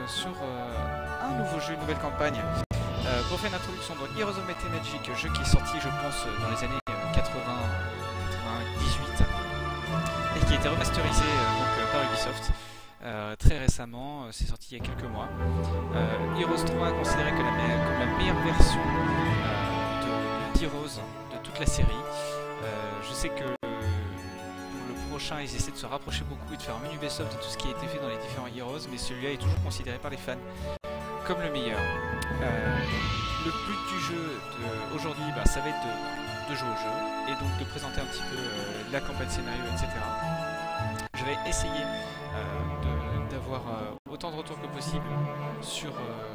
sur un nouveau jeu, une nouvelle campagne. Pour faire une introduction, donc Heroes of Might and Magic, jeu qui est sorti je pense dans les années 98 et qui a été remasterisé par Ubisoft très récemment, c'est sorti il y a quelques mois. Heroes 3 est considéré comme la meilleure version d'Heroes de toute la série. Je sais que prochain, ils essaient de se rapprocher beaucoup et de faire un menu best-of de tout ce qui a été fait dans les différents Heroes, mais celui-là est toujours considéré par les fans comme le meilleur. Le but du jeu aujourd'hui, ça va être de jouer au jeu et donc de présenter un petit peu la campagne scénario, etc. Je vais essayer d'avoir autant de retours que possible sur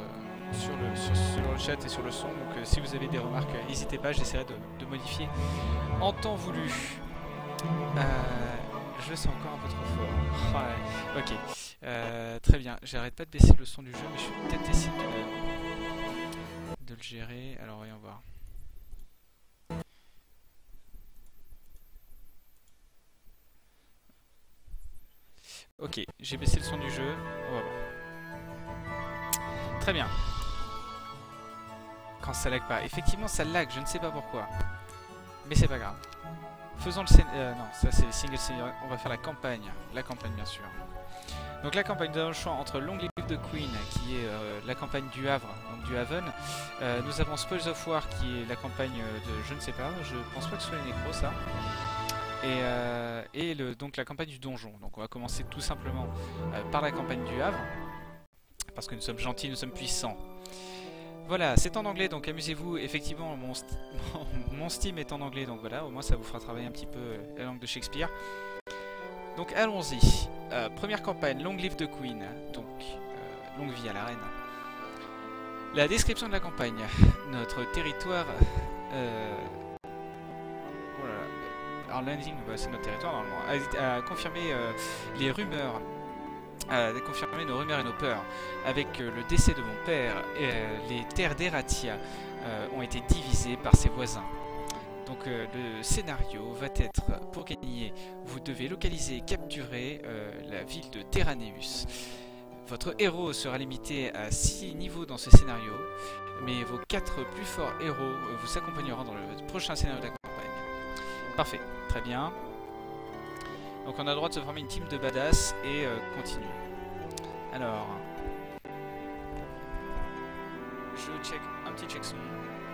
le chat et sur le son, donc si vous avez des remarques, n'hésitez pas, j'essaierai de modifier en temps voulu. Je sens encore un peu trop fort. Ouais. Ok, très bien. J'arrête pas de baisser le son du jeu, mais je vais peut-être essayer de le gérer. Alors voyons voir. Ok, j'ai baissé le son du jeu. On va voir. Très bien. Quand ça lag pas. Effectivement, ça lag, je ne sais pas pourquoi. Mais c'est pas grave. Faisons le non, ça c'est le single scénario. On va faire la campagne. La campagne, bien sûr. Donc, la campagne, nous avons le choix entre Long Live the Queen, qui est la campagne du Havre, donc du Haven. Nous avons Spoils of War, qui est la campagne de je ne sais pas. Je pense pas que ce soit les Nécros, ça. Et donc la campagne du donjon. Donc, on va commencer tout simplement par la campagne du Havre. Parce que nous sommes gentils, nous sommes puissants. Voilà, c'est en anglais, donc amusez-vous. Effectivement, mon Steam est en anglais, donc voilà, au moins ça vous fera travailler un petit peu la langue de Shakespeare. Donc allons-y. Première campagne, Long Live the Queen, donc longue vie à la reine. La description de la campagne. Notre territoire... Our landing, c'est notre territoire normalement, a confirmé les rumeurs. Confirmer nos rumeurs et nos peurs. Avec le décès de mon père, les terres d'Eratia ont été divisées par ses voisins. Donc le scénario va être, pour gagner, vous devez localiser et capturer la ville de Terraneus. Votre héros sera limité à 6 niveaux dans ce scénario, mais vos 4 plus forts héros vous accompagneront dans le prochain scénario de la campagne. Parfait, très bien. Donc on a le droit de se former une team de badass et continuer. Alors, je check un petit check son.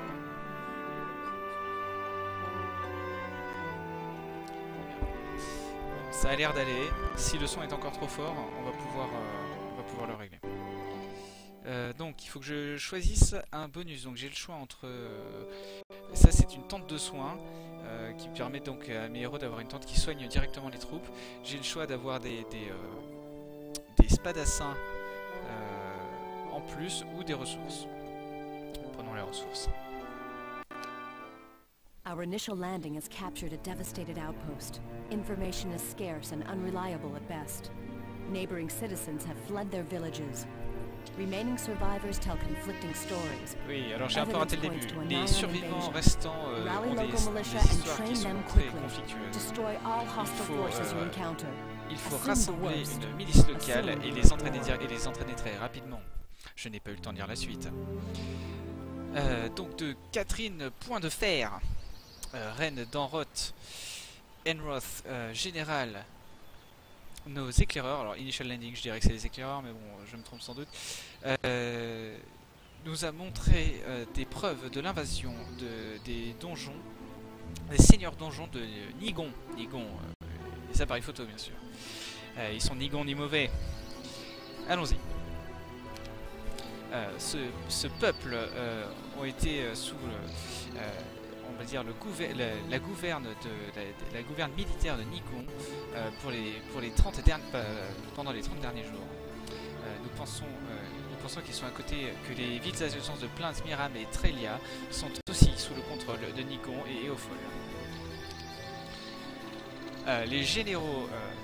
Ça a l'air d'aller. Si le son est encore trop fort, on va pouvoir le régler. Donc il faut que je choisisse un bonus. Donc j'ai le choix entre... ça c'est une tente de soins. Qui permet donc à mes héros d'avoir une tente qui soigne directement les troupes. J'ai le choix d'avoir des spadassins en plus ou des ressources. Prenons les ressources. Our initial landing has captured a devastated outpost. Information is scarce and unreliable at best. Neighboring citizens have fled their villages. Remaining survivors tell conflicting stories. Oui, alors j'ai un peu raté le début. Les survivants restants ont des histoires qui sont très conflictueuses. Il faut rassembler une milice locale et les entraîner très rapidement. Je n'ai pas eu le temps de lire la suite. Donc de Catherine Point de Fer, reine d'Enroth, Enroth, général. Nos éclaireurs, alors Initial Landing, je dirais que c'est les éclaireurs, mais bon, je me trompe sans doute, nous a montré des preuves de l'invasion des donjons, des seigneurs donjons de Nigon. Nigon, les appareils photo, bien sûr. Ils sont ni bons ni mauvais. Allons-y. Ce peuple ont été sous on va dire la gouverne militaire de Nigon pendant les 30 derniers jours. Nous pensons qu'ils sont à côté, que les villes adjacentes de Plains, Miram et Trelia sont aussi sous le contrôle de Nigon et Éophol. Les généraux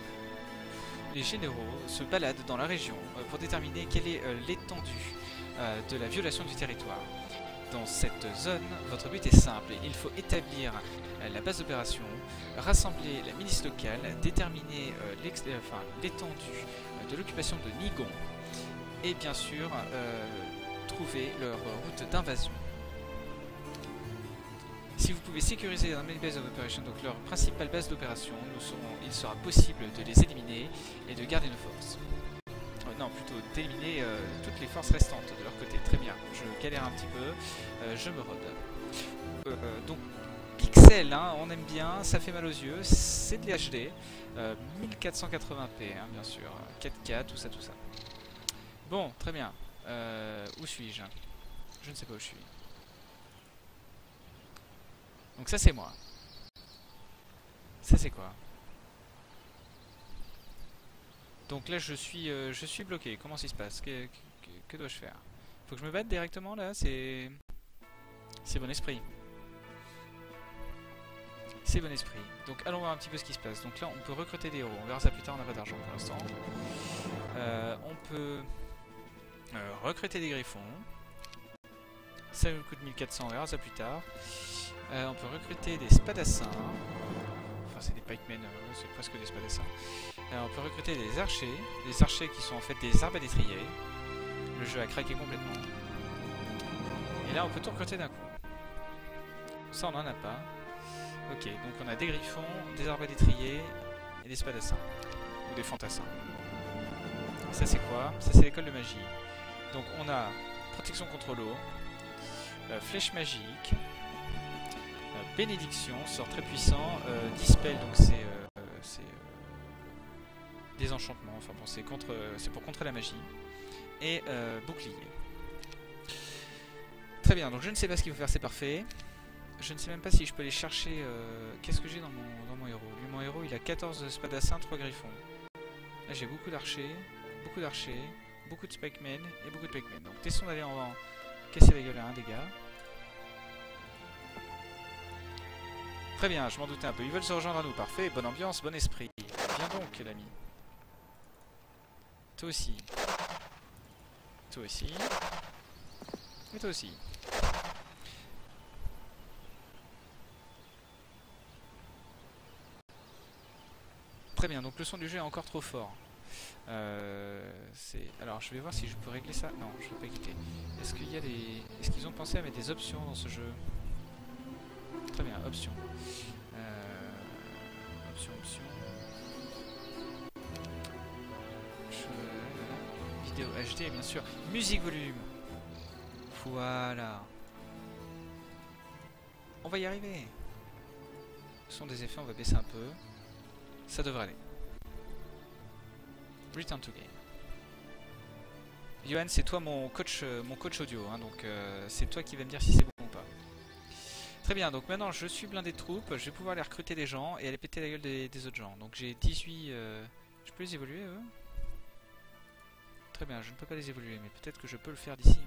se baladent dans la région pour déterminer quelle est l'étendue de la violation du territoire. Dans cette zone, votre but est simple. Il faut établir la base d'opération, rassembler la milice locale, déterminer l'étendue de l'occupation de Nigon et bien sûr trouver leur route d'invasion. Si vous pouvez sécuriser un main base of operation, donc leur principale base d'opération, il sera possible de les éliminer et de garder nos forces. Non, plutôt d'éliminer toutes les forces restantes de leur côté. Très bien, je galère un petit peu, je me rôde. Donc, pixels, hein, on aime bien, ça fait mal aux yeux, c'est de l'HD, 1480p, hein, bien sûr, 4K, tout ça, tout ça. Bon, très bien. Où suis-je? Je ne sais pas où je suis. Donc ça c'est moi. Ça c'est quoi? Donc là je suis bloqué. Comment ça se passe? Que dois-je faire? Faut que je me batte directement là? C'est bon esprit. C'est bon esprit. Donc allons voir un petit peu ce qui se passe. Donc là on peut recruter des héros. On verra ça plus tard, on n'a pas d'argent pour l'instant. On peut recruter des griffons. Ça nous coûte 1400, on verra ça plus tard. On peut recruter des spadassins. Enfin c'est des pikemen, c'est presque des spadassins. On peut recruter des archers qui sont en fait des arbalétriers. Le jeu a craqué complètement. Et là on peut tout recruter d'un coup. Ça on n'en a pas. Ok, donc on a des griffons, des arbalétriers et des spadassins. Ou des fantassins. Ça c'est quoi? Ça c'est l'école de magie. Donc on a protection contre l'eau, flèche magique, bénédiction, sort très puissant, dispel, donc c'est des enchantements, enfin bon c'est pour contrer la magie, et bouclier. Très bien, donc je ne sais pas ce qu'il faut faire, c'est parfait. Je ne sais même pas si je peux aller chercher, qu'est-ce que j'ai dans mon héros. Lui, mon héros il a 14 spadassins, 3 griffons. Là j'ai beaucoup d'archers, beaucoup de spikemen et beaucoup de pikemen. Donc testons d'aller en casser la gueule à un des gars. Très bien, je m'en doutais un peu. Ils veulent se rejoindre à nous. Parfait, bonne ambiance, bon esprit. Viens donc, l'ami. Toi aussi. Toi aussi. Et toi aussi. Très bien, donc le son du jeu est encore trop fort. Alors, je vais voir si je peux régler ça. Non, je ne peux pas quitter. Est-ce qu'ils ont pensé à mettre des options dans ce jeu? Très bien, options. Options. Vidéo HD, bien sûr. Musique volume. Voilà. On va y arriver. Ce sont des effets, on va baisser un peu. Ça devrait aller. Return to game. Johan, c'est toi mon coach audio, hein, donc c'est toi qui vas me dire si c'est bon ou pas. Très bien, donc maintenant je suis blindé de troupes, je vais pouvoir aller recruter des gens et aller péter la gueule des autres gens. Donc j'ai 18... Je peux les évoluer eux? Très bien, je ne peux pas les évoluer, mais peut-être que je peux le faire d'ici.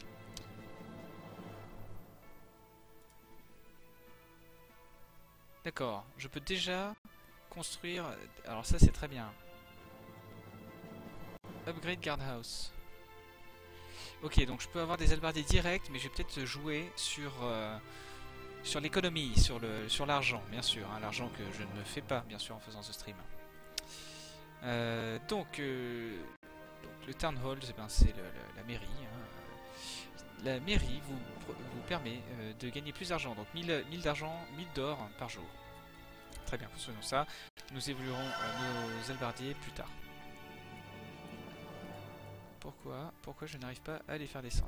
D'accord, je peux déjà construire... Alors ça c'est très bien. Upgrade guardhouse. Ok, donc je peux avoir des halbardiers directs, mais je vais peut-être jouer sur l'économie, sur l'argent, bien sûr. Hein, l'argent que je ne me fais pas, bien sûr, en faisant ce stream. Donc le Town Hall, c'est la mairie. Hein. La mairie vous permet de gagner plus d'argent, donc 1000 d'argent, 1000 d'or par jour. Très bien, construisons ça. Nous évoluerons nos halbardiers plus tard. Pourquoi je n'arrive pas à les faire descendre?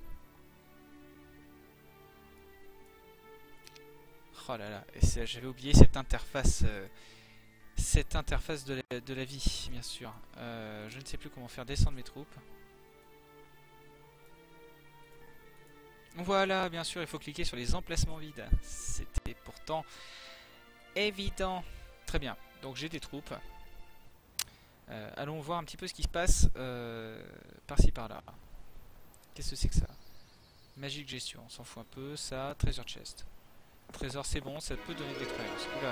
Oh là là, j'avais oublié cette interface de la vie, bien sûr. Je ne sais plus comment faire descendre mes troupes. Voilà, bien sûr, il faut cliquer sur les emplacements vides. C'était pourtant évident. Très bien, donc j'ai des troupes. Allons voir un petit peu ce qui se passe par-ci par-là. Qu'est-ce que c'est que ça? Magique gestion, on s'en fout un peu. Ça, trésor chest. Trésor c'est bon, ça peut donner de l'expérience. Oula,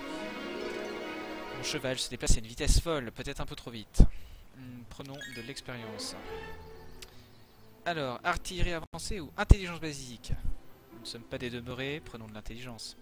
mon cheval se déplace à une vitesse folle, peut-être un peu trop vite. Prenons de l'expérience. Alors, artillerie avancée ou intelligence basique? Nous ne sommes pas des demeurés, prenons de l'intelligence.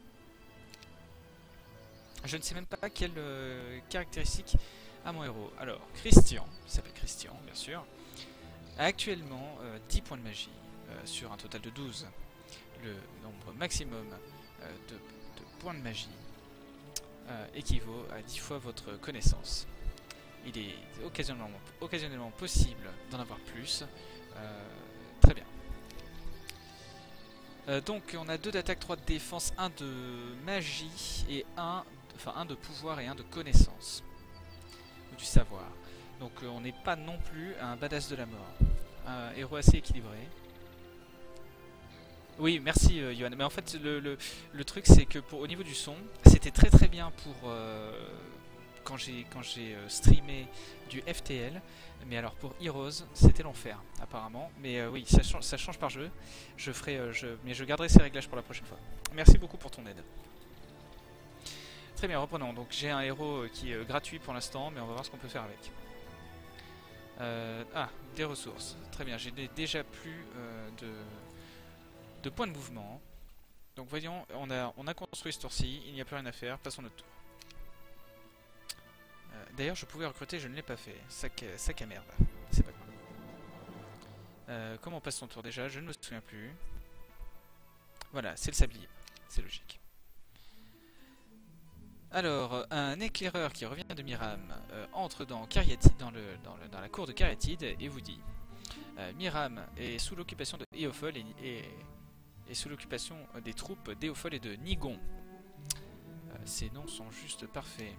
Je ne sais même pas quelle caractéristique a mon héros. Alors, Christian, il s'appelle Christian, bien sûr. actuellement 10 points de magie sur un total de 12. Le nombre maximum de points de magie équivaut à 10 fois votre connaissance. Il est occasionnellement possible d'en avoir plus. Très bien. Donc on a 2 d'attaque, 3 de défense, 1 de magie et un de pouvoir et 1 de connaissance. Ou du savoir. Donc on n'est pas non plus un badass de la mort. Un héros assez équilibré. Oui, merci Johan. Mais en fait le truc c'est que au niveau du son, c'était très bien pour quand j'ai streamé du FTL. Mais alors pour Heroes, c'était l'enfer apparemment. Mais oui, ça change par jeu. Mais je garderai ces réglages pour la prochaine fois. Merci beaucoup pour ton aide. Très bien, reprenons. Donc j'ai un héros qui est gratuit pour l'instant, mais on va voir ce qu'on peut faire avec. Des ressources. Très bien, j'ai déjà plus de points de mouvement. Donc voyons, on a construit ce tour-ci, il n'y a plus rien à faire, passons notre tour. D'ailleurs, je pouvais recruter, je ne l'ai pas fait. Sac à merde. C'est pas grave. Comment on passe son tour déjà? Je ne me souviens plus. Voilà, c'est le sablier. C'est logique. Alors, un éclaireur qui revient de Miram entre dans la cour de Cariatide et vous dit Miram est sous l'occupation de Éophole et sous l'occupation des troupes d'Éophole et de Nigon. Ces noms sont juste parfaits.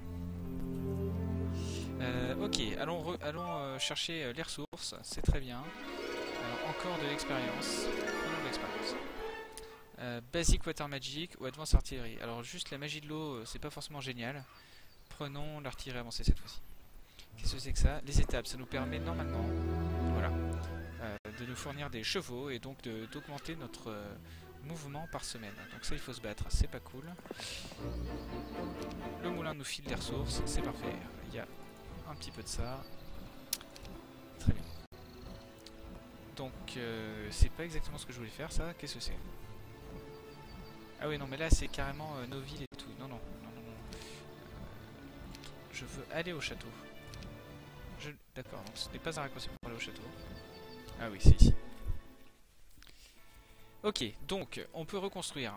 Ok, allons chercher les ressources, c'est très bien. Encore de l'expérience. Prenons de l'expérience. Basic Water Magic ou Advanced Artillery. Alors juste la magie de l'eau, c'est pas forcément génial. Prenons l'artillerie avancée cette fois-ci. Qu'est-ce que c'est que ça? Les étapes, ça nous permet normalement, voilà, de nous fournir des chevaux et donc d'augmenter notre mouvement par semaine. Donc ça il faut se battre, c'est pas cool. Le moulin nous file des ressources, c'est parfait. Il y a un petit peu de ça. Très bien. Donc c'est pas exactement ce que je voulais faire ça. Qu'est-ce que c'est? Ah oui non mais là c'est carrément nos villes et tout. Non. Je veux aller au château. D'accord, donc ce n'est pas un raccourci pour aller au château. Ah oui c'est ici. Ok, donc on peut reconstruire.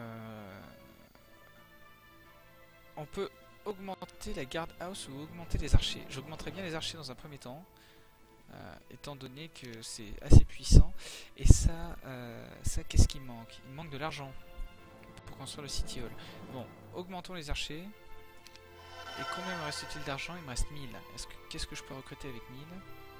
On peut augmenter la guard house ou augmenter les archers. J'augmenterai bien les archers dans un premier temps. Étant donné que c'est assez puissant. Et ça qu'est-ce qui manque? Il manque de l'argent pour construire le City Hall. Bon, augmentons les archers. Et combien me reste-t-il d'argent? Il me reste 1000. Qu'est-ce que je peux recruter avec 1000?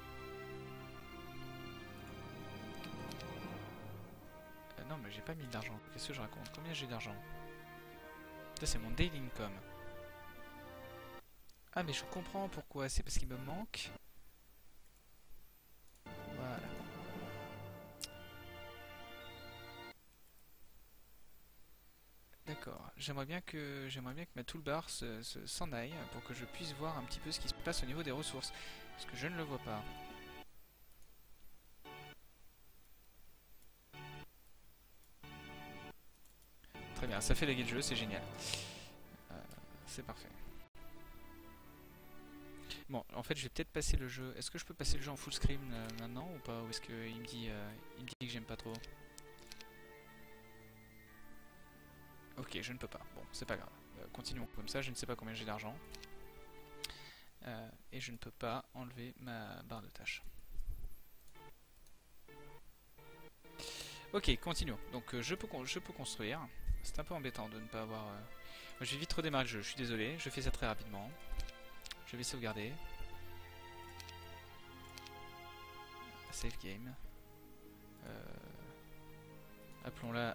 Non mais j'ai pas 1000 d'argent. Qu'est-ce que je raconte? Combien j'ai d'argent? Ça c'est mon daily income. Ah mais je comprends pourquoi. C'est parce qu'il me manque. Voilà. D'accord. J'aimerais bien que ma toolbar s'en aille pour que je puisse voir un petit peu ce qui se passe au niveau des ressources. Parce que je ne le vois pas. Très bien, ça fait laguer le jeu, c'est génial. C'est parfait. Bon, en fait, je vais peut-être passer le jeu. Est-ce que je peux passer le jeu en full screen maintenant ou pas? Ou est-ce qu'il me dit que j'aime pas trop? Ok, je ne peux pas. Bon, c'est pas grave. Continuons comme ça, je ne sais pas combien j'ai d'argent. Et je ne peux pas enlever ma barre de tâches. Ok, continuons. Donc je peux construire. C'est un peu embêtant de ne pas avoir... Je vais vite redémarrer le jeu, je suis désolé. Je fais ça très rapidement. Je vais sauvegarder. Save game. Appelons-la...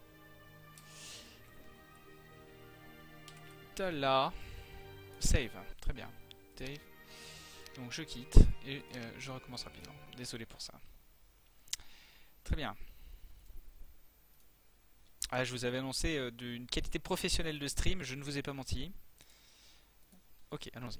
Là. Save. Très bien. Save. Donc je quitte et je recommence rapidement. Désolé pour ça. Très bien. Ah, je vous avais annoncé d'une qualité professionnelle de stream, je ne vous ai pas menti. Ok, allons-y.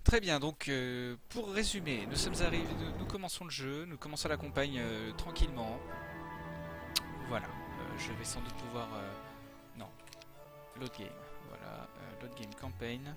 Très bien, donc pour résumer, nous sommes arrivés, nous commençons le jeu, nous commençons la campagne tranquillement. Voilà, je vais sans doute pouvoir... non, load game, voilà, load game campaign,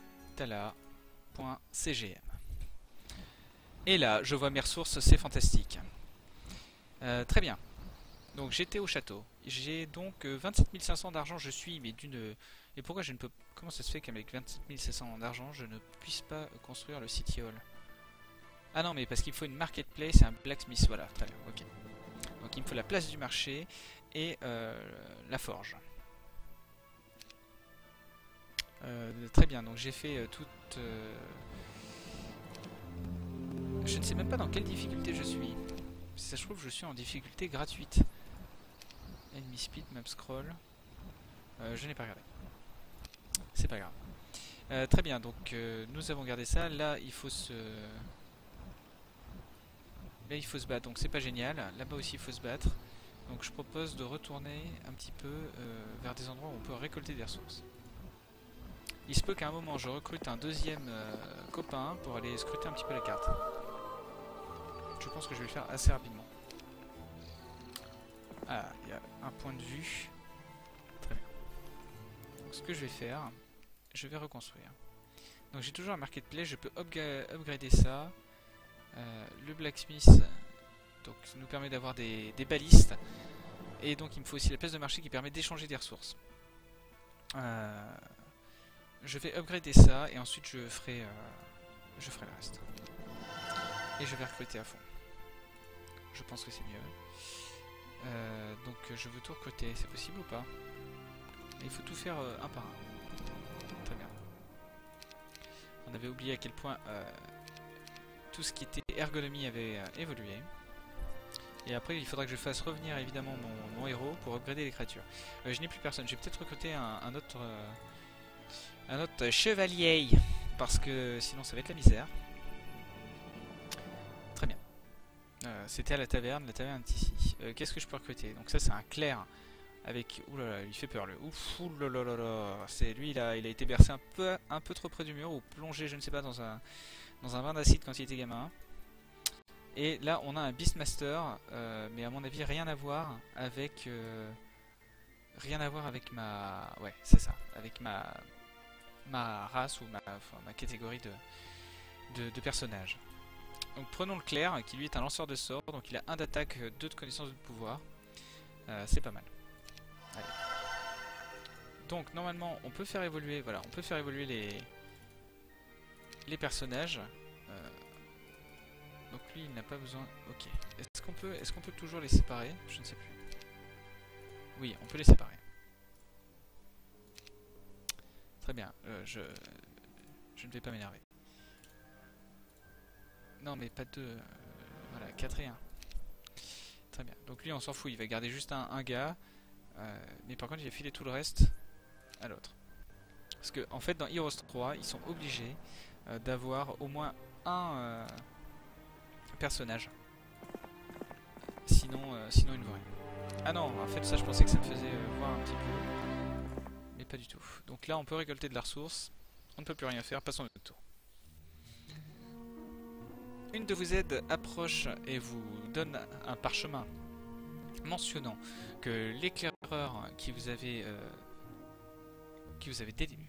tala.cgm. Et là, je vois mes ressources, c'est fantastique. Très bien, donc j'étais au château, j'ai donc 27 500 d'argent, je suis, mais d'une... Et pourquoi je ne peux... Comment ça se fait qu'avec 27 500 d'argent, je ne puisse pas construire le City Hall? Ah non, mais parce qu'il faut une marketplace et un blacksmith, voilà, très bien, ok. Donc il me faut la place du marché et la forge. Très bien, donc j'ai fait toute... Je ne sais même pas dans quelle difficulté je suis. Si ça se trouve, je suis en difficulté gratuite. Enemy speed, map scroll. Je n'ai pas regardé. C'est pas grave. Très bien, donc nous avons gardé ça. Là, il faut se... Là, il faut se battre, donc c'est pas génial. Là-bas aussi, il faut se battre. Donc je propose de retourner un petit peu vers des endroits où on peut récolter des ressources. Il se peut qu'à un moment, je recrute un deuxième copain pour aller scruter un petit peu la carte. Je pense que je vais le faire assez rapidement. Ah, il y a un point de vue. Très bien. Donc, ce que je vais faire, je vais reconstruire. Donc j'ai toujours un marketplace, je peux upgrader ça. Le blacksmith donc, ça nous permet d'avoir des balistes. Et donc il me faut aussi la place de marché qui permet d'échanger des ressources. Je vais upgrader ça et ensuite je ferai le reste. Et je vais recruter à fond. Je pense que c'est mieux. Donc je veux tout recruter, c'est possible ou pas? Et il faut tout faire un par un. Très bien. On avait oublié à quel point tout ce qui était ergonomie avait évolué. Et après il faudra que je fasse revenir évidemment mon héros pour upgrader les créatures. Je n'ai plus personne, je vais peut-être recruter un autre chevalier, parce que sinon ça va être la misère. Très bien. C'était à la taverne est ici. Qu'est-ce que je peux recruter? Donc ça c'est un clerc avec... Ouh là là, il fait peur le... Ouf, ouh là là là là. C'est lui, il a été bercé un peu trop près du mur, ou plongé, je ne sais pas, dans un bain d'acide quand il était gamin. Et là on a un Beastmaster, mais à mon avis rien à voir avec... ma... Ouais, c'est ça. Avec ma race ou ma catégorie de personnage. Donc prenons le clerc, qui lui est un lanceur de sorts, donc il a 1 d'attaque, 2 de connaissance de pouvoir. C'est pas mal. Allez. Donc normalement on peut faire évoluer, voilà, on peut faire évoluer les personnages. Donc lui il n'a pas besoin. Ok. Est-ce qu'on peut toujours les séparer? Je ne sais plus. Oui, on peut les séparer. Très bien. Je ne vais pas m'énerver. Non mais pas deux. Voilà, 4 et 1. Très bien. Donc lui on s'en fout, il va garder juste un gars. Mais par contre il va filer tout le reste à l'autre. Parce que en fait dans Heroes 3 ils sont obligés d'avoir au moins un personnage. Sinon ils ne vont rien. Ah non, en fait ça je pensais que ça me faisait voir un petit peu. Mais pas du tout. Donc là on peut récolter de la ressource. On ne peut plus rien faire, passons notre tour. Une de vos aides approche et vous donne un parchemin mentionnant que l'éclaireur qui vous avait délivré,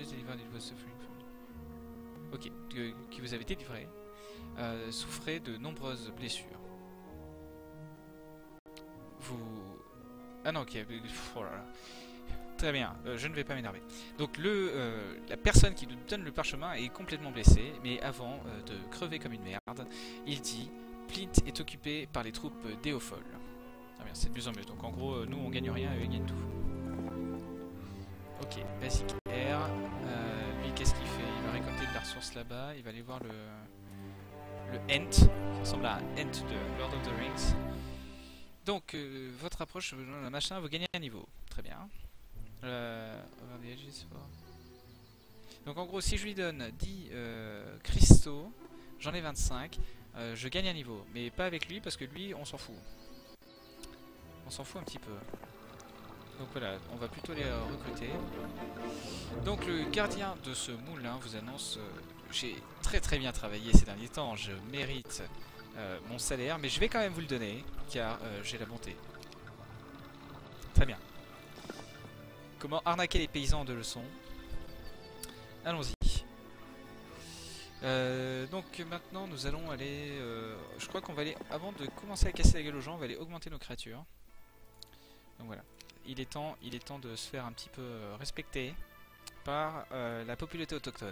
ok, qui vous avait délivré, souffrait de nombreuses blessures. Ah non, ok, oh là là. Très bien, je ne vais pas m'énerver. Donc la personne qui nous donne le parchemin est complètement blessée, mais avant de crever comme une merde, il dit « Plint est occupé par les troupes d'Éophol ». Ah bien, c'est de mieux en mieux. Donc en gros, nous on gagne rien et eux ils gagnent tout. Ok, Basic Air. Lui, qu'est-ce qu'il fait? Il va récolter de la ressource là-bas, il va aller voir le Ent, qui ressemble à un Ent de Lord of the Rings. Donc, votre approche, le machin, vous gagnez un niveau. Très bien. Donc en gros si je lui donne 10 cristaux, j'en ai 25, je gagne un niveau, mais pas avec lui parce que lui on s'en fout. On s'en fout un petit peu. Donc voilà, on va plutôt les recruter. Donc le gardien de ce moulin vous annonce j'ai très bien travaillé ces derniers temps, je mérite mon salaire, mais je vais quand même vous le donner, car j'ai la bonté. Très bien. Comment arnaquer les paysans de leçons. Allons-y. Donc maintenant nous allons aller... je crois qu'on va aller, avant de commencer à casser la gueule aux gens, on va aller augmenter nos créatures. Donc voilà. Il est temps de se faire un petit peu respecter par la popularité autochtone.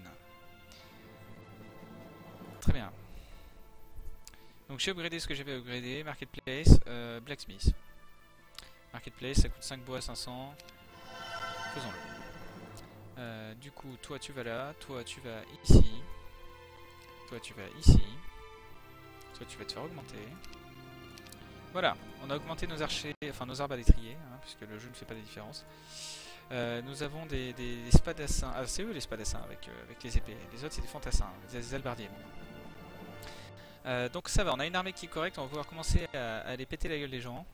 Très bien. Donc j'ai upgradé ce que j'avais upgradé. Marketplace, Blacksmith. Marketplace, ça coûte 5 bois à 500. Faisons-le. Du coup, toi tu vas là, toi tu vas ici. Toi tu vas ici. Toi tu vas te faire augmenter. Voilà, on a augmenté nos archers, enfin nos arbalétriers, hein, puisque le jeu ne fait pas de différence. Nous avons des spadassins. Ah, c'est eux les spadassins avec les épées. Les autres c'est des fantassins, des albardiers. Donc ça va, on a une armée qui est correcte, on va pouvoir commencer à aller péter la gueule des gens.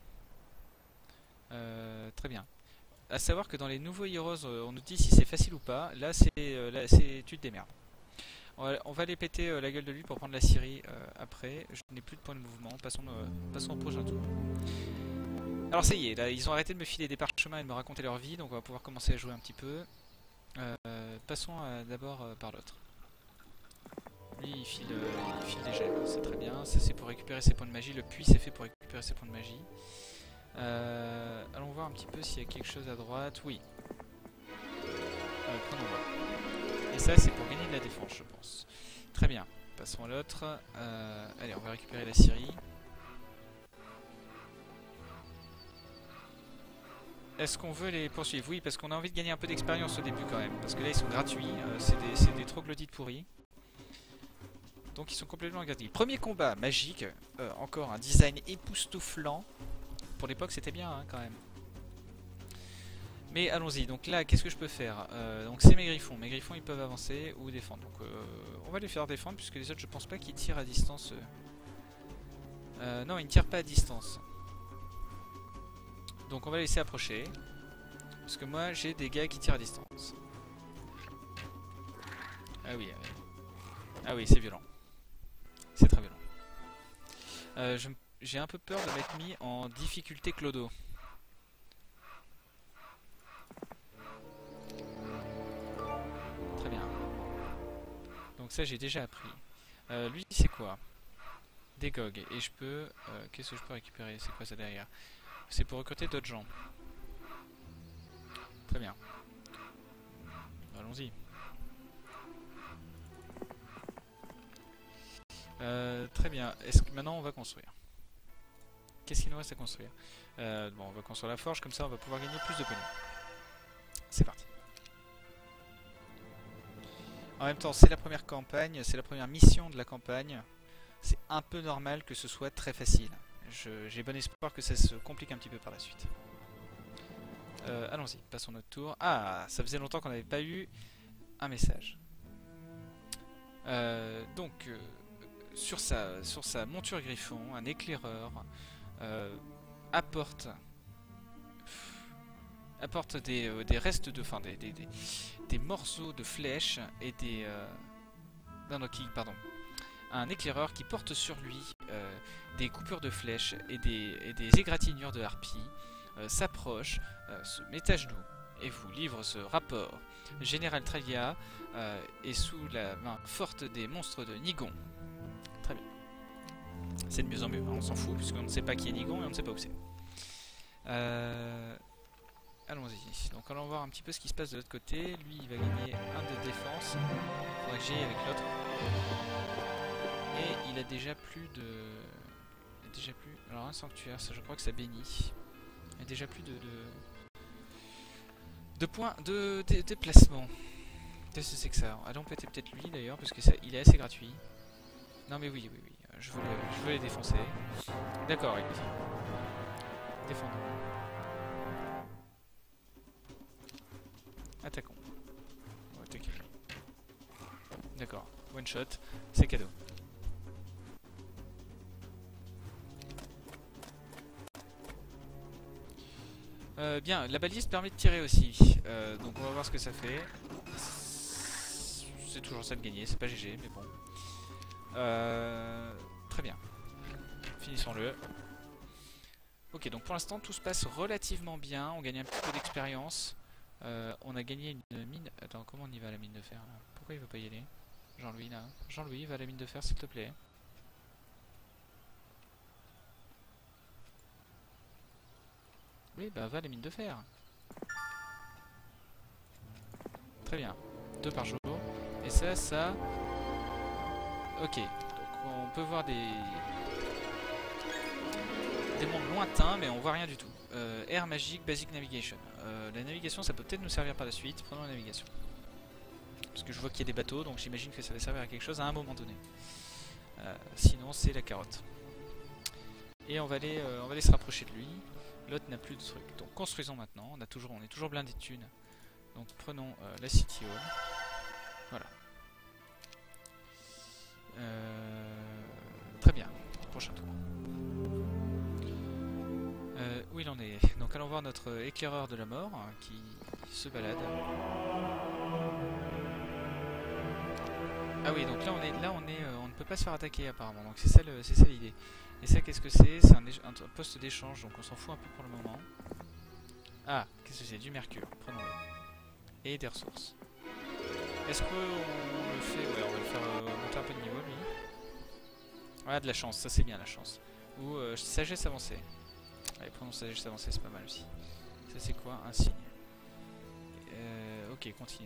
Très bien. A savoir que dans les nouveaux Heroes, on nous dit si c'est facile ou pas. Là c'est tu te démerdes. On va aller péter la gueule de lui pour prendre la Syrie après. Je n'ai plus de points de mouvement. Passons au prochain tour. Alors ça y est, là ils ont arrêté de me filer des parchemins et de me raconter leur vie, donc on va pouvoir commencer à jouer un petit peu. Passons d'abord par l'autre. Lui il file des gemmes, c'est très bien. Ça c'est pour récupérer ses points de magie. Le puits c'est fait pour récupérer ses points de magie. Allons voir un petit peu s'il y a quelque chose à droite. Oui. Prenons voir. Et ça c'est pour gagner de la défense je pense. Très bien. Passons à l'autre. Allez on va récupérer la Syrie. Est-ce qu'on veut les poursuivre? Oui, parce qu'on a envie de gagner un peu d'expérience au début quand même. Parce que là ils sont gratuits, c'est des troglodytes pourris. Donc ils sont complètement gratuits. Premier combat magique, encore un design époustouflant. Pour l'époque c'était bien hein, quand même. Mais allons-y, donc là qu'est-ce que je peux faire? Donc c'est mes griffons ils peuvent avancer ou défendre. Donc on va les faire défendre puisque les autres je pense pas qu'ils tirent à distance. Non ils ne tirent pas à distance. Donc on va les laisser approcher. Parce que moi j'ai des gars qui tirent à distance. Ah oui, ah oui c'est violent. C'est très violent. J'ai un peu peur de m'être mis en difficulté clodo. Très bien. Donc ça j'ai déjà appris. Lui c'est quoi? Des GOG. Et je peux... qu'est-ce que je peux récupérer? C'est quoi ça derrière? C'est pour recruter d'autres gens. Très bien. Allons-y. Très bien. Est-ce que maintenant on va construire? Qu'est-ce qu'il nous reste à construire? Bon, on va construire la forge, comme ça on va pouvoir gagner plus de pognon. C'est parti. En même temps, c'est la première campagne, c'est la première mission de la campagne. C'est un peu normal que ce soit très facile. J'ai bon espoir que ça se complique un petit peu par la suite. Allons-y, passons notre tour. Ah, ça faisait longtemps qu'on n'avait pas eu un message. Sur sa monture griffon, un éclaireur apporte des restes de... Enfin, des morceaux de flèches et des... pardon. Un éclaireur qui porte sur lui des coupures de flèches et des égratignures de harpies s'approche, se met à genoux et vous livre ce rapport. Général Tralia est sous la main forte des monstres de Nigon. Très bien. C'est de mieux en mieux, on s'en fout puisqu'on ne sait pas qui est Nigon et on ne sait pas où c'est. Allons-y. Donc allons voir un petit peu ce qui se passe de l'autre côté. Lui il va gagner un de défense. Il faudra que j'y aille avec l'autre. Et il a déjà plus de... Alors un sanctuaire, ça je crois que ça bénit. Il a déjà plus de points de déplacement. Qu'est-ce que c'est que ça? Allons péter peut-être lui d'ailleurs, parce que il est assez gratuit. Non mais oui. Je veux les défoncer. D'accord, écoute. Défendons. Attaquons. On va attaquer. D'accord. One shot, c'est cadeau. Bien, la baliste permet de tirer aussi. Donc on va voir ce que ça fait. c'est toujours ça de gagner, c'est pas GG, mais bon. Très bien. Finissons-le. Ok, donc pour l'instant tout se passe relativement bien, on gagne un petit peu d'expérience. On a gagné une mine... Attends, comment on y va à la mine de fer là? Pourquoi il veut pas y aller? Jean-Louis là. Jean-Louis, va à la mine de fer s'il te plaît. Oui, bah va à la mine de fer. Très bien. 2 par jour. Et ça... Ok, donc on peut voir des mondes lointains, mais on voit rien du tout. Air magique, basic navigation. La navigation, ça peut peut-être nous servir par la suite. Prenons la navigation. Parce que je vois qu'il y a des bateaux, donc j'imagine que ça va servir à quelque chose à un moment donné. Sinon, c'est la carotte. Et on va aller se rapprocher de lui. L'autre n'a plus de trucs. Donc construisons maintenant. On est toujours blindé de thunes. Donc prenons la City Hall. Voilà. Très bien. Prochain tour. Où il en est? Donc allons voir notre éclaireur de la mort qui se balade. Ah oui, donc là on ne peut pas se faire attaquer apparemment. Donc c'est ça l'idée. Et ça qu'est-ce que c'est? C'est un poste d'échange, donc on s'en fout un peu pour le moment. Ah, qu'est-ce que c'est? Du mercure. Prenons-le. Et des ressources. Est-ce qu'on le fait? Ouais, on va le faire monter un peu de niveau lui. Voilà, de la chance, ça c'est bien la chance. Ou sagesse avancée. Allez, prenons sagesse avancée, c'est pas mal aussi. Ça c'est quoi? Un signe. Ok, continue.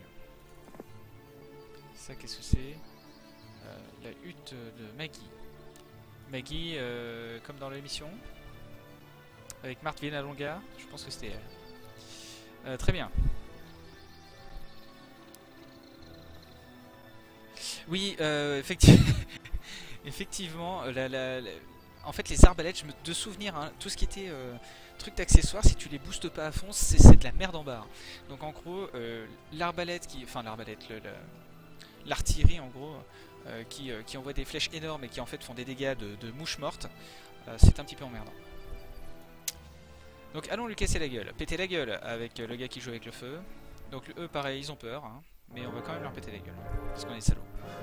Ça qu'est-ce que c'est? La hutte de Maggie. Maggie, comme dans l'émission. Avec Marthe Villalonga, je pense que c'était elle. Très bien. Oui, effectivement, en fait les arbalètes, de souvenir, hein, tout ce qui était truc d'accessoires, si tu les boostes pas à fond, c'est de la merde en barre. Donc en gros, l'arbalète, l'artillerie en gros, qui envoie des flèches énormes et qui en fait font des dégâts de mouches mortes, c'est un petit peu emmerdant. Donc allons lui casser la gueule, péter la gueule avec le gars qui joue avec le feu. Donc eux pareil, ils ont peur, hein, mais on va quand même leur péter la gueule, parce qu'on est salauds.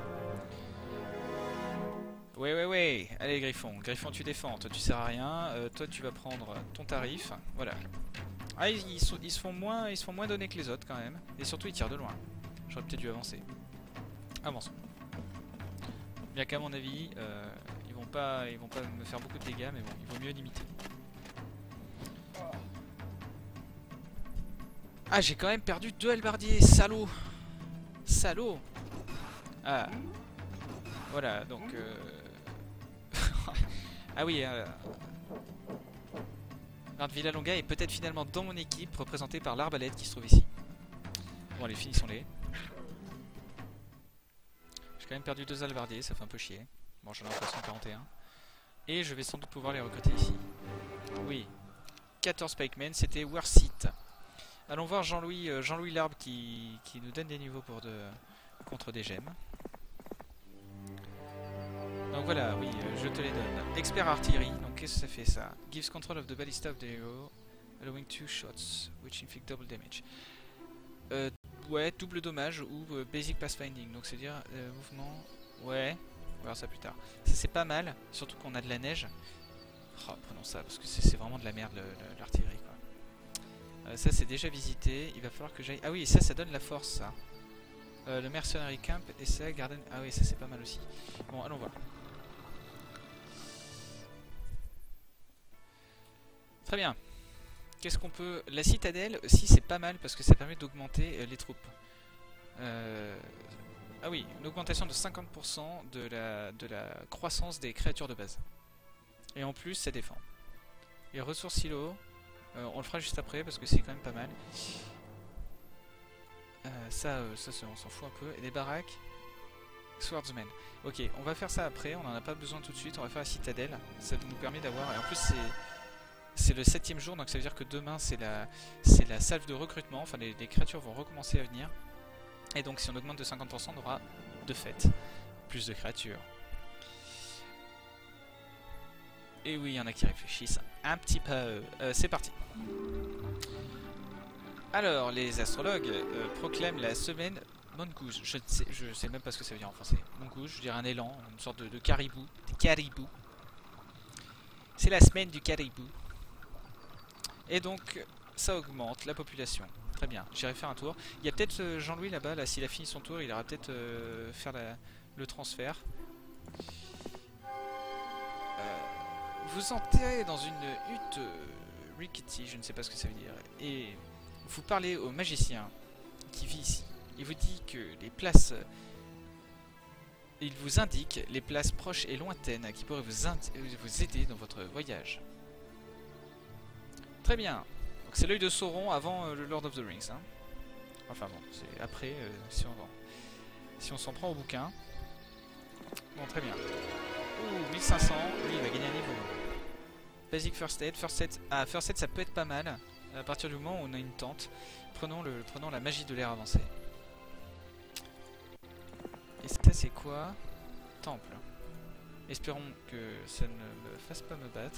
Ouais, allez Griffon, tu défends, toi tu sers à rien, toi tu vas prendre ton tarif, voilà. Ah ils se font moins donner que les autres quand même, et surtout ils tirent de loin. J'aurais peut-être dû avancer. Avançons. Bien qu'à mon avis, ils vont pas me faire beaucoup de dégâts, mais bon, il vaut mieux limiter. Ah, j'ai quand même perdu 2 halbardiers, salaud. Salaud. Ah. Voilà, donc... ah oui, Marthe Villalonga est peut-être finalement dans mon équipe, représentée par l'arbalète qui se trouve ici. Bon allez, finissons-les. J'ai quand même perdu 2 halbardiers, ça fait un peu chier. Bon, j'en ai encore 141. Et je vais sans doute pouvoir les recruter ici. Oui. 14 pikemen, c'était worth it. Allons voir Jean-Louis l'Arbre qui nous donne des niveaux contre des gemmes. Donc voilà, oui, je te les donne. Expert artillerie, donc qu'est-ce que ça fait ça? Gives control of the ballista of the hero, allowing 2 shots, which inflict double damage. Ouais, double dommage ou basic pathfinding, donc c'est dire mouvement. Ouais, on va voir ça plus tard. Ça c'est pas mal, surtout qu'on a de la neige. Oh, prenons ça, parce que c'est vraiment de la merde l'artillerie quoi. Ça c'est déjà visité, il va falloir que j'aille... Ah oui, ça donne la force ça. Le mercenary camp et ça, garden... Ah oui, ça c'est pas mal aussi. Bon, allons voir. Très bien. Qu'est-ce qu'on peut... La citadelle, aussi c'est pas mal parce que ça permet d'augmenter les troupes. Ah oui, une augmentation de 50% de la croissance des créatures de base. Et en plus, ça défend. Et ressources silo, on le fera juste après parce que c'est quand même pas mal. Ça on s'en fout un peu. Et des baraques, swordsmen. Ok, on va faire ça après, on n'en a pas besoin tout de suite, on va faire la citadelle. Ça nous permet d'avoir... Et en plus, c'est le 7ème jour, donc ça veut dire que demain, c'est la salve de recrutement. Enfin, les créatures vont recommencer à venir. Et donc, si on augmente de 50%, on aura de fait plus de créatures. Et oui, il y en a qui réfléchissent un petit peu. C'est parti. Alors, les astrologues proclament la semaine Mongoose, je sais même pas ce que ça veut dire en français. Mongoose, je dirais un élan, une sorte de caribou. Des caribous. C'est la semaine du caribou. Et donc, ça augmente la population. Très bien, j'irai faire un tour. Il y a peut-être Jean-Louis là-bas, là, s'il a fini son tour, il ira peut-être faire le transfert. Vous entrez dans une hutte rickety, je ne sais pas ce que ça veut dire, et vous parlez au magicien qui vit ici. Il vous dit que les places... Il vous indique les places proches et lointaines qui pourraient vous aider dans votre voyage. Très bien. C'est l'œil de Sauron avant le Lord of the Rings. Hein. Enfin bon, c'est après si on s'en prend au bouquin. Bon, très bien. Ouh, 1500. Lui, il va gagner un niveau. Basic First Aid. First Aid, ah, First Aid, ça peut être pas mal. À partir du moment où on a une tente. Prenons la magie de l'air avancé. Et ça, c'est quoi? Temple. Espérons que ça ne me fasse pas me battre.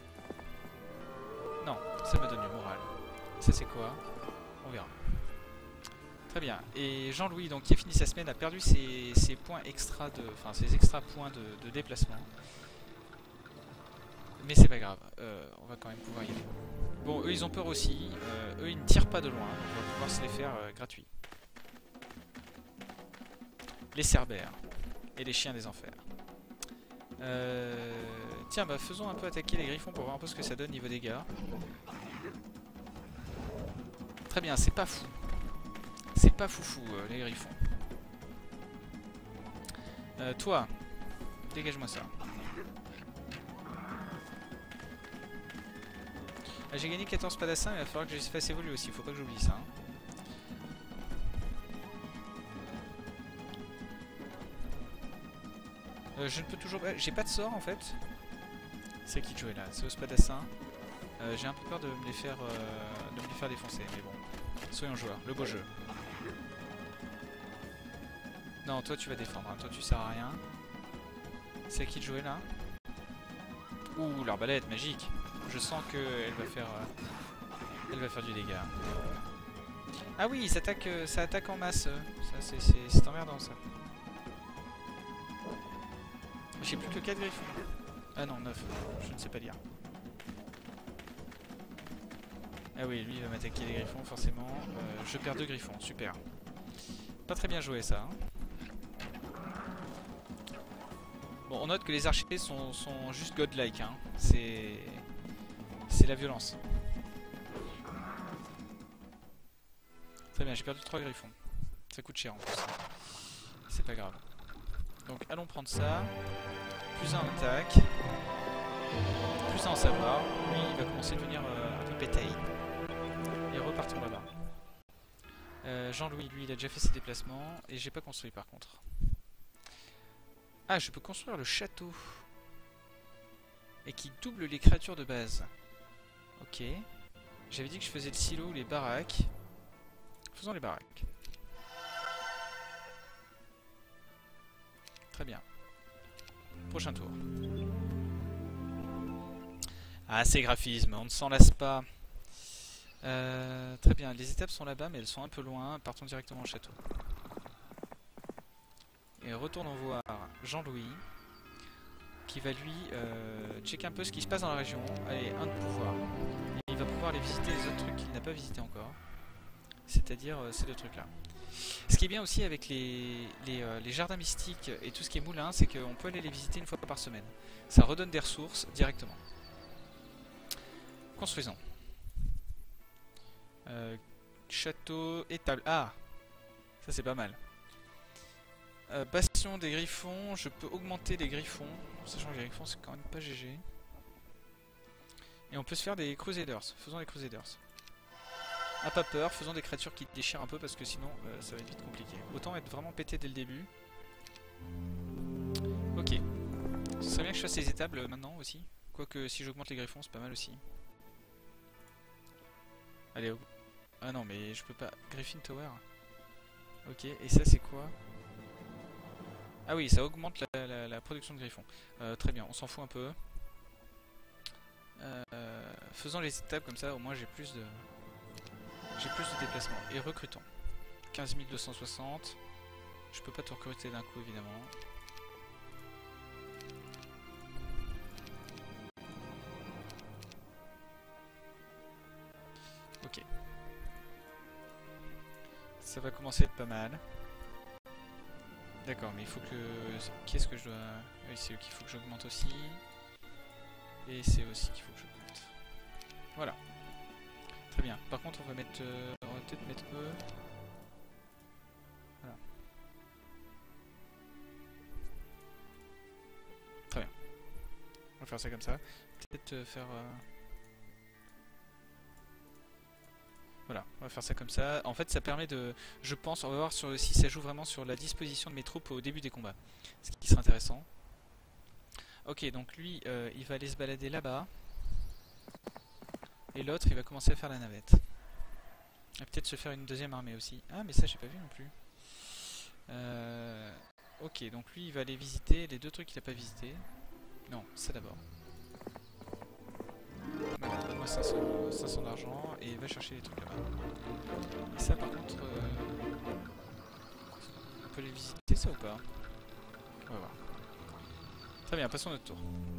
Non, ça me donne du moral. Ça c'est quoi? On verra. Très bien. Et Jean-Louis, donc qui a fini sa semaine, a perdu ses points extra de, enfin ses extra points de déplacement. Mais c'est pas grave. On va quand même pouvoir y aller. Bon, eux ils ont peur aussi. Eux ils ne tirent pas de loin. On va pouvoir se les faire gratuits. Les cerbères et les chiens des enfers. Tiens, bah faisons un peu attaquer les griffons pour voir un peu ce que ça donne niveau dégâts. Très bien, c'est pas fou. C'est pas foufou les griffons. Toi, dégage-moi ça. Ah, j'ai gagné 14 spadassins, il va falloir que je les fasse évoluer aussi, faut pas que j'oublie ça. Hein. Je ne peux toujours pas... J'ai pas de sort en fait. C'est qui de jouer là? C'est au spadassin. J'ai un peu peur de me les faire défoncer, mais bon. Soyons joueurs, le beau jeu. Non, toi tu vas défendre, hein. Toi tu sers à rien. C'est à qui de jouer là? Ouh, l'arbalète magique. Je sens qu'elle va faire... elle va faire du dégât. Ah oui, ça attaque en masse. Ça, c'est emmerdant ça. J'ai plus que 4 griffons. Ah non, 9. Je ne sais pas lire. Ah oui, lui il va m'attaquer les griffons forcément. Je perds 2 griffons, super. Pas très bien joué ça. Hein. Bon, on note que les archers sont juste godlike. Hein. C'est la violence. Très bien, j'ai perdu 3 griffons. Ça coûte cher en plus. C'est pas grave. Donc allons prendre ça. Plus un attaque. Plus un en savoir. Lui il va commencer à devenir un peu pétaille. Et repartons là-bas. Jean-Louis, lui il a déjà fait ses déplacements. Et j'ai pas construit par contre. Ah, je peux construire le château. Et qui double les créatures de base. Ok. J'avais dit que je faisais le silo ou les baraques. Faisons les baraques. Très bien. Prochain tour. Ah, ces graphismes, on ne s'en lasse pas. Très bien, les étapes sont là-bas, mais elles sont un peu loin. Partons directement au château. Et retournons voir Jean-Louis, qui va lui checker un peu ce qui se passe dans la région. Allez, un de pouvoir. Et il va pouvoir aller visiter les autres trucs qu'il n'a pas visités encore. C'est-à-dire ces deux trucs-là. Ce qui est bien aussi avec les jardins mystiques et tout ce qui est moulin, c'est qu'on peut aller les visiter une fois par semaine. Ça redonne des ressources directement. Construisons. Château, étable. Ah, ça c'est pas mal. Bastion des griffons, je peux augmenter les griffons, sachant que les griffons c'est quand même pas GG. Et on peut se faire des Crusaders. Faisons des Crusaders. Ah, pas peur, faisons des créatures qui déchirent un peu parce que sinon ça va être vite compliqué. Autant être vraiment pété dès le début. Ok. Ce serait bien que je fasse les étables maintenant aussi. Quoique si j'augmente les griffons c'est pas mal aussi. Allez, ah non mais je peux pas. Griffin Tower. Ok, et ça c'est quoi? Ah oui, ça augmente la production de griffons. Très bien, on s'en fout un peu. Faisons les étapes comme ça, au moins j'ai plus de déplacements. Et recrutons. 15 260. Je peux pas tout recruter d'un coup évidemment. Ok. Ça va commencer à être pas mal. D'accord, mais il faut que... Qu'est-ce que je dois... Oui, c'est eux qu'il faut que j'augmente aussi. Et c'est aussi qu'il faut que j'augmente. Voilà. Très bien. Par contre, on va mettre... on va peut-être mettre eux. Voilà. Très bien. On va faire ça comme ça. Peut-être faire... Voilà, on va faire ça comme ça. En fait, ça permet de... Je pense, on va voir sur, si ça joue vraiment sur la disposition de mes troupes au début des combats. Ce qui sera intéressant. Ok, donc lui, il va aller se balader là-bas. Et l'autre, il va commencer à faire la navette. Il va peut-être se faire une deuxième armée aussi. Ah, mais ça, j'ai pas vu non plus. Ok, donc lui, il va aller visiter les deux trucs qu'il a pas visités. Non, ça d'abord. Voilà, donne-moi 500 d'argent et va chercher les trucs là-bas. Et ça, par contre, on peut les visiter, ça ou pas? On va voir. Très bien, passons notre tour.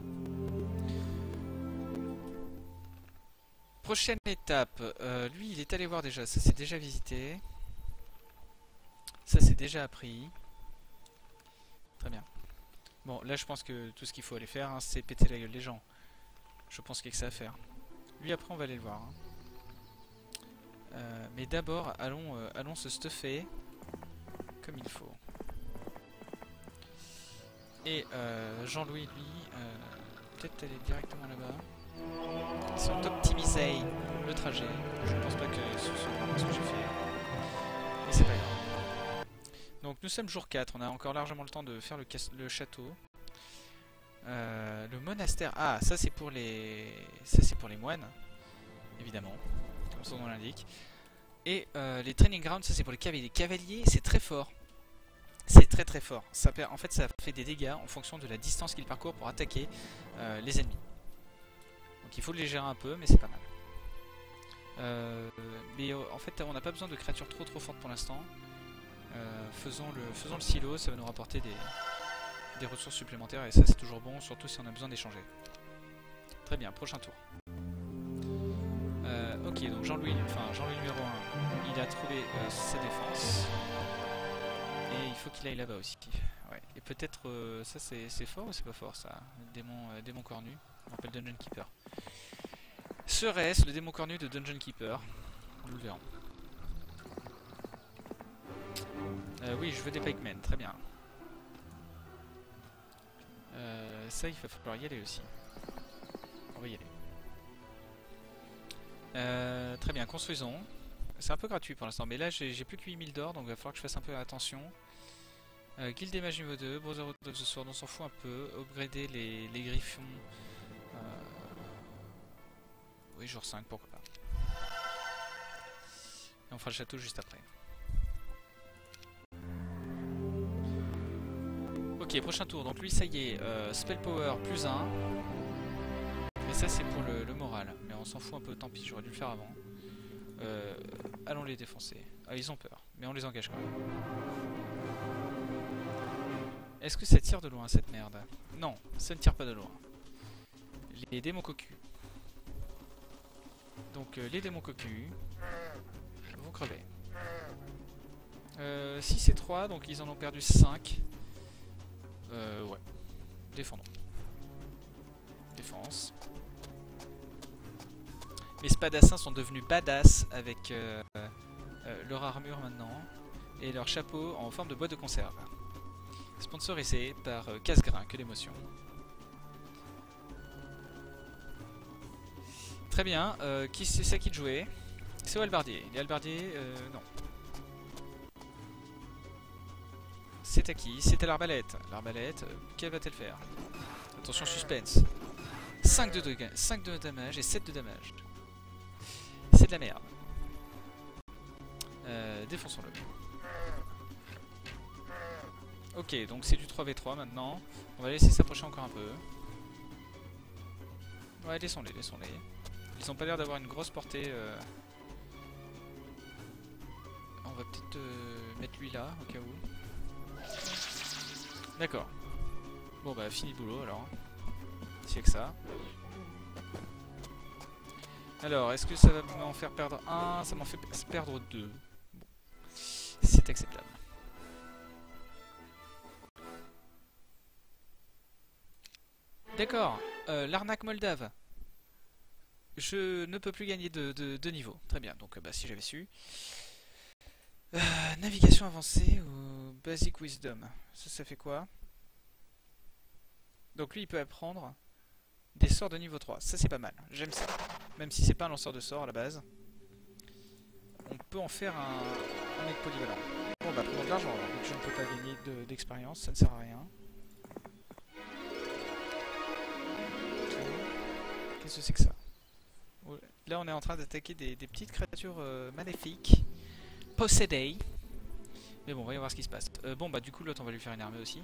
Prochaine étape. Lui, il est allé voir déjà. Ça, c'est déjà visité. Ça, c'est déjà appris. Très bien. Bon, là, je pense que tout ce qu'il faut aller faire, hein, c'est péter la gueule des gens. Je pense qu'il y a que ça à faire. Lui, après, on va aller le voir. Hein. Mais d'abord, allons se stuffer comme il faut. Et Jean-Louis, lui, peut-être aller directement là-bas. Si on optimisait le trajet, je ne pense pas que ce soit vraiment ce que j'ai fait. Mais c'est pas grave. Donc nous sommes jour 4, on a encore largement le temps de faire le château. Le monastère, ah ça c'est pour les moines, évidemment, comme son nom l'indique. Et les training grounds, ça c'est pour les cavaliers. Les cavaliers, c'est très fort. C'est très très fort. En fait, ça fait des dégâts en fonction de la distance qu'ils parcourent pour attaquer les ennemis. Donc il faut les gérer un peu, mais c'est pas mal. Mais en fait, on n'a pas besoin de créatures trop fortes pour l'instant. Faisons le silo, ça va nous rapporter des ressources supplémentaires et ça c'est toujours bon, surtout si on a besoin d'échanger. Très bien, prochain tour. Ok, donc Jean-Louis numéro 1, il a trouvé sa défense. Et il faut qu'il aille là-bas aussi. Ouais. Et peut-être, ça c'est fort ou c'est pas fort ça? Démon cornu, on appelle Dungeon Keeper. Serait-ce le démon cornu de Dungeon Keeper? Nous le verrons. Oui, je veux des pikemen, très bien. Ça, il va falloir y aller aussi. On va y aller. Très bien, construisons. C'est un peu gratuit pour l'instant, mais là j'ai plus que 8000 d'or, donc il va falloir que je fasse un peu attention. Guild des mages niveau 2, Brotherhood of the Sword, on s'en fout un peu. Upgrader les griffons. Oui, jour 5, pourquoi pas. Et on fera le château juste après. Ok, prochain tour. Donc lui, ça y est, Spell Power plus 1. Et ça, c'est pour le moral. Mais on s'en fout un peu, tant pis, j'aurais dû le faire avant. Allons les défoncer. Ah, ils ont peur, mais on les engage quand même. Est-ce que ça tire de loin, cette merde? Non, ça ne tire pas de loin. Les démons cocus. Donc, les démons cocus vont crever. 6 et 3, donc ils en ont perdu 5. Ouais. Défendons. Défense. Mes spadassins sont devenus badass avec leur armure maintenant et leur chapeau en forme de boîte de conserve. Sponsorisé par Casse-Grain, que d'émotion. Très bien, c'est qui de jouer? C'est au halbardier. Les halbardiers, non. C'est à qui? C'est à l'arbalète. L'arbalète, quelle va-t-elle faire? Attention, suspense. 5 de damage et 7 de damage. C'est de la merde. Défonçons-le. Ok, donc c'est du 3v3 maintenant. On va laisser s'approcher encore un peu. Ouais, laissons-les. Ils ont pas l'air d'avoir une grosse portée. On va peut-être mettre lui là, au cas où. D'accord. Bon bah fini le boulot alors. C'est que ça. Alors, est-ce que ça va m'en faire perdre un? Ça m'en fait perdre deux. Bon. C'est acceptable. D'accord. L'arnaque moldave. Je ne peux plus gagner de niveau. Très bien, donc bah, si j'avais su. Navigation avancée ou Basic Wisdom. Ça fait quoi? Donc lui, il peut apprendre des sorts de niveau 3. Ça, c'est pas mal. J'aime ça. Même si c'est pas un lanceur de sorts à la base. On peut en faire un mec polyvalent. Bon, bah, prendre de l'argent. Donc je ne peux pas gagner d'expérience. Ça ne sert à rien. Qu'est-ce que c'est que ça? Là, on est en train d'attaquer des petites créatures maléfiques. Possédées. Mais bon, on va y voir ce qui se passe. Bon, bah, du coup, l'autre, on va lui faire une armée aussi.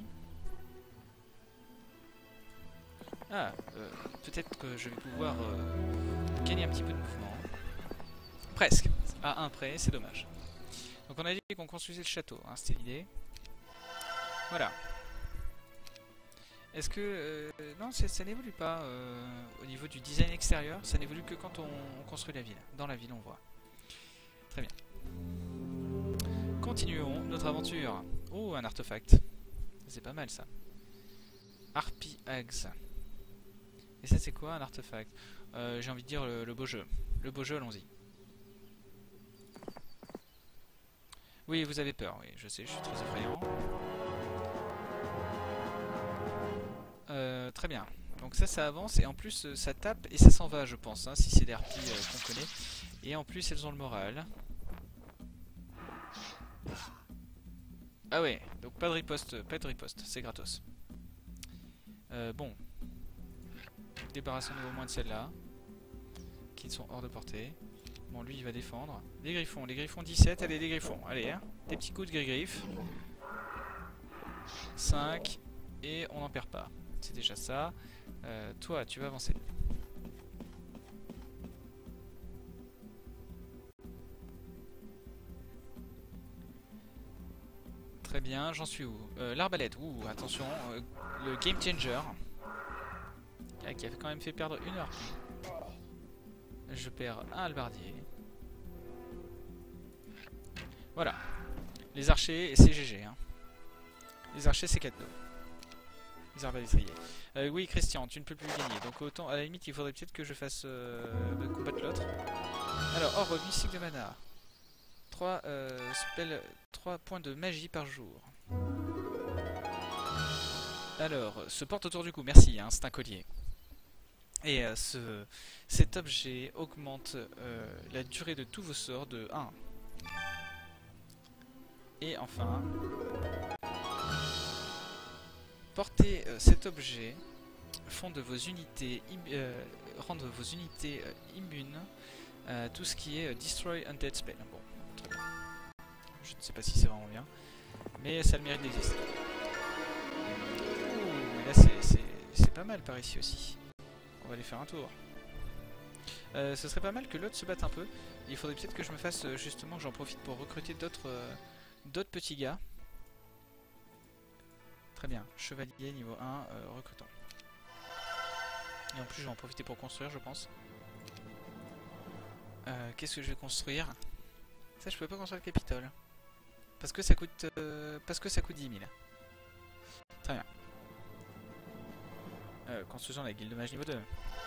Ah, peut-être que je vais pouvoir gagner un petit peu de mouvement. Presque. À un près, c'est dommage. Donc, on a dit qu'on construisait le château, hein, c'était l'idée. Voilà. Est-ce que... non, ça n'évolue pas au niveau du design extérieur. Ça n'évolue que quand on construit la ville. Dans la ville, on voit. Très bien. Continuons notre aventure. Oh, un artefact. C'est pas mal, ça. Harpy Axe. Et ça, c'est quoi, un artefact? J'ai envie de dire le beau jeu. Le beau jeu, allons-y. Oui, vous avez peur. Oui, je sais, je suis très effrayant. Très bien. Donc ça avance et en plus ça tape et ça s'en va, je pense, hein, si c'est des harpies qu'on connaît. Et en plus elles ont le moral. Ah ouais, donc pas de riposte, c'est gratos. Bon. Débarrassons-nous au moins de celles-là, qui sont hors de portée. Bon, lui il va défendre. Les griffons 17, allez les griffons, allez, hein, des petits coups de gris-griffes. 5, et on n'en perd pas. C'est déjà ça. Toi, tu vas avancer. Très bien, j'en suis où? L'arbalète. Ouh, attention, le game changer. Qui a quand même fait perdre une heure. Je perds un halbardier. Voilà. Les archers, c'est GG. Hein. Les archers, c'est 4-2. Les arbalétriers. Oui, Christian, tu ne peux plus gagner. Donc autant, à la limite, il faudrait peut-être que je fasse combattre l'autre. Alors, orbe mystique de mana. 3 points de magie par jour. Alors, se porte autour du cou. Merci, hein, c'est un collier. Et cet objet augmente la durée de tous vos sorts de 1. Et enfin, porter cet objet rend vos unités immunes à tout ce qui est Destroy Undead Spell. Bon, très bien. Je ne sais pas si c'est vraiment bien, mais ça a le mérite d'exister. Ouh, mais là c'est pas mal par ici aussi. On va aller faire un tour. Ce serait pas mal que l'autre se batte un peu. Il faudrait peut-être que je me fasse justement, que j'en profite pour recruter d'autres petits gars. Très bien, chevalier niveau 1, recrutant. Et en plus je vais en profiter pour construire, je pense. Qu'est-ce que je vais construire? Ça, je peux pas construire le Capitole. Parce que ça coûte 10 000. Très bien. Construisons la guilde de mage niveau 2.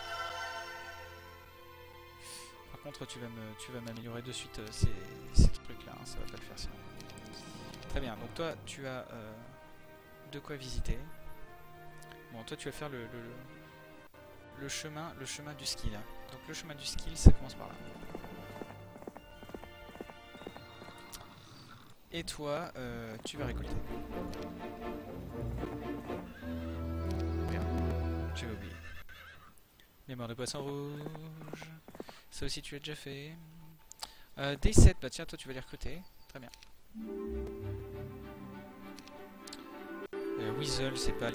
Par contre, tu vas m'améliorer de suite ces trucs-là. Hein, ça va pas le faire sinon. Très bien. Donc toi, tu as de quoi visiter. Bon, toi, tu vas faire le chemin du skill. Donc le chemin du skill, ça commence par là. Et toi, tu vas récolter. Merde, j'avais oublié. Mémoire de poisson rouge. Ça aussi, tu l'as déjà fait. Day 7, bah tiens, toi, tu vas les recruter. Très bien. Weasel, c'est pas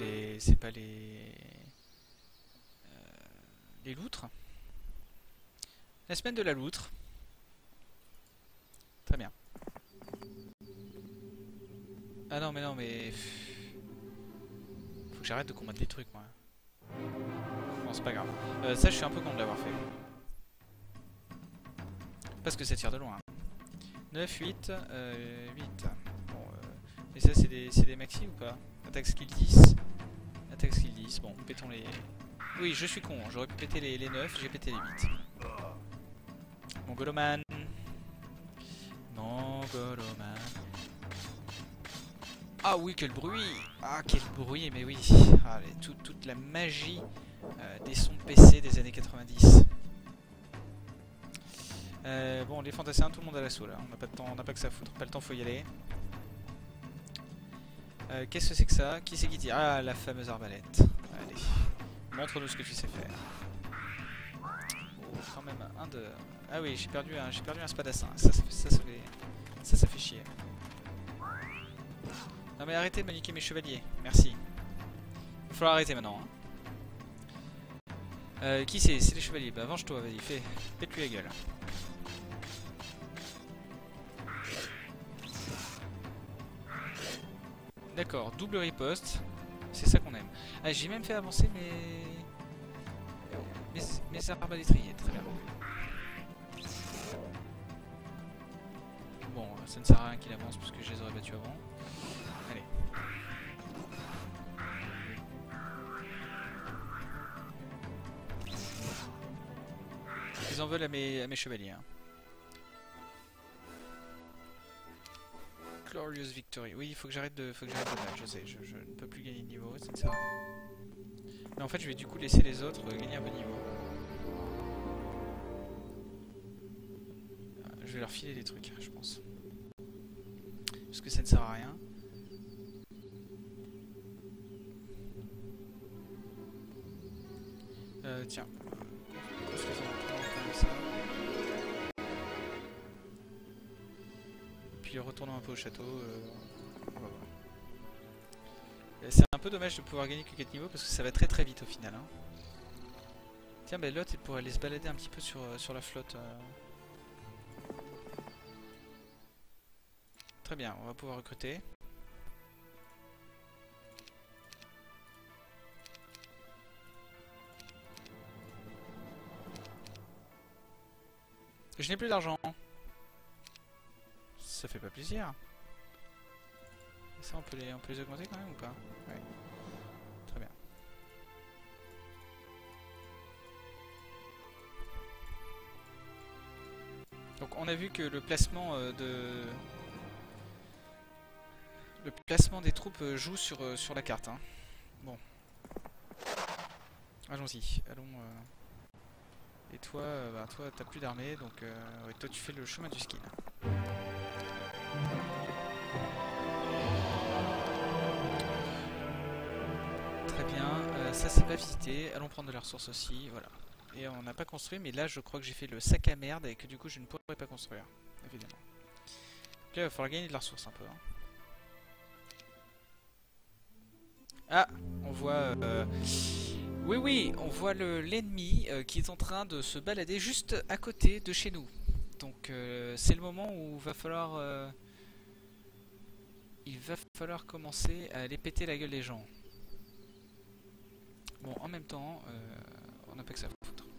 les loutres. La semaine de la loutre. Très bien. Ah non, mais non, mais... Faut que j'arrête de combattre les trucs, moi. Bon, c'est pas grave. Ça, je suis un peu content de l'avoir fait. Parce que ça tire de loin. 9, 8, 8. Bon, et ça, c'est des maxi ou pas? Attaque skill 10. Attaque skill 10. Bon, pétons les... Oui, je suis con. J'aurais pu péter les 9, j'ai pété les 8. Mongoloman. Mongoloman. Ah oui, quel bruit! Ah, quel bruit, mais oui. Ah, toute la magie des sons PC des années 90. Bon, les fantassins, tout le monde à l'assaut là. On n'a pas de temps, on n'a pas que ça à foutre. Pas le temps, faut y aller. Qu'est-ce que c'est que ça? Qui c'est qui tire? Ah, la fameuse arbalète. Allez, montre-nous ce que tu sais faire. Oh, quand même un de... Ah oui, j'ai perdu un spadassin. Ça fait chier. Non mais arrêtez de maniquer mes chevaliers. Merci. Il va falloir arrêter maintenant. Hein. Qui c'est? C'est les chevaliers. Bah venge-toi, vas-y, pète-lui la gueule. D'accord, double riposte, c'est ça qu'on aime. Ah, j'ai même fait avancer mes arbalétriers, très bien. Bon, ça ne sert à rien qu'il avance puisque je les aurais battus avant. Allez. Ils en veulent à mes chevaliers. Hein. Glorious Victory. Oui, il faut que j'arrête de battre, je sais, je ne peux plus gagner de niveau, ça ne sert à rien. Mais en fait, je vais du coup laisser les autres gagner un peu de niveau. Je vais leur filer des trucs, je pense. Parce que ça ne sert à rien. Tiens. Comme ça. Puis retournons un peu au château. On va voir. C'est un peu dommage de pouvoir gagner que 4 niveaux parce que ça va très très vite au final. Hein. Tiens, bah, l'autre, il pourrait aller se balader un petit peu sur la flotte. Très bien, on va pouvoir recruter. Je n'ai plus d'argent. Ça fait pas plaisir. Ça, on peut les augmenter quand même ou pas? Ouais. Très bien. Donc on a vu que le placement le placement des troupes joue sur la carte. Hein. Bon. Allons-y. Allons. Et toi, toi, t'as plus d'armée, donc ouais, toi, tu fais le chemin du ski. Là. Très bien. Ça, c'est pas visité. Allons prendre de la ressource aussi. Voilà. Et on n'a pas construit, mais là, je crois que j'ai fait le sac à merde et que du coup, je ne pourrais pas construire. Évidemment. Donc là, il va falloir gagner de la ressource un peu. Hein. Ah, on voit... Oui, on voit l'ennemi qui est en train de se balader juste à côté de chez nous. Donc c'est le moment où il va falloir commencer à aller péter la gueule des gens. Bon, en même temps, on n'a pas que ça à foutre.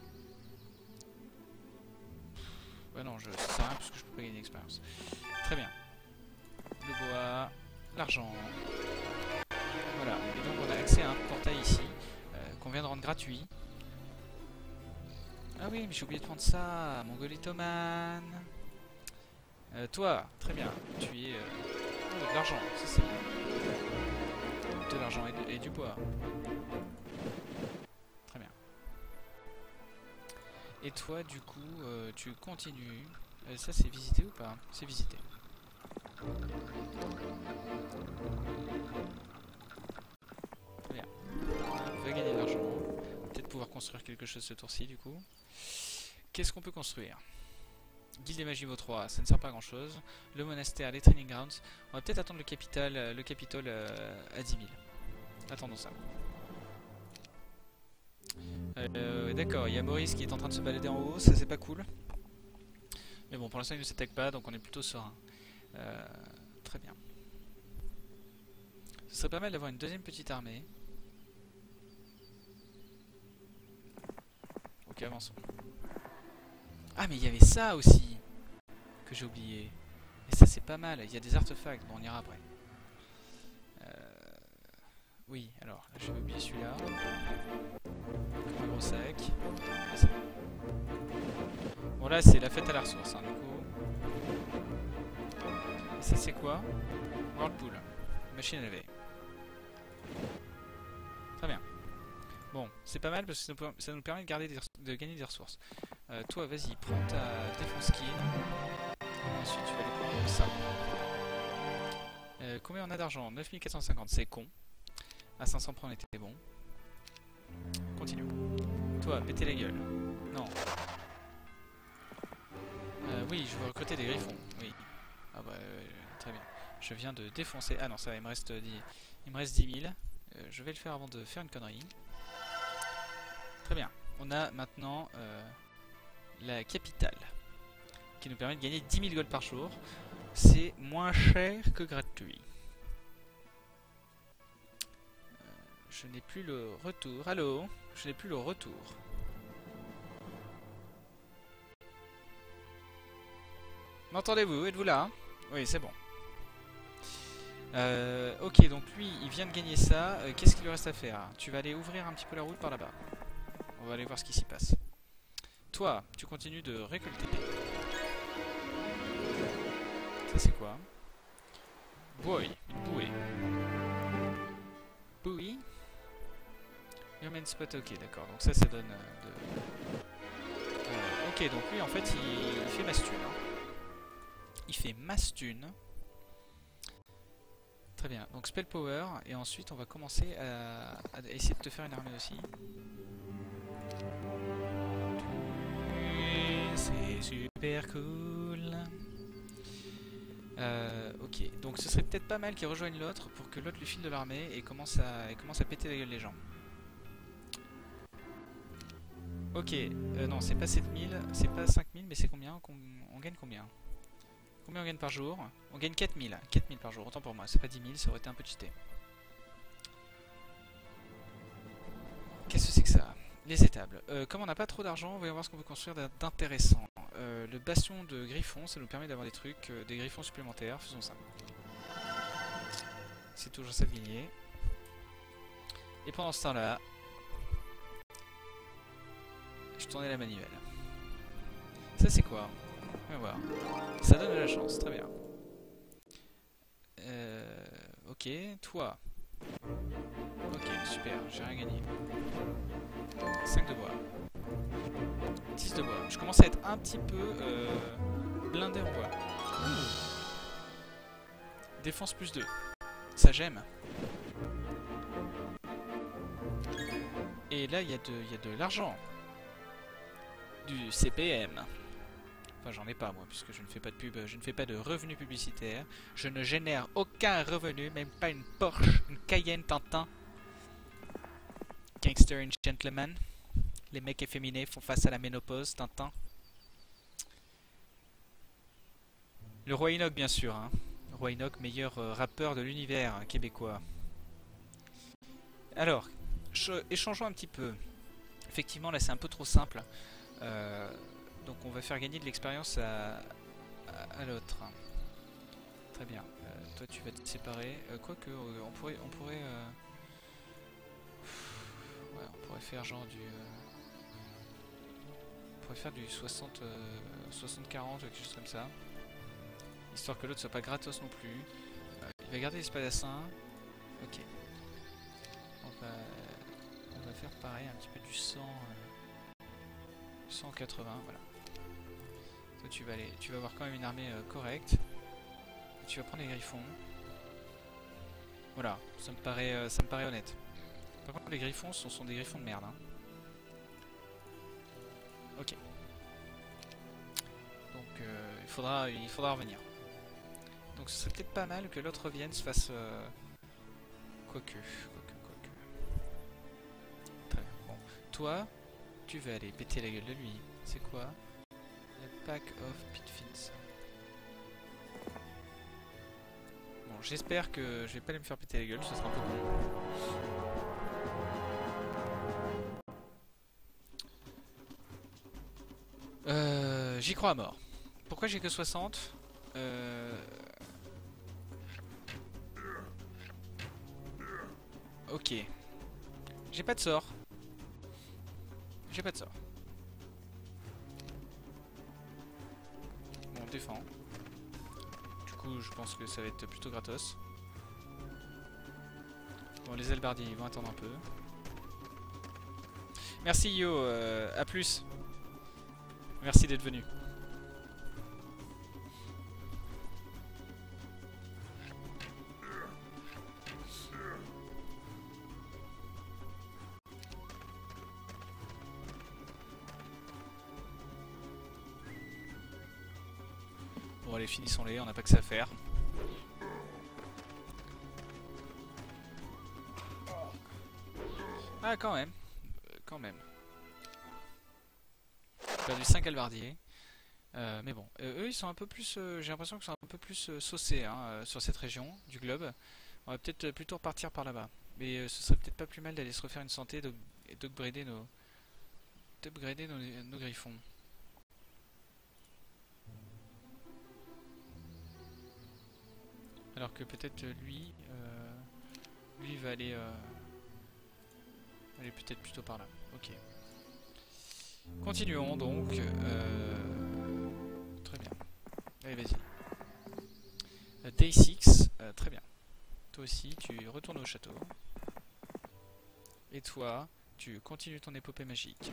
Ouais non, ça sert à rien parce que je peux pas gagner d'expérience. Très bien. Le bois, l'argent. Voilà, et donc on a accès à un portail ici. Qu'on vient de rendre gratuit. Ah oui, mais j'ai oublié de prendre ça, Mongolitoman. Toi, très bien, tu es... de l'argent, ça c'est bien. De l'argent et du bois. Très bien. Et toi, du coup, tu continues. Ça c'est visité ou pas? C'est visité. Très bien. On va gagner de l'argent. Peut-être pouvoir construire quelque chose ce tour-ci du coup. Qu'est-ce qu'on peut construire? Guilde des Magies niveau 3, ça ne sert pas à grand chose. Le monastère, les training grounds. On va peut-être attendre le Capitole à 10 000. Attendons ça. D'accord, il y a Maurice qui est en train de se balader en haut, ça c'est pas cool. Mais bon, pour l'instant il ne s'attaque pas, donc on est plutôt serein. Très bien. Ce serait pas mal d'avoir une deuxième petite armée. Ok, avançons. Ah, mais il y avait ça aussi que j'ai oublié. Et ça, c'est pas mal. Il y a des artefacts. Bon, on ira après. Oui, alors, là, j'avais oublié celui-là. Un gros sac. Et ça. Bon, là, c'est la fête à la ressource, hein, du coup. Et ça, c'est quoi? Whirlpool. Machine à laver. Très bien. Bon, c'est pas mal parce que ça nous permet de gagner des ressources. Toi, vas-y, prends ta défense skin. Ensuite, tu vas aller prendre ça. Combien on a d'argent? 9450, c'est con. À 500 points, on était bon. Continue. Toi, pétez la gueule. Non. Oui, je veux recruter des griffons. Oui. Ah bah, très bien. Je viens de défoncer... Ah non, ça va, il me reste 10 000. Je vais le faire avant de faire une connerie. Très bien. On a maintenant la capitale, qui nous permet de gagner 10 000 gold par jour. C'est moins cher que gratuit. Je n'ai plus le retour. Allô? Je n'ai plus le retour. M'entendez-vous? Êtes-vous là? Oui, c'est bon. Ok, donc lui, il vient de gagner ça. Qu'est-ce qu'il lui reste à faire? Tu vas aller ouvrir un petit peu la route par là-bas. On va aller voir ce qui s'y passe. Toi, tu continues de récolter. Ça, c'est quoi? Boy, une bouée. Bouée. Human spot, ok, d'accord. Donc ça donne ok, donc lui, en fait, il fait masse thune. Hein. Il fait masse thune. Très bien, donc spell power, et ensuite on va commencer à essayer de te faire une armée aussi. C'est super cool. Ok, donc ce serait peut-être pas mal qu'il rejoigne l'autre pour que l'autre lui file de l'armée et commence à péter la gueule les gens. Ok, non, c'est pas 7000, c'est pas 5000, mais c'est combien? On gagne combien? Combien on gagne par jour? On gagne 4000. 4000 par jour, autant pour moi. C'est pas 10 000, ça aurait été un peu cheaté. Qu'est-ce que c'est que ça? Les étables. Comme on n'a pas trop d'argent, on va y voir ce qu'on peut construire d'intéressant. Le bastion de griffon, ça nous permet d'avoir des trucs, des griffons supplémentaires. Faisons ça. C'est toujours ça de gagner. Et pendant ce temps-là, je tournais la manivelle. Ça, c'est quoi? On va voir. Ça donne de la chance, très bien. Ok, toi. Ok, super, j'ai rien gagné. 5 de bois. 10 de bois. Je commence à être un petit peu blindé en bois. Défense plus 2. Ça j'aime. Et là, il y a de l'argent. Du CPM. Enfin, j'en ai pas moi, puisque je ne fais pas de pub, je ne fais pas de revenus publicitaires. Je ne génère aucun revenu, même pas une Porsche, une Cayenne Tintin. Gangster and Gentleman. Les mecs efféminés font face à la ménopause, Tintin. Le Roi Enoch, bien sûr. Hein. Le Roi Enoch, meilleur rappeur de l'univers québécois. Alors, échangeons un petit peu. Effectivement, là, c'est un peu trop simple. Donc on va faire gagner de l'expérience à l'autre. Très bien. Toi tu vas te séparer. Quoique on pourrait ouais, on pourrait faire genre du on pourrait faire du 60-40 quelque chose comme ça. Histoire que l'autre soit pas gratos non plus. Il va garder l'espadassin. Ok. On va faire pareil, un petit peu du 180, voilà. Toi tu vas avoir quand même une armée correcte. Et tu vas prendre les griffons. Voilà, ça me paraît honnête. Par contre les griffons sont des griffons de merde. Hein. Ok. Donc il faudra revenir. Donc ce serait peut-être pas mal que l'autre revienne, se fasse... Quoique. Très bien. Bon. Toi, tu vas aller péter la gueule de lui. C'est quoi? Le pack of Pitfins. Bon, j'espère que je vais pas aller me faire péter la gueule, ce sera un peu con. J'y crois à mort. Pourquoi j'ai que 60 Ok. J'ai pas de sort. J'ai pas de sort. Bon, on défend. Du coup, je pense que ça va être plutôt gratos. Bon, les halbardiers, ils vont attendre un peu. Merci Yo, à plus. Merci d'être venu. Bon allez, finissons-les, on n'a pas que ça à faire. Ah quand même. Quand même. J'ai perdu 5 halbardiers. Mais bon, eux ils sont un peu plus, j'ai l'impression qu'ils sont un peu plus saucés hein, sur cette région du globe. On va peut-être plutôt repartir par là-bas. Mais ce serait peut-être pas plus mal d'aller se refaire une santé et d'upgrader nos griffons. Alors que peut-être lui va aller peut-être plutôt par là. Ok. Continuons donc. Très bien. Allez, vas-y. Day 6, très bien. Toi aussi, tu retournes au château. Et toi, tu continues ton épopée magique.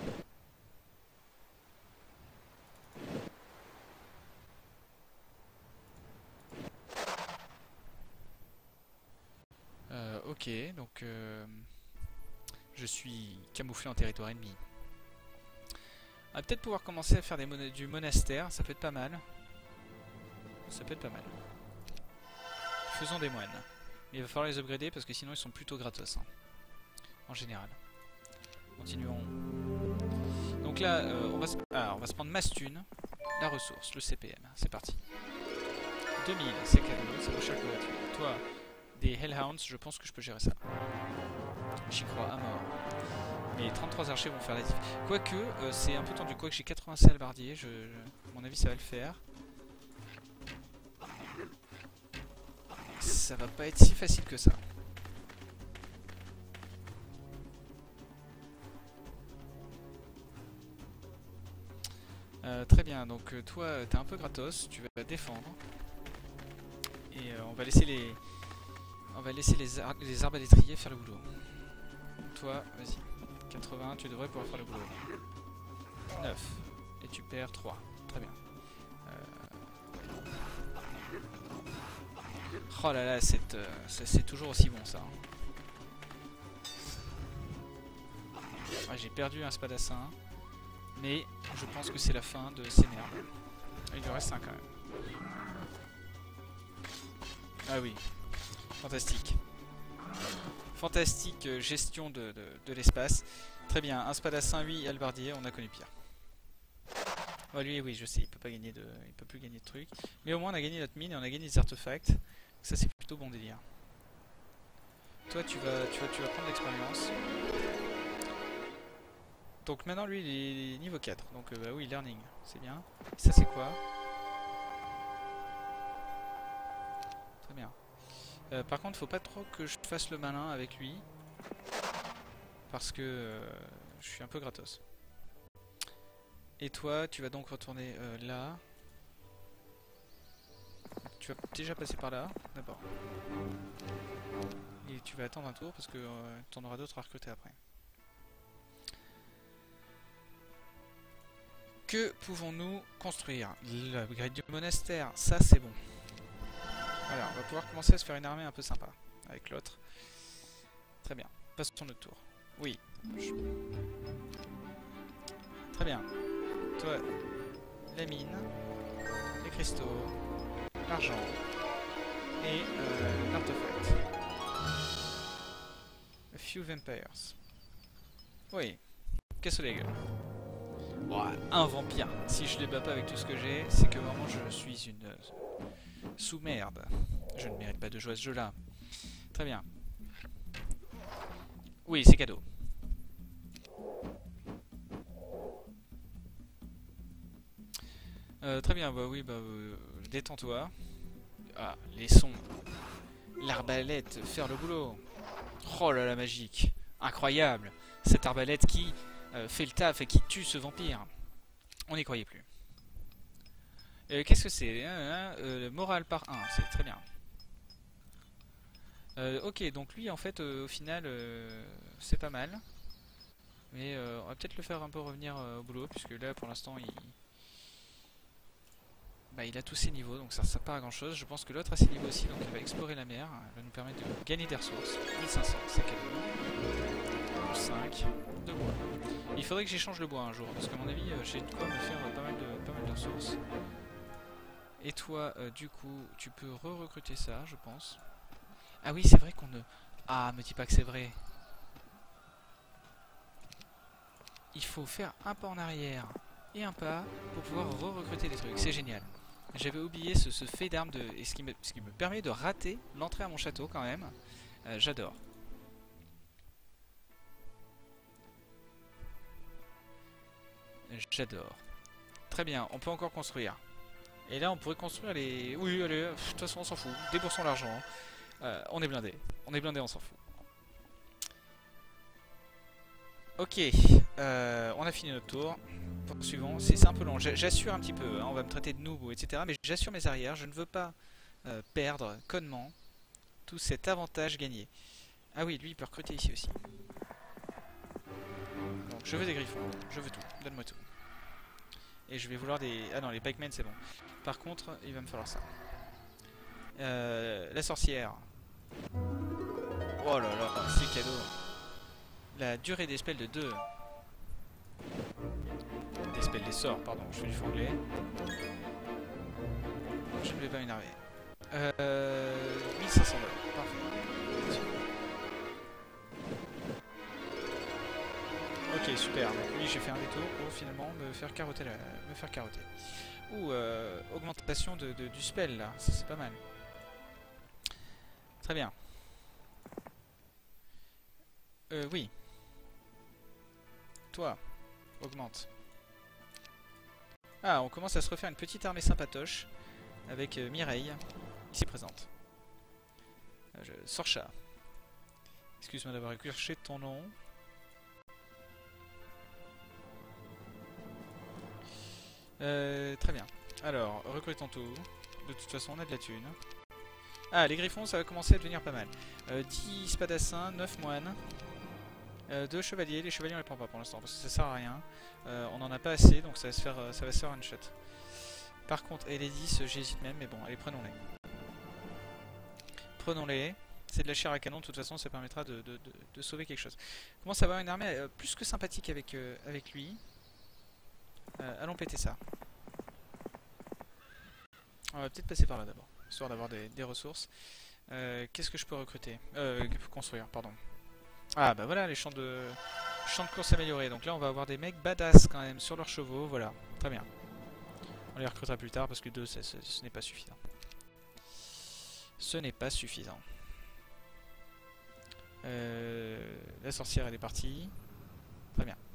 Ok, donc je suis camouflé en territoire ennemi. On va peut-être pouvoir commencer à faire du monastère, ça peut être pas mal. Ça peut être pas mal. Faisons des moines. Mais il va falloir les upgrader parce que sinon ils sont plutôt gratos. Hein, en général. Continuons. Donc là, on va se prendre Mastune, la ressource, le CPM. C'est parti. 2000, c'est cadeau, ça vaut cher que la voiture. Toi, des Hellhounds, je pense que je peux gérer ça. J'y crois à mort. Mais 33 archers vont faire la diff. Quoique, c'est un peu tendu. Quoique j'ai 86 halbardiers, à mon avis ça va le faire. Ça va pas être si facile que ça. Très bien, donc toi t'es un peu gratos, tu vas défendre. Et on va laisser les arbalétriers faire le boulot. Toi, vas-y. 80, tu devrais pouvoir faire le boulot. 9. Et tu perds 3. Très bien. Oh là là, c'est toujours aussi bon ça. Ouais, j'ai perdu un spadassin. Mais je pense que c'est la fin de ces merdes. Il lui reste un quand même. Ah oui. Fantastique. Fantastique gestion de l'espace. Très bien, un spadassin, 8 halbardier, on a connu pire. Oh, lui, oui, je sais, il peut pas gagner il peut plus gagner de trucs. Mais au moins on a gagné notre mine et on a gagné des artefacts. Ça c'est plutôt bon délire. Toi tu vas prendre l'expérience. Donc maintenant lui il est niveau 4. Donc bah oui, learning, c'est bien. Ça c'est quoi? Très bien. Par contre faut pas trop que je fasse le malin avec lui. Parce que je suis un peu gratos. Et toi, tu vas donc retourner là. Tu vas déjà passer par là, d'abord. Et tu vas attendre un tour parce que tu en auras d'autres à recruter après. Que pouvons-nous construire? L'upgrade du monastère, ça c'est bon. Voilà, on va pouvoir commencer à se faire une armée un peu sympa avec l'autre. Très bien, passons notre tour. Oui. Très bien. Toi, la mine, les cristaux, l'argent et l'artefact. A few vampires. Oui, casse les gueules. Bon, un vampire. Si je les bats pas avec tout ce que j'ai, c'est que vraiment je suis Sous merde. Je ne mérite pas de jouer à ce jeu-là. Très bien. Oui, c'est cadeau. Très bien, bah oui, bah détends-toi. Ah, les sons. L'arbalète, faire le boulot. Oh là là, magique. Incroyable. Cette arbalète qui fait le taf et qui tue ce vampire. On n'y croyait plus. Qu'est-ce que c'est Morale par 1, c'est très bien. Ok, donc lui en fait au final c'est pas mal. Mais on va peut-être le faire un peu revenir au boulot, puisque là pour l'instant il a tous ses niveaux, donc ça ne sert pas à grand chose. Je pense que l'autre a ses niveaux aussi, donc il va explorer la mer. Il va nous permettre de gagner des ressources. 1500, sac à dos. 5 de bois. Il faudrait que j'échange le bois un jour, parce qu'à mon avis j'ai de quoi me faire pas mal de ressources. Et toi, du coup, tu peux re-recruter ça, je pense. Ah oui, c'est vrai qu'on ne... Ah, me dis pas que c'est vrai. Il faut faire un pas en arrière et un pas pour pouvoir re-recruter des trucs. C'est génial. J'avais oublié ce fait d'armes et ce qui me permet de rater l'entrée à mon château quand même. J'adore. J'adore. Très bien, on peut encore construire. Et là on pourrait construire les... Oui, allez, de toute façon on s'en fout. Déboursons l'argent. On est blindé. On est blindé, on s'en fout. Ok, on a fini notre tour. Poursuivons, c'est un peu long, j'assure un petit peu, hein, on va me traiter de noob, etc. Mais j'assure mes arrières, je ne veux pas perdre connement tout cet avantage gagné. Ah oui, lui il peut recruter ici aussi. Donc je veux des griffons, je veux tout, donne-moi tout. Et je vais vouloir des... Ah non, les pikemen c'est bon. Par contre, il va me falloir ça. La sorcière. Oh là là, c'est cadeau. La durée des spells de 2. Des spells, des sorts, pardon, je fais du franglais. Je ne vais pas m'énerver. 1500 $, parfait. Ok, super. Donc oui, j'ai fait un détour pour finalement me faire carotter. Ou augmentation du spell là, ça c'est pas mal. Très bien. Oui. Toi, augmente. Ah, on commence à se refaire une petite armée sympatoche avec Mireille, ici présente. Sorcha. Excuse-moi d'avoir écorché ton nom. Très bien. Alors, recrutons tout. De toute façon, on a de la thune. Ah, les griffons, ça va commencer à devenir pas mal. 10 spadassins, 9 moines. 2 chevaliers, les chevaliers on les prend pas pour l'instant parce que ça sert à rien. On en a pas assez donc ça va se faire one shot. Par contre, et les 10 j'hésite même, mais bon, allez, prenons-les. Prenons-les, c'est de la chair à canon, de toute façon ça permettra de sauver quelque chose. Commence à avoir une armée plus que sympathique avec lui. Allons péter ça. On va peut-être passer par là d'abord, histoire d'avoir des ressources. Qu'est-ce que je peux recruter construire, pardon. Ah bah voilà, les champs de course améliorés. Donc là on va avoir des mecs badass quand même sur leurs chevaux, voilà, très bien. On les recrutera plus tard parce que 2 ce n'est pas suffisant. Ce n'est pas suffisant. La sorcière elle est partie. Très bien.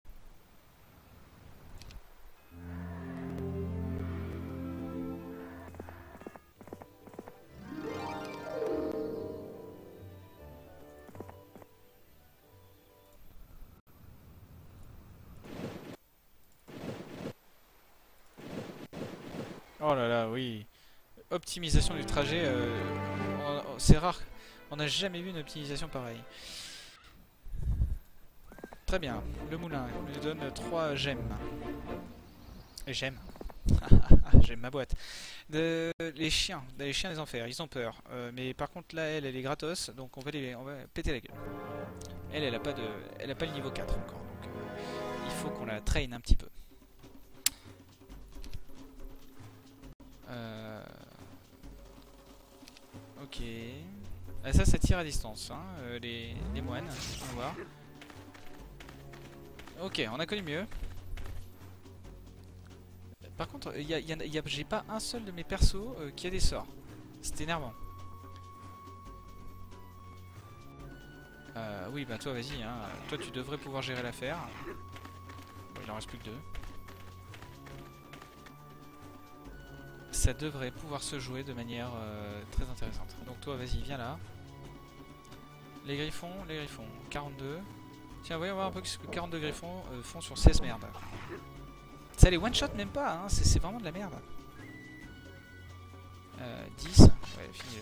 Oh là là, oui. Optimisation du trajet, c'est rare. On n'a jamais vu une optimisation pareille. Très bien. Le moulin nous donne 3 gemmes. Et j'aime. J'aime ma boîte. Les chiens des enfers, ils ont peur. Mais par contre là, elle est gratos, donc on va péter la gueule. Elle a pas le niveau 4 encore, donc il faut qu'on la traîne un petit peu. Ok. Ah, ça tire à distance, hein, les moines, on va voir. Ok, on a connu mieux. Par contre, j'ai pas un seul de mes persos qui a des sorts. C'est énervant. Oui, bah toi, vas-y. Hein. Toi, tu devrais pouvoir gérer l'affaire. Bon, il en reste plus que 2. Ça devrait pouvoir se jouer de manière très intéressante. Donc toi, vas-y, viens là. Les griffons. 42. Tiens, voyons voir un peu ce que 42 griffons font sur 16 merdes. Ça les one-shot même pas, hein. C'est vraiment de la merde. 10. Ouais, fini.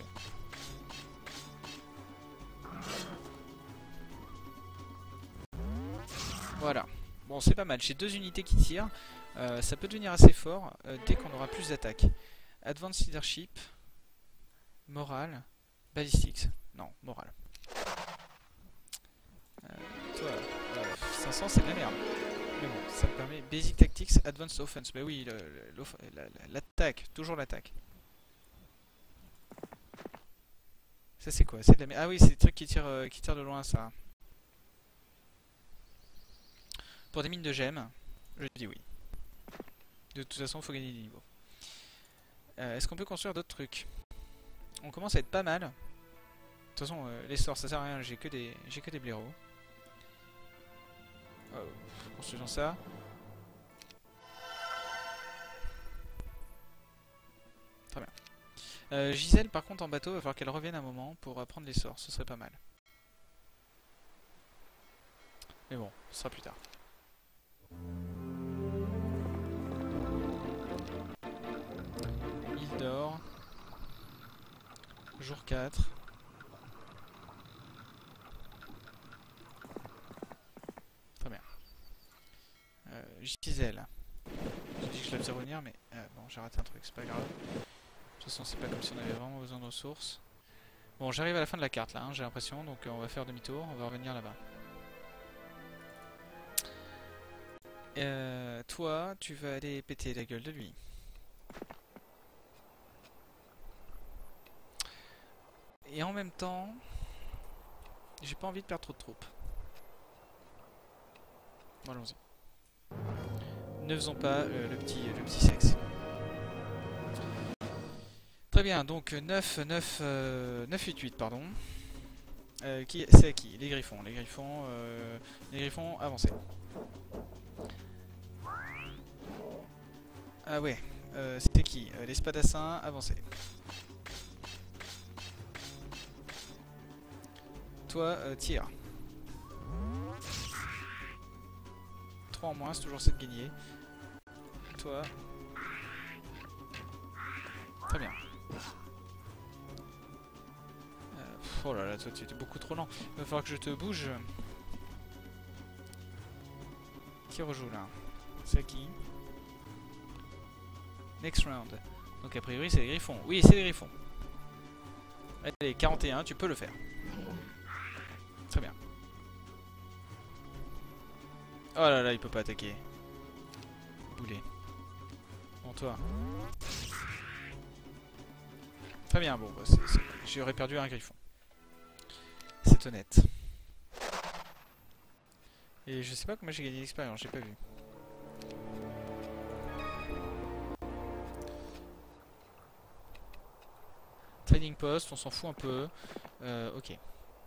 Voilà. Bon, c'est pas mal. J'ai 2 unités qui tirent. Ça peut devenir assez fort dès qu'on aura plus d'attaques. Advanced Leadership. Morale. Ballistics. Non, morale. Toi, 500 c'est de la merde. Mais bon, ça me permet Basic Tactics, Advanced Offense. Bah oui, l'attaque, toujours l'attaque. Ça c'est quoi? C'est de la merde. Ah oui, c'est des trucs qui tirent de loin, ça. Pour des mines de gemmes, je dis oui. De toute façon, il faut gagner des niveaux. Est-ce qu'on peut construire d'autres trucs? On commence à être pas mal. De toute façon, les sorts, ça sert à rien, j'ai que des blaireaux. Construisons ça. Très bien. Gisèle, par contre, en bateau, il va falloir qu'elle revienne un moment pour apprendre les sorts. Ce serait pas mal. Mais bon, ce sera plus tard. Île d'or. Jour 4. Très bien. Gisèle. J'ai dit que je la faisais revenir, mais bon, j'ai raté un truc, c'est pas grave. De toute façon, c'est pas comme si on avait vraiment besoin de ressources. Bon, j'arrive à la fin de la carte là, hein, j'ai l'impression, donc on va faire demi-tour, on va revenir là-bas. Toi, tu vas aller péter la gueule de lui. Et en même temps, j'ai pas envie de perdre trop de troupes. Bon, allons-y. Ne faisons pas le petit sexe. Très bien, donc 9, 8, 8, pardon. C'est à qui? Les griffons. Les griffons, avancez. Ah ouais, c'était qui? Les spadassins, avancez. Toi, tire. 3 en moins, c'est toujours 7 gagnés. Toi. Très bien. Oh là là, toi tu es beaucoup trop lent. Il va falloir que je te bouge. Qui rejoue là? C'est qui? Next round. Donc a priori c'est les griffons. Oui, c'est les griffons. Allez, 41, tu peux le faire. Très bien. Oh là là, il peut pas attaquer. Boulet. Bon, toi. Très bien, bon, bah, j'aurais perdu un griffon. C'est honnête. Et je sais pas comment j'ai gagné l'expérience, j'ai pas vu. Trading post, on s'en fout un peu. Ok.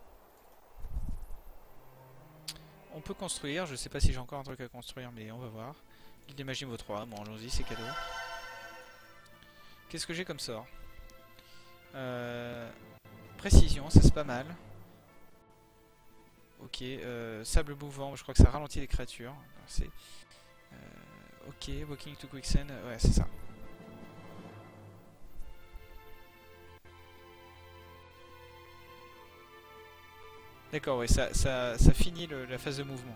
On peut construire, je sais pas si j'ai encore un truc à construire, mais on va voir. Guilde des magies niveau 3, bon allons-y, c'est cadeau. Qu'est-ce que j'ai comme sort? Précision, ça c'est pas mal. Ok, sable mouvant, je crois que ça ralentit les créatures. C'est ok, walking to quicksand, ouais c'est ça. D'accord, ouais, ça finit la phase de mouvement.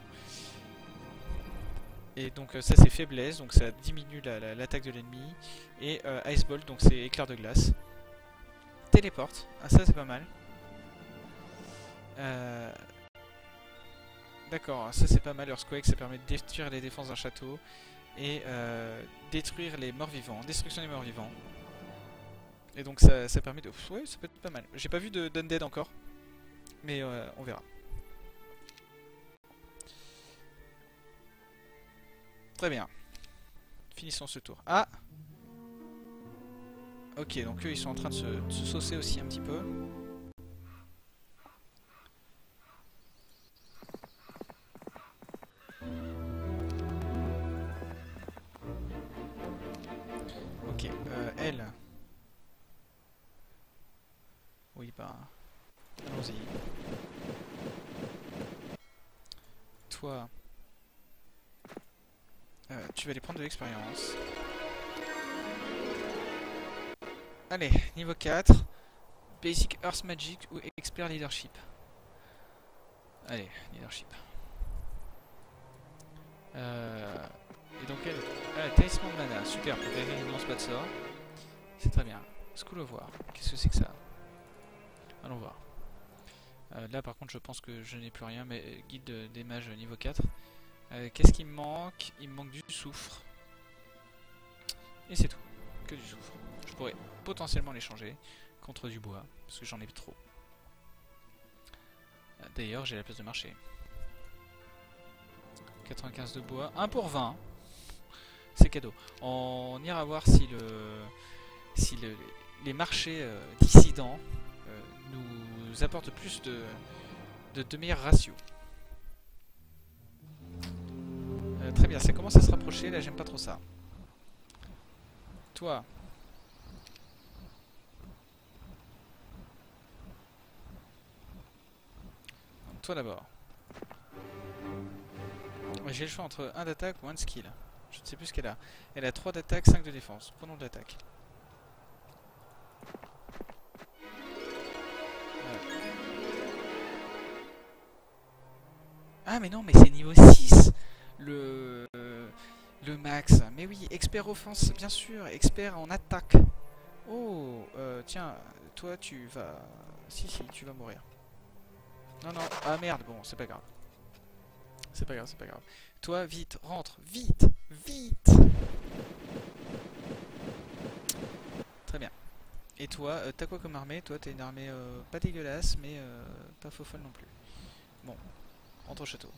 Et donc ça c'est faiblesse, donc ça diminue l'attaque de l'ennemi. Et Ice Bolt, donc c'est éclair de glace. Téléporte, ah ça c'est pas mal. D'accord, ça c'est pas mal. Earthquake, ça permet de détruire les défenses d'un château. Et détruire les morts vivants, destruction des morts vivants. Et donc ça permet de... Ouais, ça peut être pas mal. J'ai pas vu d'Undead encore. Mais on verra. Très bien. Finissons ce tour. Ah! Ok, donc eux ils sont en train de se saucer aussi un petit peu. Ok, elle. Oui, bah. Allons-y. Toi. Tu vas aller prendre de l'expérience. Allez, niveau 4. Basic Earth Magic ou Expert Leadership. Allez, Leadership. Et donc elle... Ah, talisman de mana, super, pour gagner une lance pas de sort. C'est très bien. School of War, qu'est-ce que c'est que ça? Allons voir. Là par contre je pense que je n'ai plus rien, mais guide des mages niveau 4. Qu'est-ce qui me manque? Il me manque du soufre. Et c'est tout, que du soufre. Je pourrais potentiellement l'échanger contre du bois, parce que j'en ai trop. D'ailleurs j'ai la place de marché. 95 de bois, 1 pour 20. C'est cadeau. On ira voir si les marchés dissidents nous apportent plus de meilleurs ratios. Très bien, ça commence à se rapprocher, là j'aime pas trop ça. Toi. Toi d'abord. J'ai le choix entre 1 d'attaque ou 1 de skill. Je ne sais plus ce qu'elle a. Elle a 3 d'attaque, 5 de défense. Prenons de l'attaque. Ah mais non, mais c'est niveau 6 le max. Mais oui, expert offense, bien sûr. Expert en attaque. Oh, tiens, toi tu vas... Si, tu vas mourir. Non, non, ah merde, bon, c'est pas grave. C'est pas grave, c'est pas grave. Toi, vite, rentre, vite, vite. Très bien. Et toi, t'as quoi comme armée? Toi, t'as une armée pas dégueulasse, mais pas faux folle non plus. Bon, rentre au château.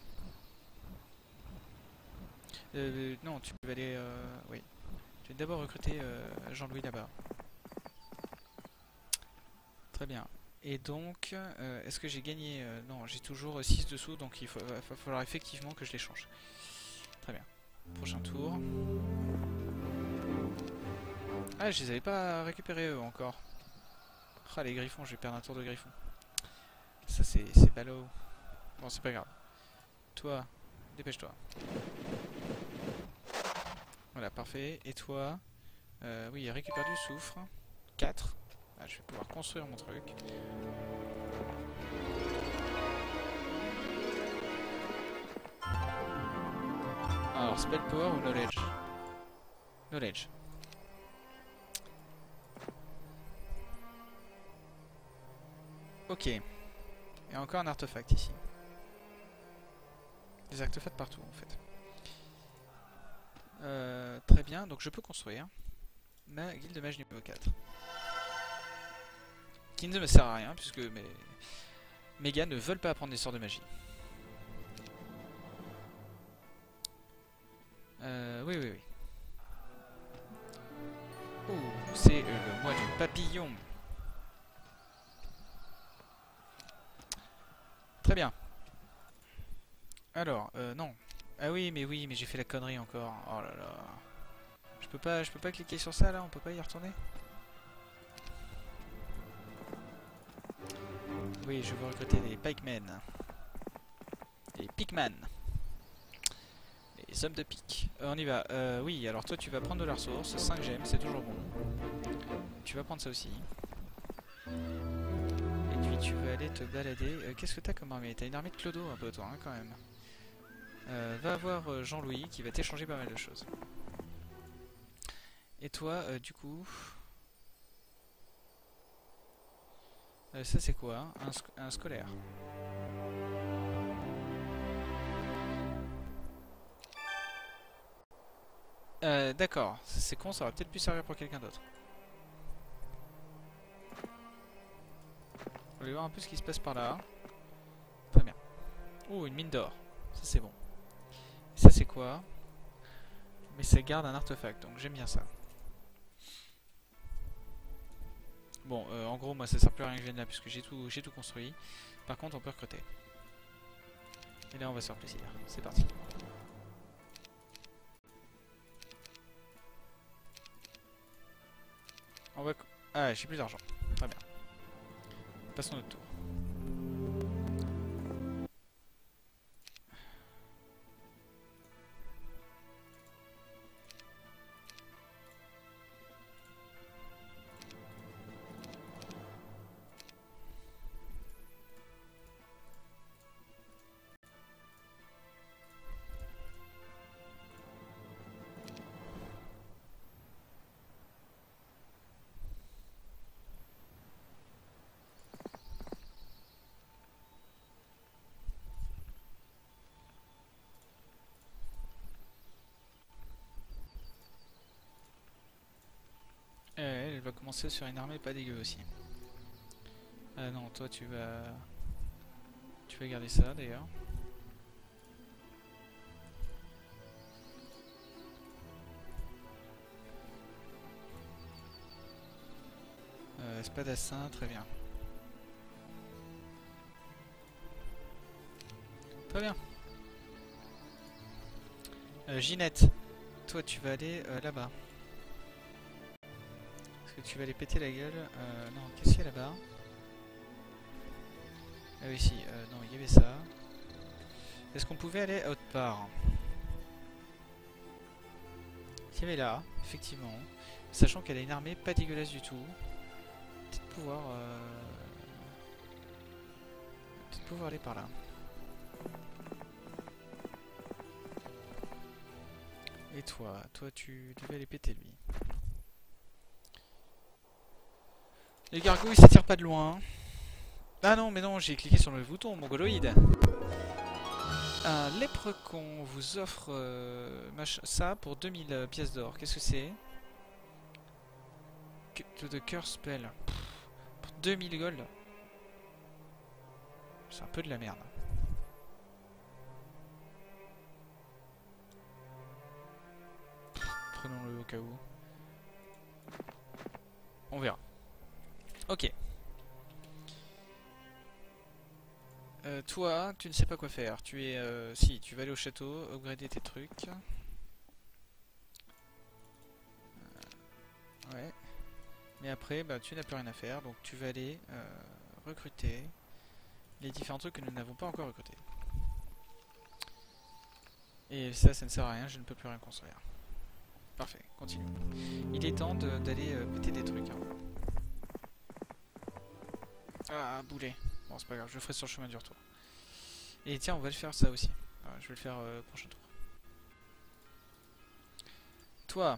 Non, tu vas aller... oui. Tu vas d'abord recruter Jean-Louis là-bas. Très bien. Et donc, est-ce que j'ai gagné non, j'ai toujours 6 dessous, donc il va falloir effectivement que je les change. Très bien. Prochain tour. Ah, je les avais pas récupérés eux encore. Ah, les griffons, je vais perdre un tour de griffon. Ça, c'est ballot. Bon, c'est pas grave. Toi, dépêche-toi. Voilà, parfait. Et toi, oui, récupère du soufre. 4. Ah, je vais pouvoir construire mon truc. Alors, spell power ou knowledge? Knowledge. Ok. Il y a encore un artefact ici. Des artefacts partout en fait. Très bien, donc je peux construire ma guilde de mage niveau 4. Qui ne me sert à rien puisque mes gars ne veulent pas apprendre des sorts de magie. Oui, oui, oui. Oh, c'est le mois du papillon. Très bien. Alors, non. Ah oui, mais j'ai fait la connerie encore. Oh là là. Je peux pas cliquer sur ça là, on peut pas y retourner. Oui, je veux recruter des pikemen. Des pickman. Les hommes de pique. On y va. Oui, alors toi tu vas prendre de la ressource. 5 gemmes, c'est toujours bon. Tu vas prendre ça aussi. Et puis tu vas aller te balader. Qu'est-ce que t'as comme armée? T'as une armée de clodo un peu toi, hein, quand même. Va voir Jean-Louis qui va t'échanger pas mal de choses. Et toi, du coup... ça c'est quoi? Un scolaire. D'accord, c'est con, ça aurait peut-être pu servir pour quelqu'un d'autre. On va aller voir un peu ce qui se passe par là. Très bien. Oh, une mine d'or. Ça c'est bon. Ça c'est quoi? Mais ça garde un artefact, donc j'aime bien ça. Bon, en gros, moi ça sert plus à rien que je vienne là, puisque j'ai tout construit. Par contre, on peut recruter. Et là, on va se faire plaisir. C'est parti. On va... Ah, j'ai plus d'argent. Très bien. Passons notre tour. Elle va commencer sur une armée pas dégueu aussi. Ah non, toi tu vas... Tu vas garder ça d'ailleurs. Spadassin, très bien. Très bien. Ginette, toi tu vas aller là-bas. Est-ce que tu vas aller péter la gueule? Non, qu'est-ce qu'il y a là-bas? Ah oui, si, non, il y avait ça. Est-ce qu'on pouvait aller à autre part? Il y avait là, effectivement. Sachant qu'elle a une armée pas dégueulasse du tout. Peut-être pouvoir aller par là. Et toi tu devais aller péter lui. Les gargouilles ça tire pas de loin. Ah non mais non, j'ai cliqué sur le bouton mongoloïde. Un léprechaun vous offre ça pour 2000 pièces d'or. Qu'est-ce que c'est? De curse spell. Pour 2000 gold. C'est un peu de la merde. Prenons-le au cas où. On verra. Ok. Toi, tu ne sais pas quoi faire. Tu es... si, tu vas aller au château, upgrader tes trucs. Ouais. Mais après, bah, tu n'as plus rien à faire. Donc tu vas aller recruter les différents trucs que nous n'avons pas encore recrutés. Et ça ne sert à rien, je ne peux plus rien construire. Parfait, continue. Il est temps d'aller péter des trucs. Hein. Ah, boulet. Bon, c'est pas grave, je le ferai sur le chemin du retour. Et tiens, on va le faire ça aussi. Alors, je vais le faire prochain tour. Toi.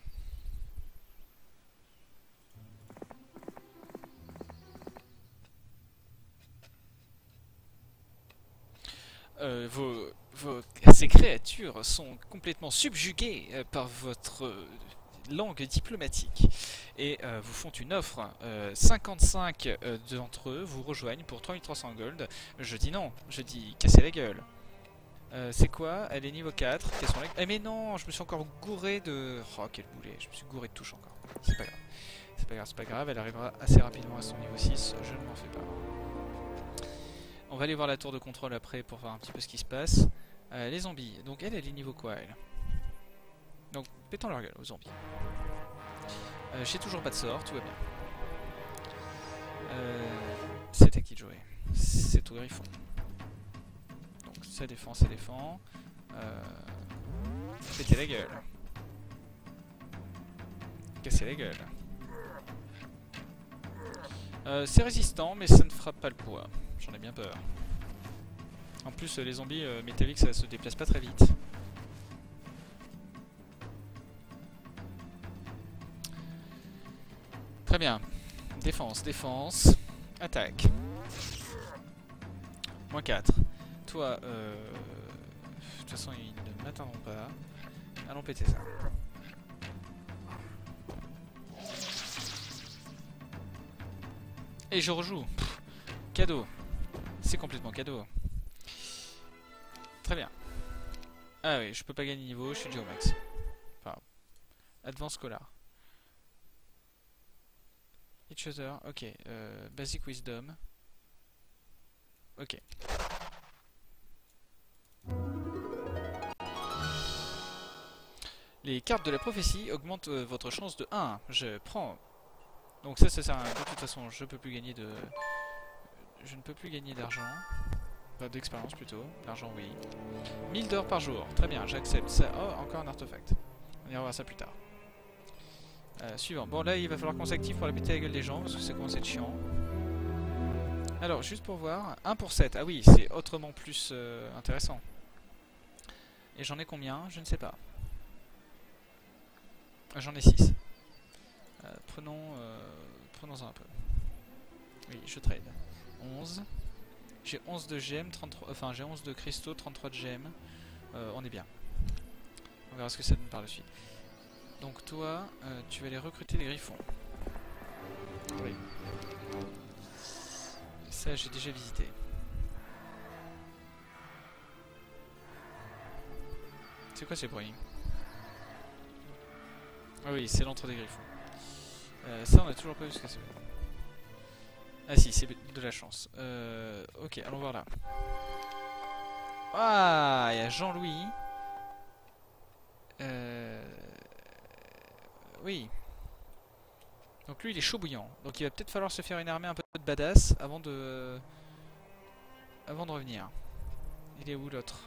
Ces créatures sont complètement subjuguées par votre langue diplomatique et vous font une offre. 55 d'entre eux vous rejoignent pour 3300 gold. Je dis non, je dis casser la gueule. C'est quoi? Elle est niveau 4. Eh mais non, je me suis encore gouré de... Oh quel boulet, je me suis gouré de touche encore. C'est pas grave. C'est pas grave, c'est pas grave, elle arrivera assez rapidement à son niveau 6, je ne m'en fais pas. On va aller voir la tour de contrôle après pour voir un petit peu ce qui se passe. Les zombies, donc elle est niveau quoi elle? Donc pétons leur gueule aux zombies. J'ai toujours pas de sort, tout va bien. C'est à qui de jouer? C'est au griffon. Donc ça défend, ça défend. Péter la gueule. Casser la gueule. C'est résistant mais ça ne frappe pas le poids. J'en ai bien peur. En plus les zombies métalliques ça se déplace pas très vite. Très bien. Défense, défense. Attaque. Moins 4. Toi, de toute façon ils ne m'atteindront pas. Allons péter ça. Et je rejoue. Pff, cadeau. C'est complètement cadeau. Très bien. Ah oui, je peux pas gagner niveau, je suis déjà au max. Enfin, Advanced Scholar. Each other, ok. Basic Wisdom. Ok. Les cartes de la prophétie augmentent votre chance de 1. Je prends. Donc ça sert à rien. De toute façon, je peux plus gagner de. Je ne peux plus gagner d'argent. Enfin, d'expérience plutôt. L'argent, oui. 1000 d'or par jour. Très bien, j'accepte ça. Oh, encore un artefact. On ira voir ça plus tard. Suivant. Bon, là, il va falloir qu'on s'active pour la péter la gueule des gens parce que ça commence à être chiant. Alors, juste pour voir. 1 pour 7. Ah oui, c'est autrement plus intéressant. Et j'en ai combien? Je ne sais pas. J'en ai 6. Prenons-en un peu. Oui, je trade. 11. J'ai 11 de gemmes, 33, enfin j'ai 11 de cristaux, 33 de gemmes. On est bien. On verra ce que ça donne par la suite. Donc toi, tu vas aller recruter les griffons. Oui. Ça, j'ai déjà visité. C'est quoi ces bruits? Ah oui, c'est l'entre des griffons. Ça, on a toujours pas vu ce que c'est. Ah si, c'est de la chance. Ok, allons voir là. Ah, il y a Jean-Louis. Oui. Donc lui, il est chaud bouillant. Donc il va peut-être falloir se faire une armée un peu de badass avant de revenir. Il est où l'autre?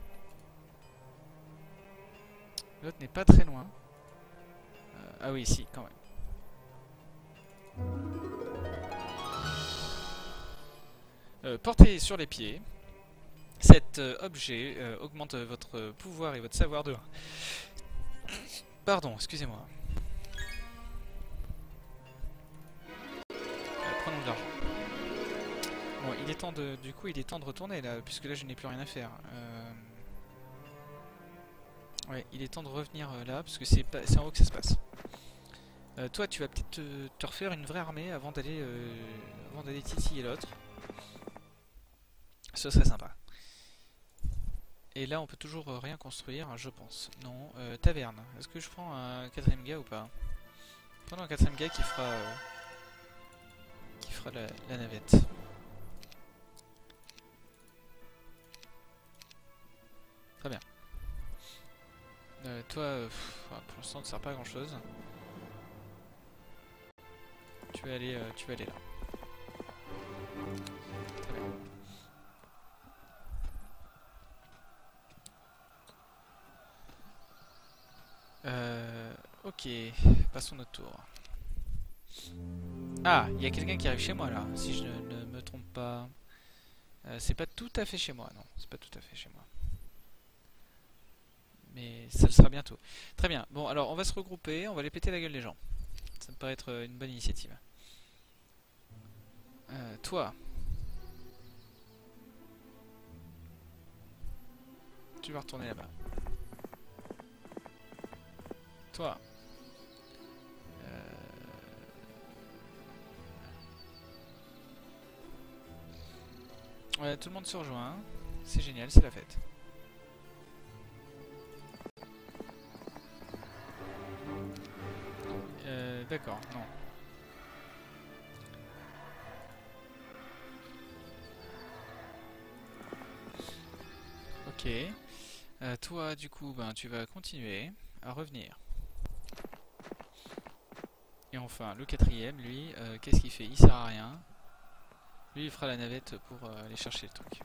L'autre n'est pas très loin. Ah oui, si, quand même. Portez sur les pieds. Cet objet augmente votre pouvoir et votre savoir de 1. Pardon, excusez-moi. Prenons de l'argent. Bon, il est temps de, du coup, il est temps de retourner là, puisque là je n'ai plus rien à faire. Ouais, il est temps de revenir là, parce que c'est en haut que ça se passe. Toi, tu vas peut-être te refaire une vraie armée avant d'aller titiller l'autre. Ce serait sympa. Et là, on peut toujours rien construire, je pense. Non, taverne. Est-ce que je prends un quatrième gars ou pas? Prenons un quatrième gars qui fera la navette. Très bien. Toi, pour l'instant, ne sert pas à grand chose. Tu vas aller là. Très bien. Ok, passons notre tour. Ah, il y a quelqu'un qui arrive chez moi là, si je ne me trompe pas. C'est pas tout à fait chez moi, non, c'est pas tout à fait chez moi. Mais ça le sera bientôt. Très bien, bon alors on va se regrouper, on va aller péter la gueule des gens. Ça me paraît être une bonne initiative. Toi. Tu vas retourner là-bas. Toi. Ouais, tout le monde se rejoint. C'est génial, c'est la fête. D'accord, non. Ok. Toi, du coup, ben, tu vas continuer à revenir. Et enfin, le quatrième, lui, qu'est-ce qu'il fait? Il sert à rien. Lui, il fera la navette pour aller chercher le truc.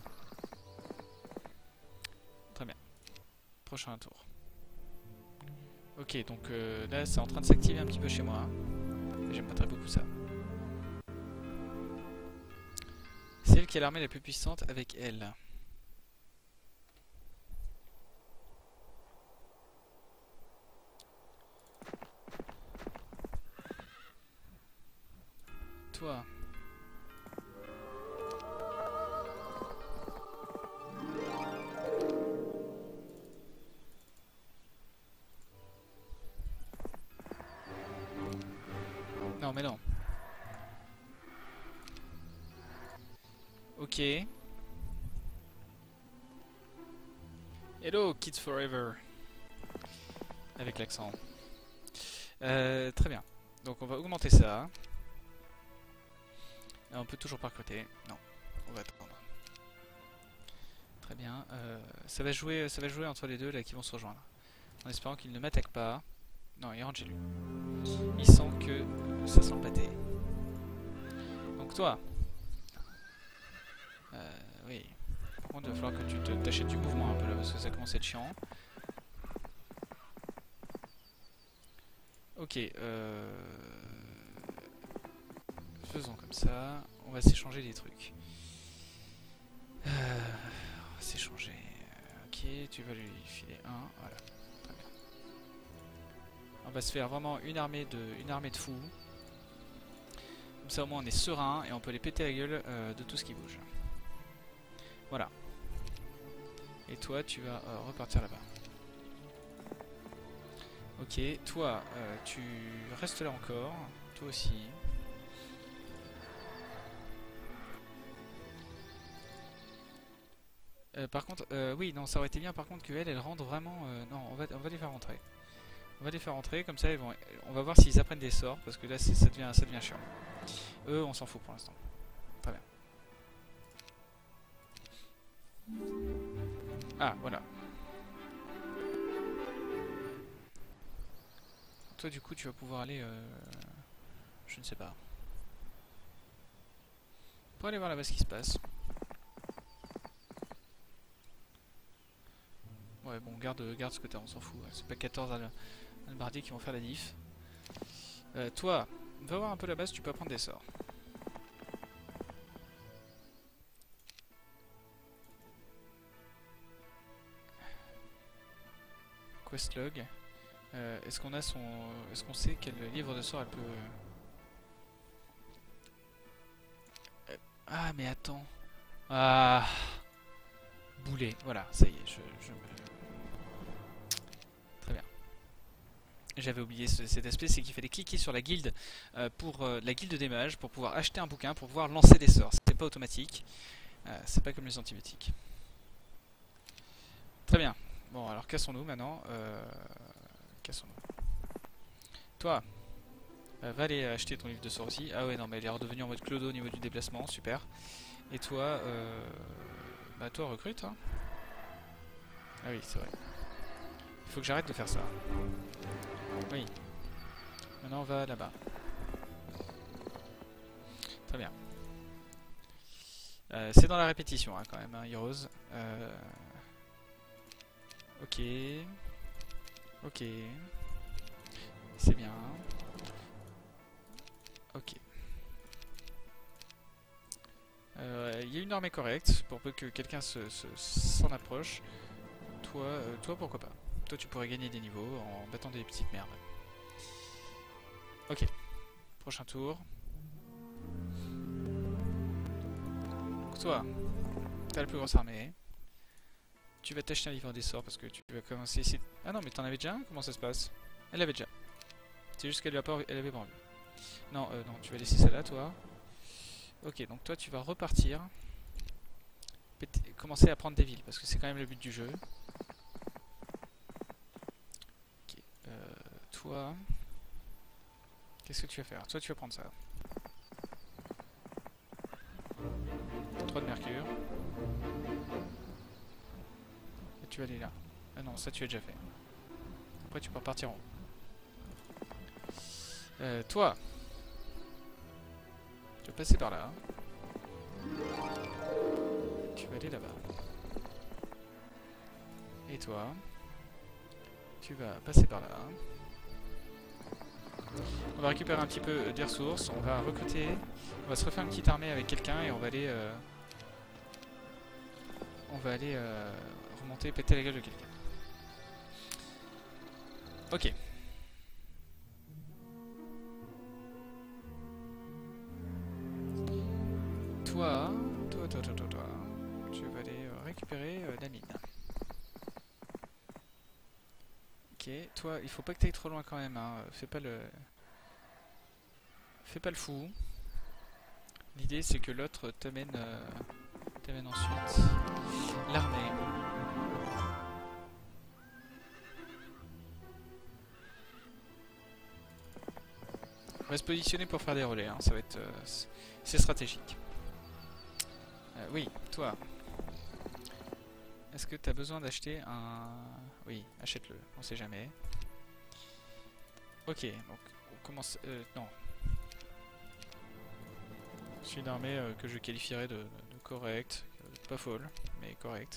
Très bien. Prochain tour. Ok, donc là, c'est en train de s'activer un petit peu chez moi. J'aime pas très beaucoup ça. C'est elle qui a l'armée la plus puissante avec elle. Toi. Non, mais non. Ok. Hello, Kids Forever. Avec l'accent. Très bien. Donc on va augmenter ça. On peut toujours pas recruter. Non, on va attendre. Très bien. Ça va jouer entre les deux là qui vont se rejoindre. En espérant qu'ils ne m'attaquent pas. Non, il rentre chez lui. Il sent que ça sent le pâté. Donc toi. Oui. Par contre, il va falloir que tu t'achètes du mouvement un peu là parce que ça commence à être chiant. Ok. Faisons comme ça. On va s'échanger des trucs. On va s'échanger. Ok, tu vas lui filer un. Voilà. Très bien. On va se faire vraiment une armée de fous. Comme ça au moins on est serein et on peut les péter la gueule de tout ce qui bouge. Voilà. Et toi tu vas repartir là-bas. Ok, toi tu restes là encore. Toi aussi. Par contre, oui, non, ça aurait été bien par contre qu'elle, elle rentre vraiment... non, on va les faire rentrer. On va les faire rentrer, comme ça on va voir s'ils apprennent des sorts, parce que là ça devient chiant. Eux, on s'en fout pour l'instant. Très bien. Ah, voilà. Toi, du coup, tu vas pouvoir aller... je ne sais pas. Pour aller voir là-bas ce qui se passe. Ouais, bon, garde ce que t'as, on s'en fout. C'est pas 14 albardiers qui vont faire la diff. Toi, va voir un peu là-bas si tu peux apprendre des sorts. Questlog. Est-ce qu'on a son... Est-ce qu'on sait quel livre de sorts elle peut... Ah, mais attends. Ah... Boulet, voilà, ça y est, Très bien. J'avais oublié cet aspect, c'est qu'il fallait cliquer sur la guilde pour la guilde des mages pour pouvoir acheter un bouquin, pour pouvoir lancer des sorts. C'est pas automatique, c'est pas comme les antibiotiques. Très bien. Bon, alors cassons-nous maintenant. Cassons-nous. Toi, va aller acheter ton livre de sorts aussi. Ah ouais, non, mais elle est redevenue en mode clodo au niveau du déplacement, super. Et toi, bah toi recrute, hein. Ah oui, c'est vrai. Il faut que j'arrête de faire ça. Oui. Maintenant on va là-bas. Très bien. C'est dans la répétition hein, quand même, hein, Heroes. Ok. Ok. C'est bien. Ok. Il y a une armée correcte pour peu que quelqu'un s'en approche. Toi pourquoi pas. Toi tu pourrais gagner des niveaux en battant des petites merdes. Ok. Prochain tour. Donc toi, t'as la plus grosse armée. Tu vas t'acheter un livre des sorts parce que tu vas commencer ici. Ah non mais t'en avais déjà un? Comment ça se passe? Elle l'avait déjà. C'est juste qu'elle avait pas envie. Non, non, tu vas laisser ça là toi. Ok, donc toi tu vas repartir. Commencer à prendre des villes parce que c'est quand même le but du jeu. Ok, toi... Qu'est-ce que tu vas faire? Toi tu vas prendre ça. 3 de mercure. Et tu vas aller là. Ah non, ça tu as déjà fait. Après tu peux repartir en haut. Toi, tu vas passer par là. Tu vas aller là-bas. Et toi, tu vas passer par là. On va récupérer un petit peu des ressources. On va recruter. On va se refaire une petite armée avec quelqu'un et on va aller... remonter, péter la gueule de quelqu'un. Ok. Toi, tu vas aller récupérer la mine. Ok, toi, il faut pas que tu ailles trop loin quand même, hein. Fais pas le fou. L'idée c'est que l'autre t'amène ensuite l'armée. va se positionner pour faire des relais, hein. Ça va être... c'est stratégique. Oui, toi. Est-ce que tu as besoin d'acheter un... Oui, achète-le, on sait jamais. Ok, donc on commence... non. C'est une armée que je qualifierais de correcte. Pas folle, mais correcte.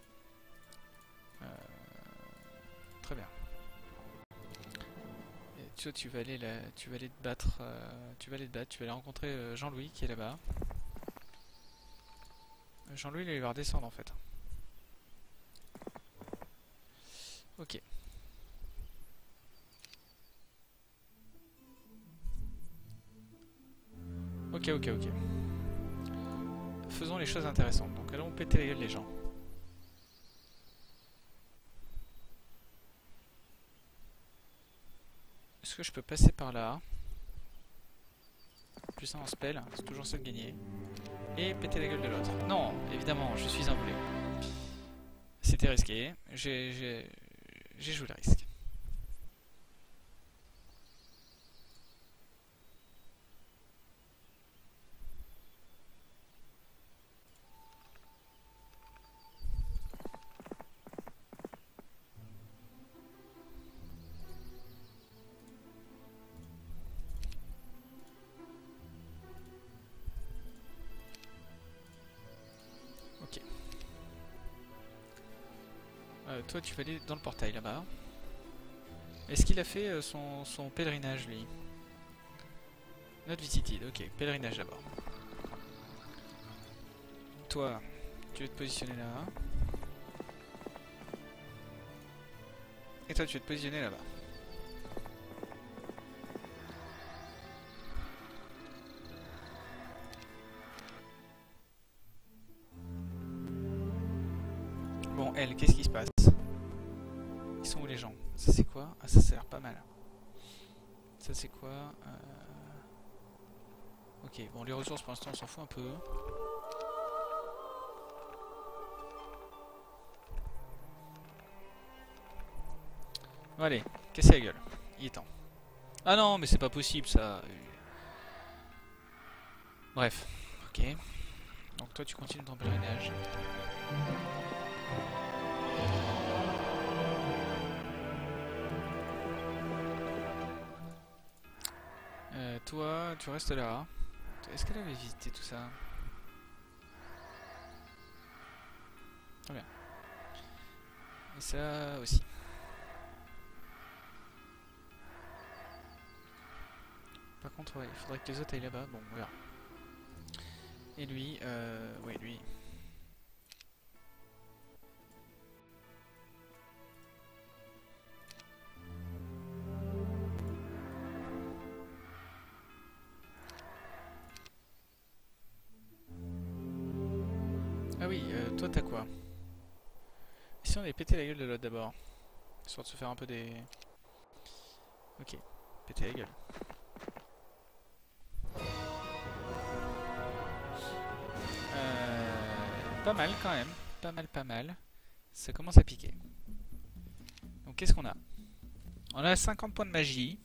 Très bien. Et toi, tu vas aller te battre. Tu vas aller rencontrer Jean-Louis qui est là-bas. Jean-Louis, il va redescendre en fait. Ok. Ok. Faisons les choses intéressantes. Donc allons péter la gueule des gens. Est-ce que je peux passer par là? Puissant en spell, c'est toujours ça de gagner. Et péter la gueule de l'autre. Non, évidemment, je suis un volé. C'était risqué. J'ai joué le risque. Ok. Toi, tu vas aller dans le portail là-bas. Est-ce qu'il a fait son pèlerinage, lui? Not visited, ok. Pèlerinage d'abord. Toi, tu vas te positionner là. Et toi, tu vas te positionner là-bas. Bon, elle, qu'est-ce qui se passe? Ils sont où les gens? Ça c'est quoi? Ah, ça a l'air pas mal. Ça c'est quoi? Ok, bon, les ressources pour l'instant on s'en fout un peu. Bon, allez, cassez la gueule. Il est temps. Ah non, mais c'est pas possible ça. Bref, ok. Donc toi tu continues ton pèlerinage. Toi, tu restes là. Est-ce qu'elle avait visité tout ça? Très bien. Et ça aussi. Par contre, ouais, il faudrait que les autres aillent là-bas. Bon, on verra. Et lui, ouais, lui. Ah oui, toi t'as quoi? Et si on avait pété la gueule de l'autre d'abord? Histoire de se faire un peu des... Ok, péter la gueule. Pas mal quand même. Pas mal. Ça commence à piquer. Donc qu'est-ce qu'on a? On a 50 points de magie.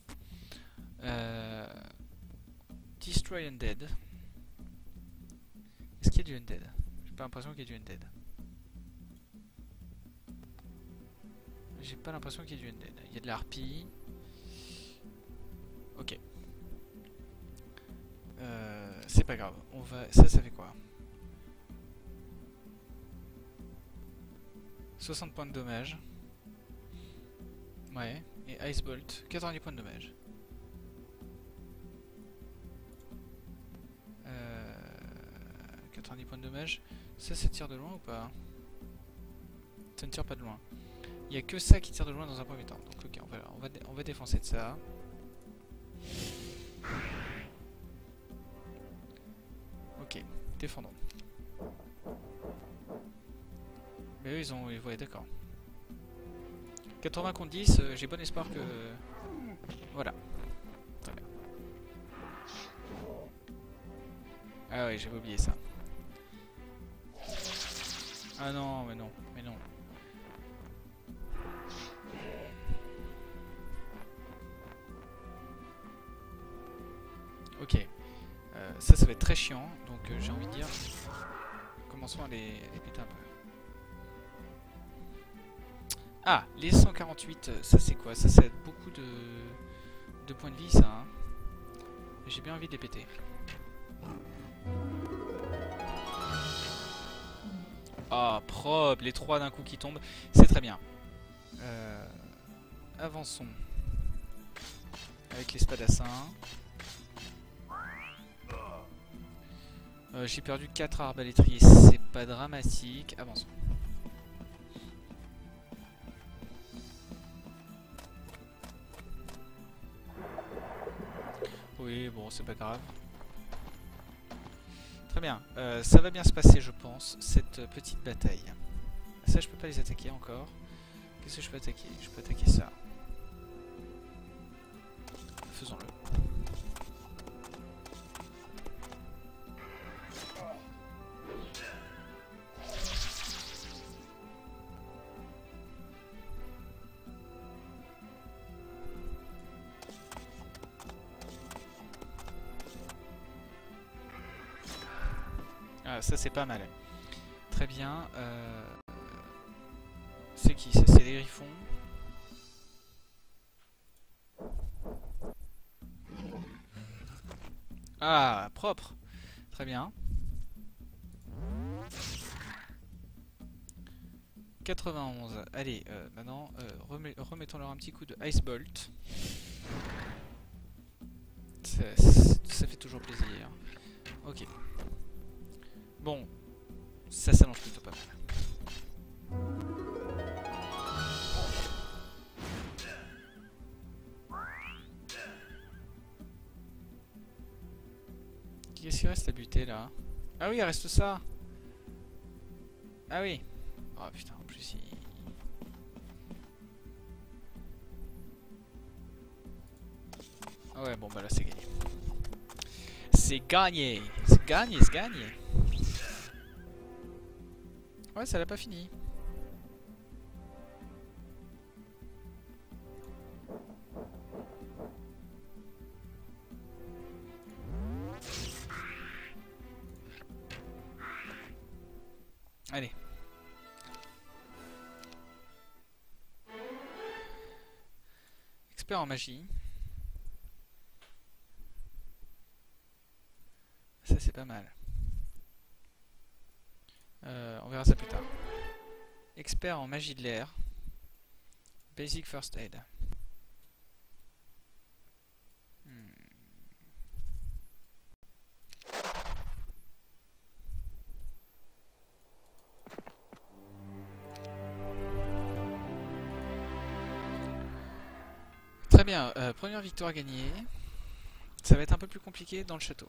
Destroy Undead. Est-ce qu'il y a du Undead? J'ai pas l'impression qu'il y ait du Undead. J'ai pas l'impression qu'il y ait du Undead. Il y a de la harpie. Ok. C'est pas grave. On va... Ça fait quoi? 60 points de dommage. Ouais. Et Ice Bolt. 90 points de dommage. 90 points de dommage. Ça tire de loin ou pas? Ça ne tire pas de loin. Il n'y a que ça qui tire de loin dans un premier temps. Donc ok, on va défoncer de ça. Ok, défendons. Mais eux ils ont... Ouais, d'accord. 80 contre 10, j'ai bon espoir que... Voilà. Très bien. Ah ouais, j'avais oublié ça. Ah non, mais non, mais non. Ok. Ça va être très chiant. Donc j'ai envie de dire... Commençons à les péter un peu. Ah, les 148, ça c'est quoi? Ça aide beaucoup de points de vie, ça. Hein. J'ai bien envie de les péter. Ah, propre, les 3 d'un coup qui tombent, c'est très bien. Avançons. Avec les spadassins. J'ai perdu 4 arbalétriers, c'est pas dramatique. Avançons. Oui, bon, c'est pas grave. Très bien, ça va bien se passer, je pense, cette petite bataille. Ça, je peux pas les attaquer encore. Qu'est-ce que je peux attaquer? Je peux attaquer ça. Faisons-le. Ah, ça c'est pas mal. Très bien. C'est qui ça? C'est les griffons. Ah, propre. Très bien. 91. Allez, maintenant, remettons-leur un petit coup de Ice Bolt. Ça fait toujours plaisir. Ok. Bon, ça s'annonce plutôt pas mal. Qu'est-ce qu'il reste à buter là? Ah oui, il reste ça. Ah oui. Oh putain, en plus il... Ah ouais, bon bah là c'est gagné. C'est gagné. C'est gagné, c'est gagné. Ouais, ça l'a pas fini. Allez. Expert en magie. Ça c'est pas mal. On verra ça plus tard. Expert en magie de l'air. Basic First Aid. Très bien, première victoire gagnée. Ça va être un peu plus compliqué dans le château.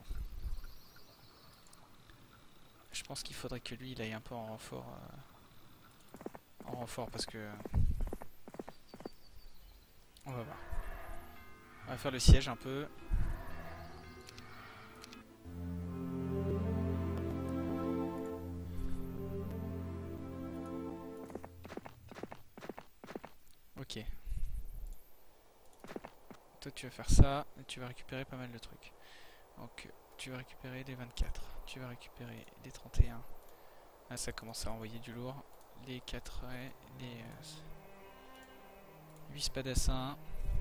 Je pense qu'il faudrait que lui il aille un peu en renfort. En renfort parce que... On va voir. On va faire le siège un peu. Ok. Toi tu vas faire ça et tu vas récupérer pas mal de trucs. Donc tu vas récupérer les 24. Tu vas récupérer les 31. Ah, ça commence à envoyer du lourd. Les 4 raies, les 8 spadassins.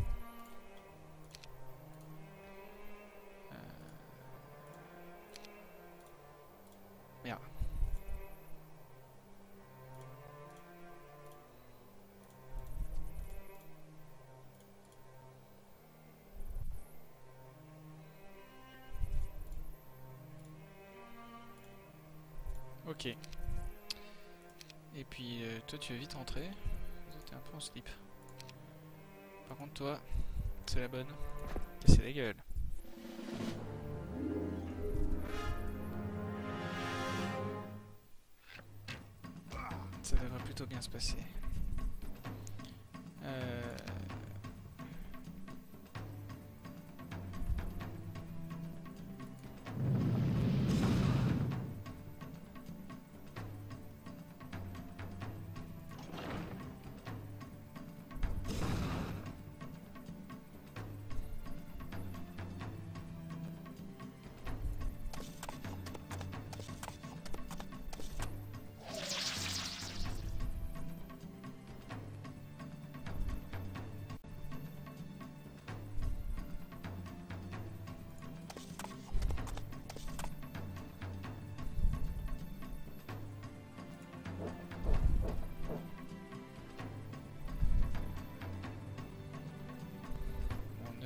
Merde. Ok. Et puis toi tu vas vite rentrer. T'es un peu en slip. Par contre toi, c'est la bonne. C'est la gueule. Ça devrait plutôt bien se passer.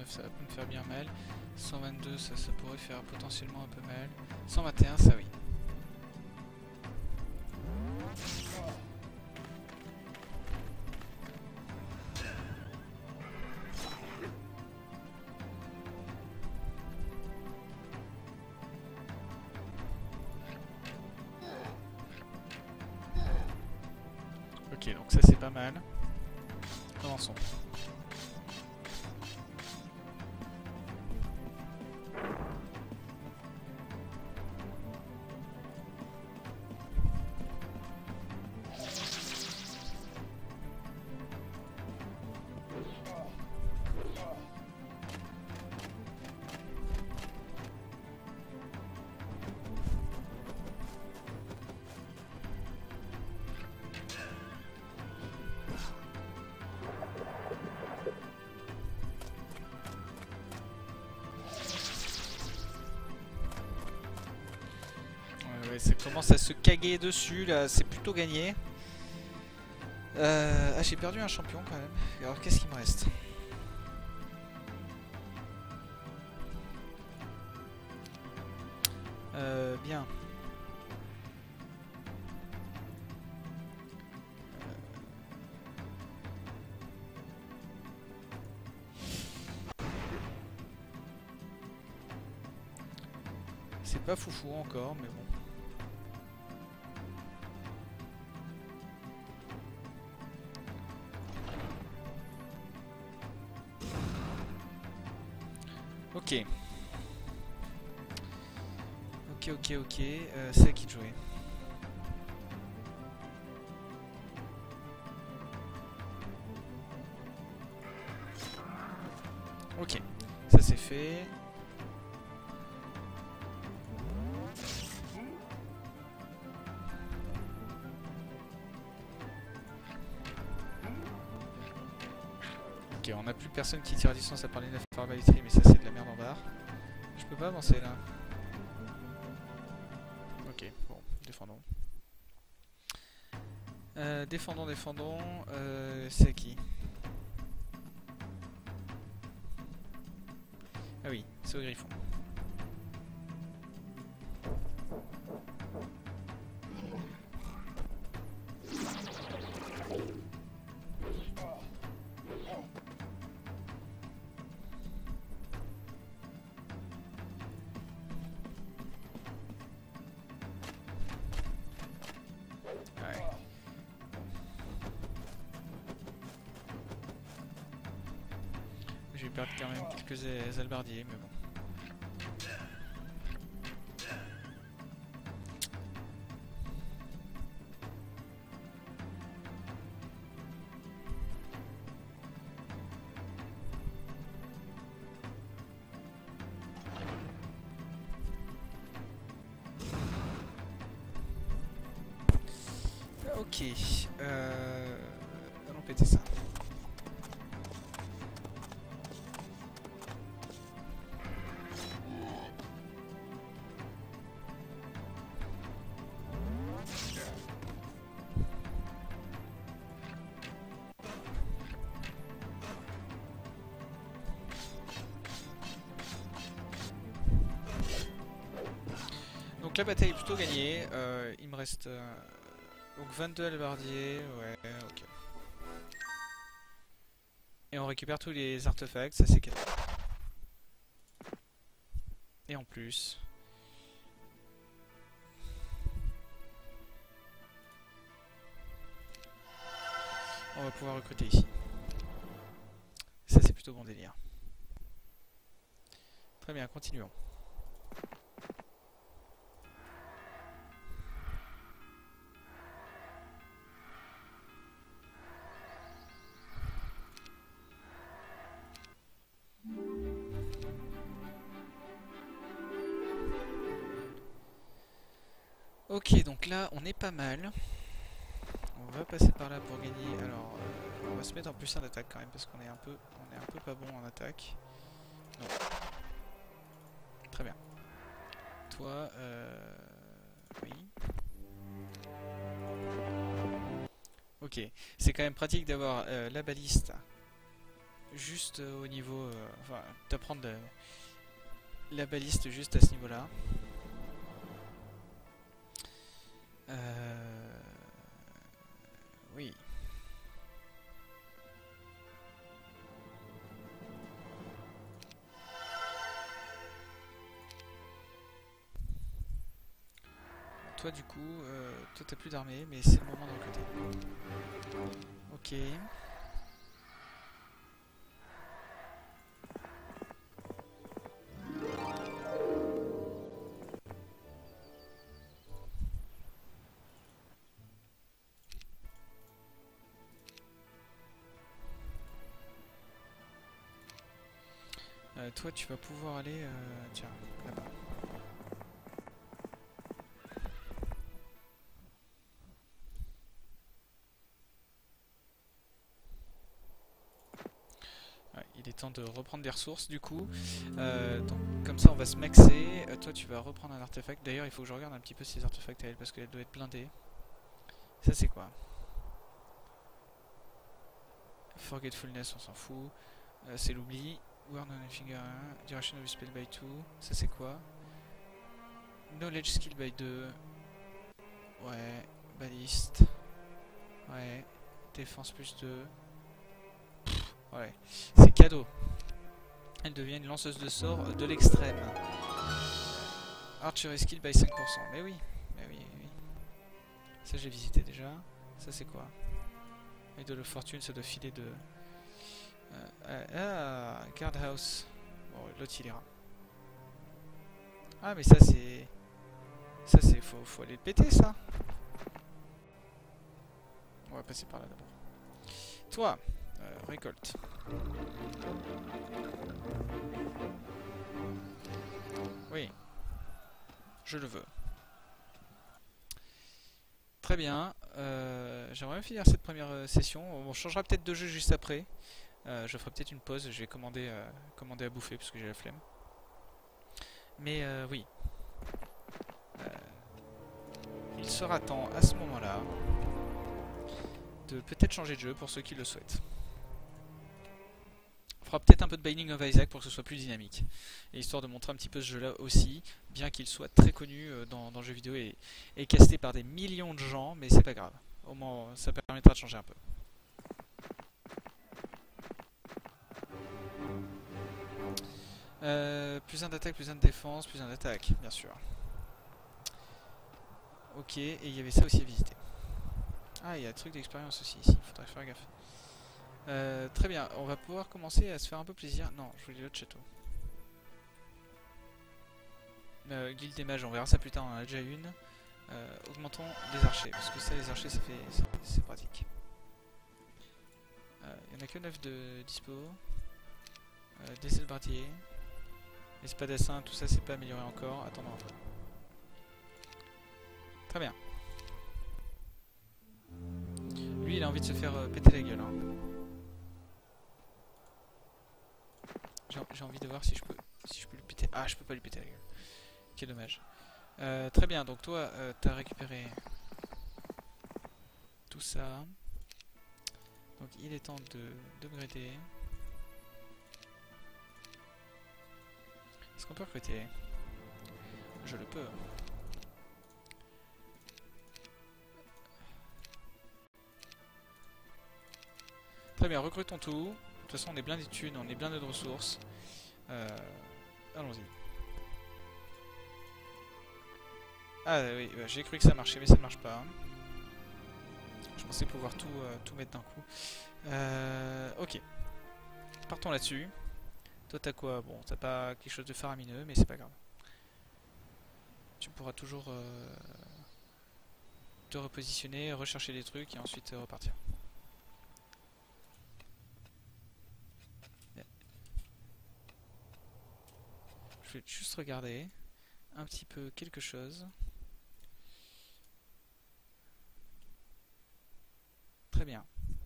ça va pas me faire bien mal. 122, ça pourrait faire potentiellement un peu mal. 121, ça oui. Ok, donc ça c'est pas mal. Avançons. Ouais, ça commence à se caguer dessus, là, c'est plutôt gagné. Ah, j'ai perdu un champion quand même. Alors, qu'est-ce qu'il me reste? Bien. C'est pas foufou encore, mais bon. Ok. Ok. C'est à qui de jouer? Ok. Ça c'est fait. Ok, on n'a plus personne qui tire à distance à part les 9 arbalèteries, mais ça c'est de la merde en barre. Je peux pas avancer là. Ok, bon, défendons. Défendons. C'est à qui? Ah oui, c'est au griffon. Je vais perdre quand même quelques halbardiers, mais bon. Ok, allons péter ça. Donc la bataille est plutôt gagnée, il me reste donc 22 halbardiers, ouais, ok. Et on récupère tous les artefacts, ça c'est cadeau. Et en plus... on va pouvoir recruter ici. Ça c'est plutôt bon délire. Très bien, continuons. Ok, donc là on est pas mal. On va passer par là pour gagner. Alors, on va se mettre en +1 d'attaque quand même parce qu'on est un peu pas bon en attaque. Non. Très bien. Toi, oui. Ok, c'est quand même pratique d'avoir la baliste juste au niveau... enfin, t'apprendre la baliste juste à ce niveau-là. Oui. Toi du coup, toi t'as plus d'armée, mais c'est le moment de recruter. Ok. Toi tu vas pouvoir aller, tiens, là-bas. Ouais, il est temps de reprendre des ressources du coup. Donc, comme ça on va se maxer. Toi tu vas reprendre un artefact. D'ailleurs il faut que je regarde un petit peu ces artefacts à elle parce qu'elle doit être blindée. Ça c'est quoi? Forgetfulness, on s'en fout. C'est l'oubli. Word on a finger 1. Duration of spell by 2. Ça c'est quoi? Knowledge skill by 2. Ouais. Baliste. Ouais. Défense plus 2. Ouais. C'est cadeau. Elle devient une lanceuse de sorts de l'extrême. Archery skill by 5%. Mais oui. Mais oui, mais oui. Ça j'ai visité déjà. Ça c'est quoi? Idol of Fortune, ça doit filer de... Guardhouse. Bon, l'autre il ira. Ah mais ça c'est... Ça c'est... Faut aller le péter ça. On va passer par là d'abord. Toi, récolte. Oui. Je le veux. Très bien. J'aimerais bien finir cette première session. On changera peut-être de jeu juste après. Je ferai peut-être une pause. Je vais commander à bouffer parce que j'ai la flemme. Mais oui. Il sera temps à ce moment-là de peut-être changer de jeu pour ceux qui le souhaitent. On fera peut-être un peu de Binding of Isaac pour que ce soit plus dynamique. Et histoire de montrer un petit peu ce jeu-là aussi, bien qu'il soit très connu dans le jeu vidéo et casté par des millions de gens, mais c'est pas grave. Au moins, ça permettra de changer un peu. Plus un d'attaque, plus un de défense, plus un d'attaque, bien sûr. Ok, et il y avait ça aussi à visiter. Ah, il y a un truc d'expérience aussi ici, il faudrait faire gaffe. Très bien, on va pouvoir commencer à se faire un peu plaisir. Non, je voulais l'autre château. Guilde des mages, on verra ça plus tard, on en a déjà une. Augmentons les archers, parce que ça, les archers, c'est pratique. Il n'y en a que 9 de dispo. Des halbardiers. Les spadassins, tout ça, c'est pas amélioré encore. Attendons un peu. Très bien. Lui, il a envie de se faire péter la gueule. Hein. J'ai envie de voir si je peux lui péter. Ah, je peux pas lui péter la gueule. Quel dommage. Très bien, donc toi, t'as récupéré tout ça. Donc il est temps d'upgrader. Est-ce qu'on peut recruter? Je le peux. Très bien, recrutons tout. De toute façon, on est blindé de thunes, on est blindé de ressources. Allons-y. Ah oui, j'ai cru que ça marchait, mais ça ne marche pas. Je pensais pouvoir tout mettre d'un coup. Ok. Partons là-dessus. Toi, t'as quoi? Bon, t'as pas quelque chose de faramineux, mais c'est pas grave. Tu pourras toujours te repositionner, rechercher des trucs et ensuite repartir. Je vais juste regarder un petit peu quelque chose. Très bien.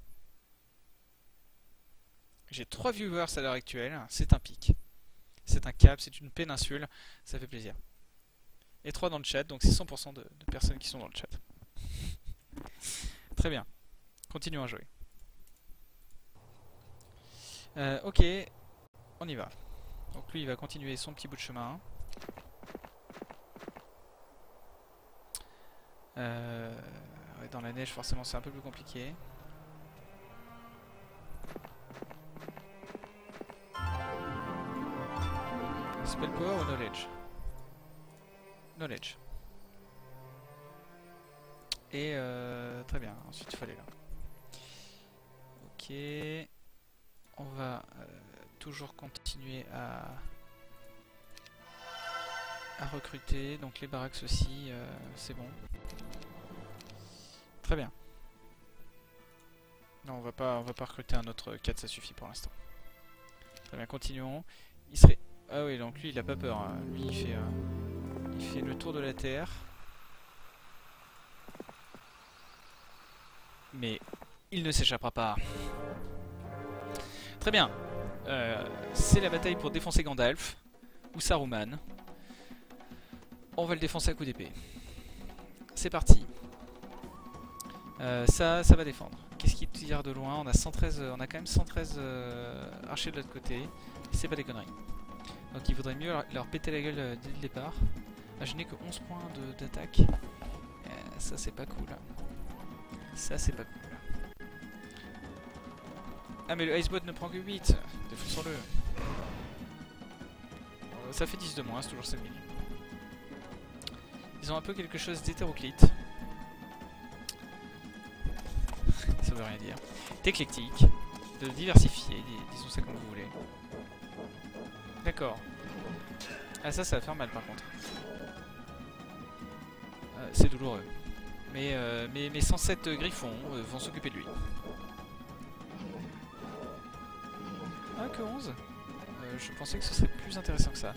J'ai 3 viewers à l'heure actuelle, c'est un pic. C'est un cap, c'est une péninsule, ça fait plaisir. Et 3 dans le chat, donc c'est 100% de personnes qui sont dans le chat. Très bien. Continuons à jouer. Ok, on y va. Donc lui il va continuer son petit bout de chemin. Ouais, dans la neige forcément c'est un peu plus compliqué. Spell power ou knowledge? Knowledge. Et très bien, ensuite il faut aller là. Ok. On va toujours continuer à recruter. Donc les barracks aussi, c'est bon. Très bien. Non, on va pas recruter un autre 4, ça suffit pour l'instant. Très bien, continuons. Il serait... Ah oui, donc lui il a pas peur. Hein. Lui il fait le tour de la Terre. Mais il ne s'échappera pas. Très bien. C'est la bataille pour défoncer Gandalf ou Saruman. On va le défoncer à coups d'épée. C'est parti. Ça va défendre. Qu'est-ce qui tire de loin? On a 113, on a quand même 113 archers de l'autre côté. C'est pas des conneries. Donc il vaudrait mieux leur péter la gueule dès le départ. Ah, je n'ai que 11 points d'attaque. Ça c'est pas cool. Ça c'est pas cool. Ah mais le Icebot ne prend que 8. Défonçons-le. Ça fait 10 de moins, c'est toujours 7000. Ils ont un peu quelque chose d'hétéroclite. Ça veut rien dire. D'éclectique, de diversifié, disons ça comme vous voulez. D'accord. Ah ça va faire mal par contre. C'est douloureux. Mais mes 107 griffons vont s'occuper de lui. Ah que 11 je pensais que ce serait plus intéressant que ça.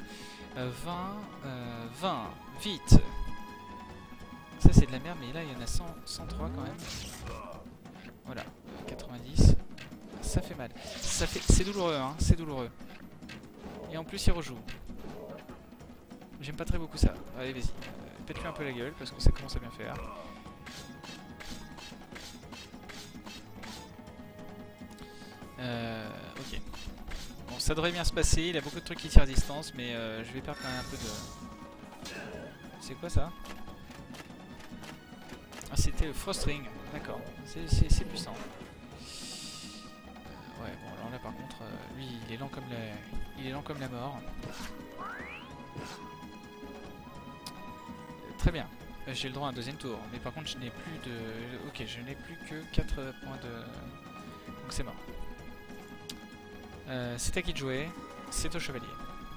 20, vite. Ça c'est de la merde, mais là il y en a 103 quand même. Voilà, 90. Ça fait mal. C'est douloureux, hein, c'est douloureux. Et en plus il rejoue. J'aime pas très beaucoup ça. Allez, vas-y. Pète-lui un peu la gueule parce que ça commence à bien faire. Ok. Bon, ça devrait bien se passer. Il a beaucoup de trucs qui tirent à distance, mais je vais perdre quand même un peu de... C'est quoi ça? Ah, c'était le Frost Ring. D'accord. C'est puissant. Ouais, bon, alors là par contre, lui, il est lent comme la mort. Très bien. J'ai le droit à un deuxième tour, mais par contre je n'ai plus de... Ok, je n'ai plus que 4 points de... Donc c'est mort. C'est à qui de jouer? C'est au chevalier.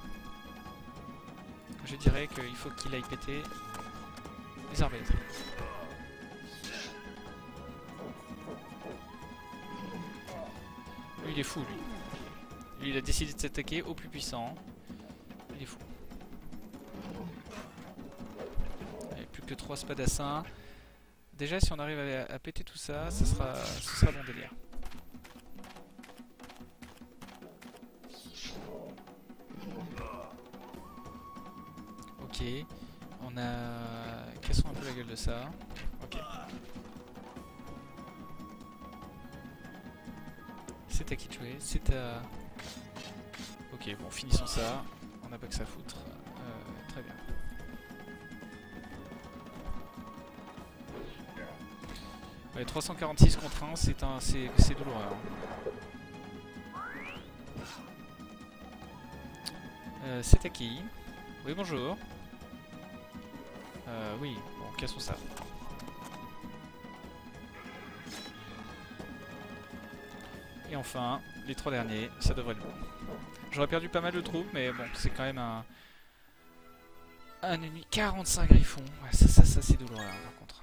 Je dirais qu'il faut qu'il aille péter les arbalètes. Lui il est fou lui. Lui il a décidé de s'attaquer au plus puissant. Il est fou. Plus que 3 spadassins. Déjà si on arrive à péter tout ça, ce sera bon délire. Ok, on a... Cassons un peu la gueule de ça. Ok. C'est à qui de jouer? C'est à... Ok, bon, finissons ça. On n'a pas que ça à foutre. Très bien. Ouais, 346 contre 1, c'est douloureux. Hein. C'est à qui? Oui, bonjour. Oui, bon, cassons ça. Et enfin, les 3 derniers, ça devrait être bon. J'aurais perdu pas mal de troupes, mais bon, c'est quand même un ennemi. 45 griffons, ouais, ça c'est douloureux hein, par contre.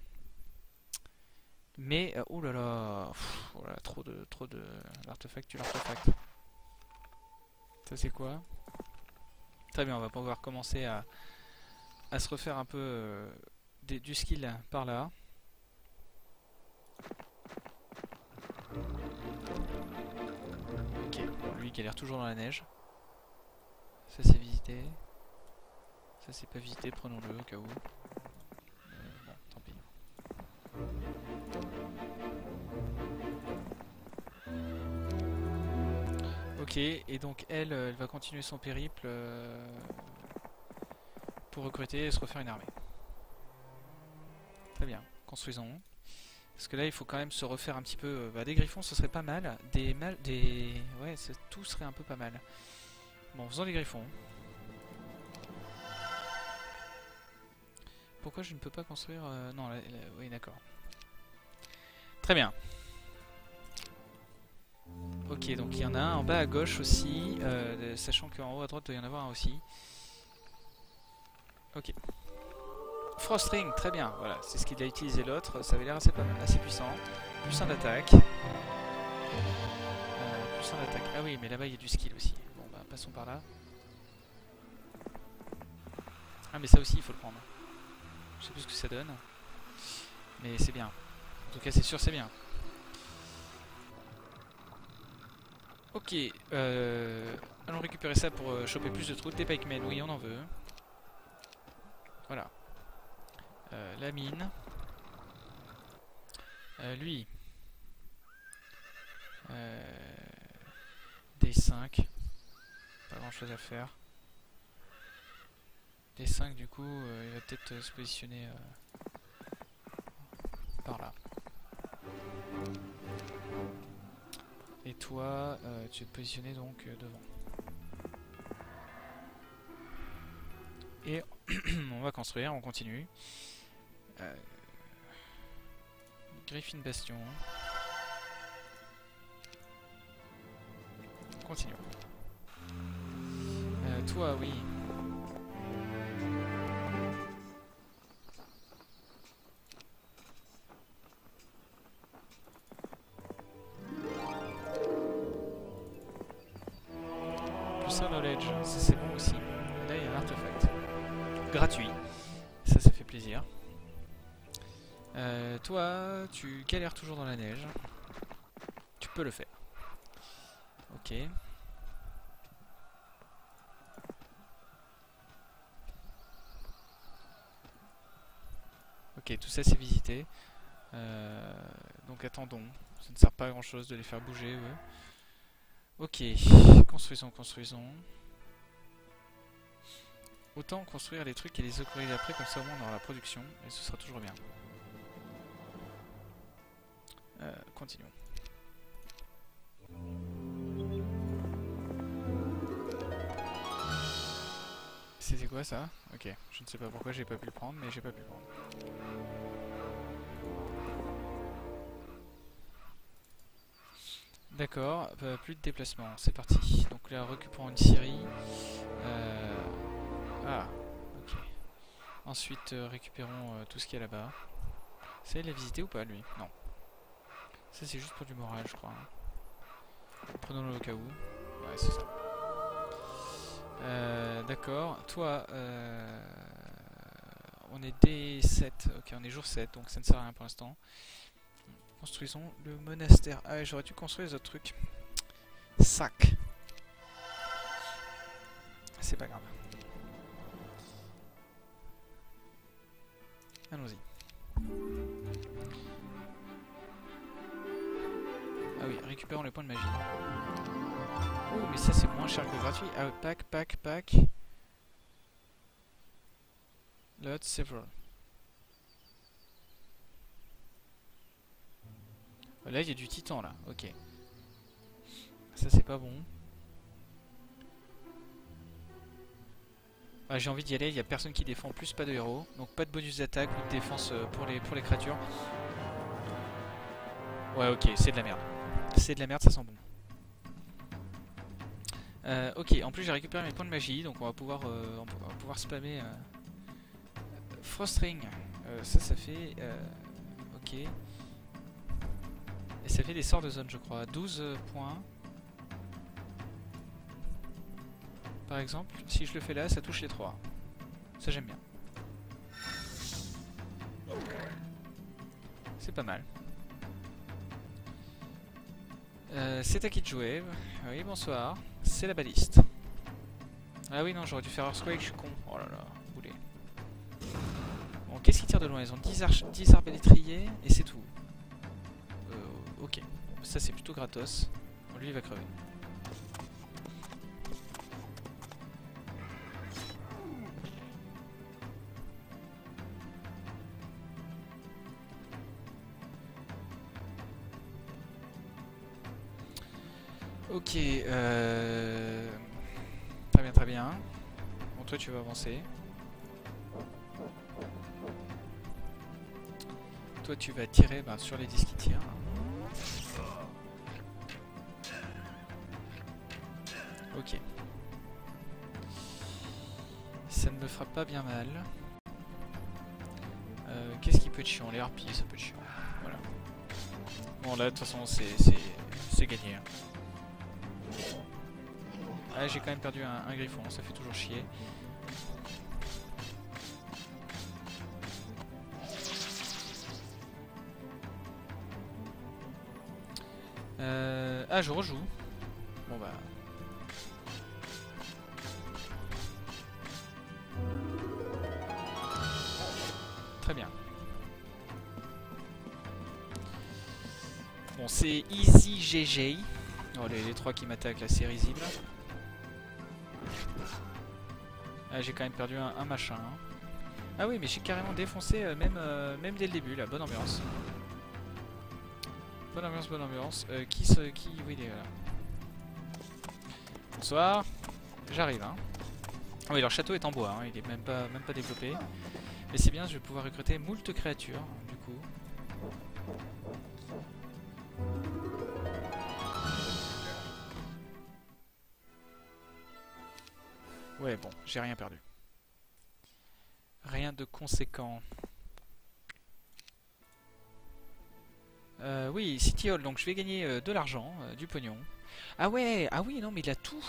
Mais, oh là là, trop de l'artefact, l'artefact. Ça c'est quoi? Très bien, on va pouvoir commencer à se refaire un peu du skill par là. Ok, bon, lui qui a l'air toujours dans la neige. Ça c'est visité. Ça c'est pas visité, prenons-le au cas où. Bon, tant pis. Ok, et donc elle, elle va continuer son périple pour recruter et se refaire une armée. Très bien, construisons. Parce que là, il faut quand même se refaire un petit peu... des griffons, ce serait pas mal. Ouais, tout serait un peu pas mal. Bon, faisons les griffons. Pourquoi je ne peux pas construire... Non, oui, d'accord. Très bien. Ok, donc il y en a un en bas à gauche aussi, sachant qu'en haut à droite, il doit y en avoir un aussi. Ok. Frostring, très bien, voilà, c'est ce qu'il a utilisé l'autre, ça avait l'air assez puissant. Plus 1 d'attaque. Plus 1 d'attaque. Ah oui, mais là-bas il y a du skill aussi. Bon bah passons par là. Ah mais ça aussi il faut le prendre. Je sais plus ce que ça donne. Mais c'est bien. En tout cas c'est sûr c'est bien. Ok, allons récupérer ça pour choper plus de trucs. Des pikemen, oui on en veut. Voilà. La mine. Lui. D5. Pas grand chose à faire. D5 du coup, il va peut-être se positionner par là. Et toi, tu vas te positionner donc devant. Et on va construire, on continue. Griffin Bastion. Continuons. Toi, oui. Plus un knowledge, ça c'est bon aussi. Là il y a un artefact. Gratuit. Ça fait plaisir. Toi, tu galères toujours dans la neige. Tu peux le faire. Ok. Ok, tout ça c'est visité. Donc attendons. Ça ne sert pas à grand chose de les faire bouger eux. Ok, construisons. Autant construire les trucs et les upgrades après, comme ça au moins on aura la production et ce sera toujours bien. Continuons. C'était quoi ça? Ok, je ne sais pas pourquoi j'ai pas pu le prendre, mais j'ai pas pu le prendre. D'accord, plus de déplacement, c'est parti. Donc là, récupérons une scierie. Ah, ok. Ensuite, récupérons tout ce qu'il y a là-bas. Ça, il l'a visité ou pas, lui? Non. Ça, c'est juste pour du moral, je crois. Prenons-le au cas où. Ouais, c'est ça. D'accord. Toi, on est D7. Ok, on est jour 7, donc ça ne sert à rien pour l'instant. Construisons le monastère. Ah ouais, j'aurais dû construire les autres trucs. Sac. C'est pas grave. Allons-y. Ah oui, récupérons les points de magie. Oh, mais ça c'est moins cher que le gratuit. Ah, pack. Load several. Là, il y a du titan là. Ok. Ça c'est pas bon. Ah, j'ai envie d'y aller, il n'y a personne qui défend, plus pas de héros. Donc pas de bonus d'attaque ou de défense pour les créatures. Ouais, ok, c'est de la merde. C'est de la merde, ça sent bon. Ok, en plus j'ai récupéré mes points de magie, donc on va pouvoir spammer Frostring. Ça fait... ok. Et ça fait des sorts de zone, je crois. 12 points. Par exemple, si je le fais là, ça touche les 3. Ça j'aime bien. C'est pas mal. C'est à qui de jouer. Oui, bonsoir. C'est la baliste. Ah oui, non, j'aurais dû faire Earthquake, je suis con. Oh là là, boulet. Bon, qu'est-ce qu'ils tirent de loin? Ils ont 10 arbalétriers et c'est tout. Ok. Ça, c'est plutôt gratos. Bon, lui, il va crever. Ok, très bien, très bien. Bon, toi tu vas avancer. Toi tu vas tirer sur les disques qui tirent. Ok. Ça ne me frappe pas bien mal. Qu'est-ce qui peut être chiant? Les harpies, ça peut être chiant. Voilà. Bon là, de toute façon, c'est gagné. Hein. Ah, j'ai quand même perdu un griffon, ça fait toujours chier. Ah, je rejoue. Bon bah... Très bien. Bon, c'est Easy GG. Oh, les trois qui m'attaquent là, c'est risible. Ah, j'ai quand même perdu un machin. Hein. Ah oui, mais j'ai carrément défoncé même dès le début, là. Bonne ambiance. Bonne ambiance, bonne ambiance. Qui... Oui, il est là. Bonsoir. J'arrive, hein. Ah oui, leur château est en bois, hein. Il est même pas développé. Mais c'est bien, je vais pouvoir recruter moult créatures, du coup. Ouais, bon, j'ai rien perdu. Rien de conséquent. Oui, City Hall, donc je vais gagner de l'argent, du pognon. Ah ouais, ah oui, non, mais il a tout.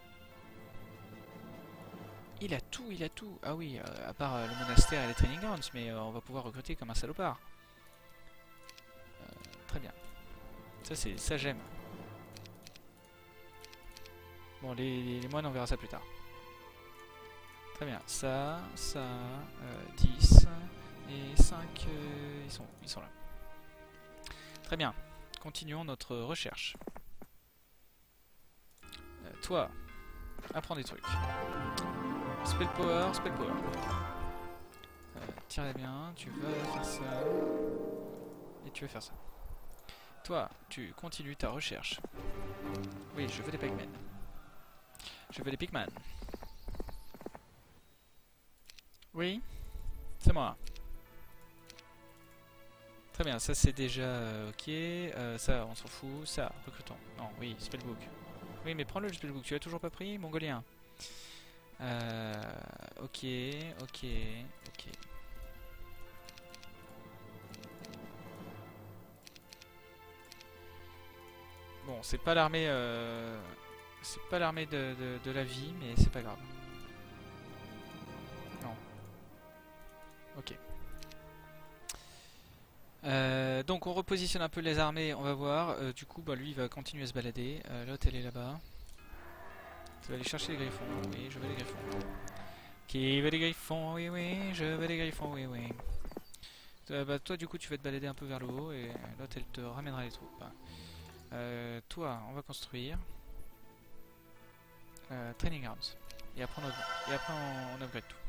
Il a tout, il a tout. Ah oui, à part le monastère et les training grounds, mais on va pouvoir recruter comme un salopard. Très bien. Ça j'aime. Bon, les moines, on verra ça plus tard. Très bien. Ça, 10 et 5, ils sont là. Très bien. Continuons notre recherche. Toi, apprends des trucs. Spell power, spell power. Tire bien, tu vas faire ça. Et tu vas faire ça. Toi, tu continues ta recherche. Oui, je veux des Pac-Man. Je veux des Pigman. Oui, c'est moi. Très bien, ça c'est déjà ok. Ça, on s'en fout. Ça, recrutons. Non, oui, spellbook. Oui, mais prends-le, le spellbook. Tu l'as toujours pas pris, mongolien. Ok. Bon, c'est pas l'armée de la vie, mais c'est pas grave. Non. Ok. Donc on repositionne un peu les armées, on va voir. Du coup, lui il va continuer à se balader. L'autre elle est là-bas. Tu vas aller chercher les griffons. Oui, je veux les griffons. Qui veut des griffons? Oui, oui, je veux des griffons. Oui, oui. Toi, du coup, tu vas te balader un peu vers le haut et l'autre elle te ramènera les troupes. Toi, on va construire Training Grounds. Et après on upgrade tout.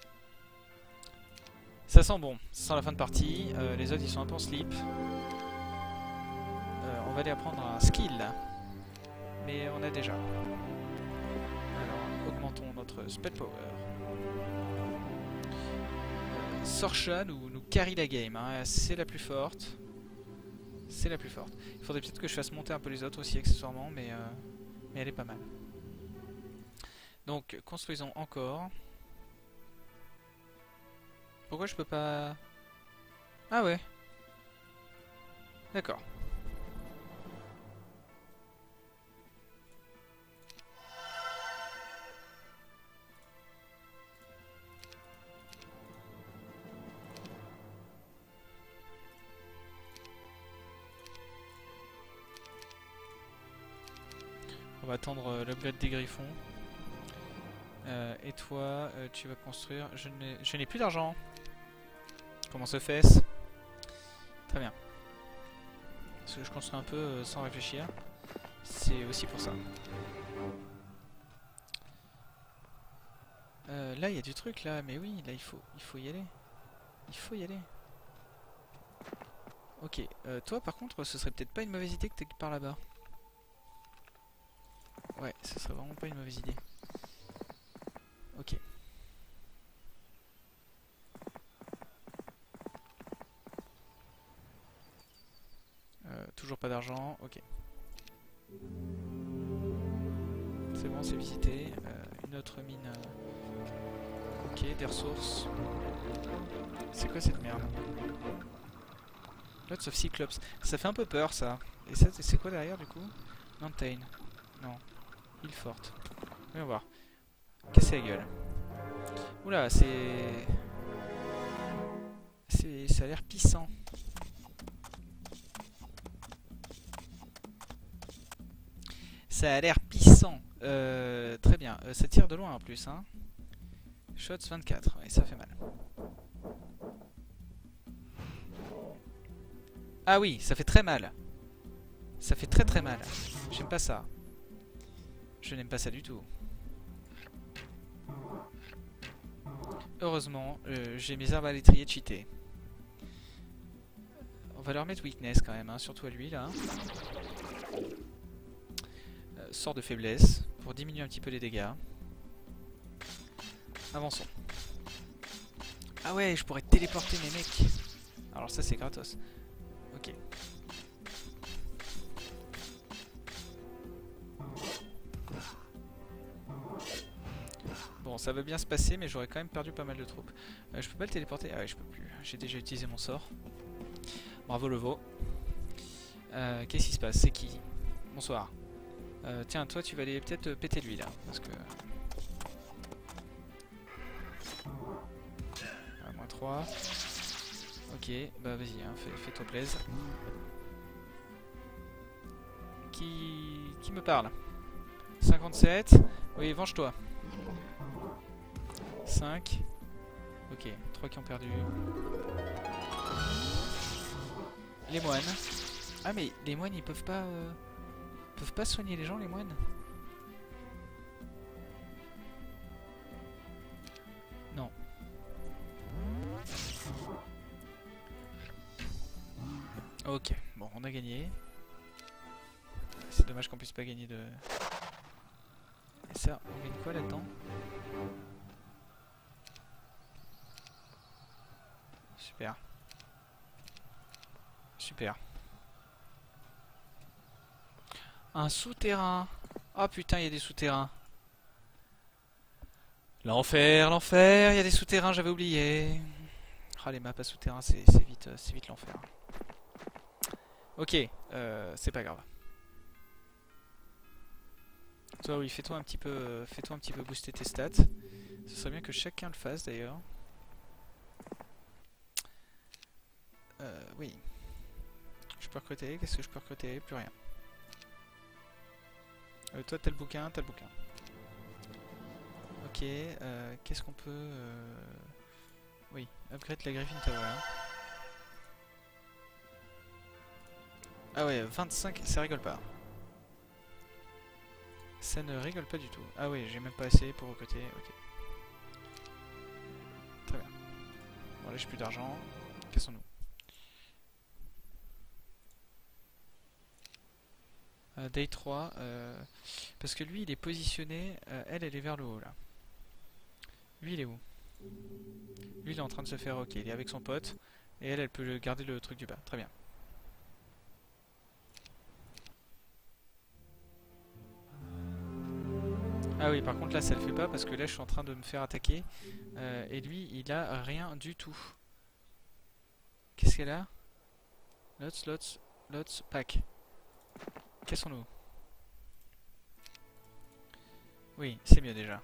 Ça sent bon, ça sent la fin de partie. Les autres ils sont un peu en slip. On va aller apprendre un skill. Mais on a déjà. Alors, augmentons notre spell power. Sorsha nous carry la game. Hein. C'est la plus forte. C'est la plus forte. Il faudrait peut-être que je fasse monter un peu les autres aussi accessoirement, mais elle est pas mal. Donc, construisons encore. Pourquoi je peux pas... Ah ouais. D'accord. On va attendre l'upgrade des griffons. Et toi, tu vas construire... Je n'ai plus d'argent. Comment se fait-ce? Très bien. Parce que je construis un peu sans réfléchir. C'est aussi pour ça. Là, il y a du truc, là. Mais oui, là, il faut y aller. Il faut y aller. Ok. Toi, par contre, ce serait peut-être pas une mauvaise idée que tu par là-bas. Ouais, ce serait vraiment pas une mauvaise idée. Ok. Toujours pas d'argent, ok. C'est bon, c'est visité. Une autre mine. Ok, des ressources. C'est quoi cette merde? Lots of Cyclops. Ça fait un peu peur ça. Et ça, c'est quoi derrière du coup? Mountain. Non. Île forte. Voyons voir. Casser la gueule. Oula, c'est... Ça a l'air puissant. Ça a l'air puissant. Très bien. Ça tire de loin en plus. Hein. Shots 24. Ouais, ça fait mal. Ah oui, ça fait très mal. Ça fait très très mal. J'aime pas ça. Je n'aime pas ça du tout. Heureusement, j'ai mes arbalétriers cheatés. On va leur mettre weakness quand même, hein, surtout à lui là. Sort de faiblesse pour diminuer un petit peu les dégâts. Avançons. Ah ouais, je pourrais téléporter mes mecs. Alors ça c'est gratos. Ok. Bon, ça va bien se passer, mais j'aurais quand même perdu pas mal de troupes. Je peux pas le téléporter? Ah ouais, je peux plus. J'ai déjà utilisé mon sort. Bravo le veau. Qu'est-ce qui se passe? C'est qui? Bonsoir. Tiens, toi tu vas aller peut-être péter lui là. Parce que... moins 3. Ok, bah vas-y, hein, fais-toi plaisir. Qui me parle? 57. Oui, venge-toi. 5. Ok, 3 qui ont perdu. Les moines. Ah mais les moines ils peuvent pas soigner les gens, les moines? Non. Ok, bon on a gagné. C'est dommage qu'on puisse pas gagner de... Et ça, on gagne quoi là-dedans? Super. Super. Un souterrain. Oh putain, il y a des souterrains. L'enfer, l'enfer, il y a des souterrains, j'avais oublié. Ah, les maps à souterrain, c'est vite l'enfer. Ok, c'est pas grave. Toi, oui, fais-toi un petit peu booster tes stats. Ce serait bien que chacun le fasse d'ailleurs. Oui. Je peux recruter, qu'est-ce que je peux recruter? Plus rien. Toi, t'as le bouquin, Ok, qu'est-ce qu'on peut... Oui, upgrade la Griffin Tower. Ah ouais, 25, ça rigole pas. Ça ne rigole pas du tout. Ah ouais, j'ai même pas assez pour recruter, ok. Très bien. Bon là j'ai plus d'argent, cassons-nous. Day 3, parce que lui il est positionné, elle est vers le haut là. Lui il est où? Lui il est en train de se faire, ok, il est avec son pote, et elle peut garder le truc du bas, très bien. Ah oui, par contre là ça le fait pas parce que là je suis en train de me faire attaquer et lui il a rien du tout. Qu'est-ce qu'elle a? Lots, pack. Cassons-nous. Oui, c'est mieux déjà.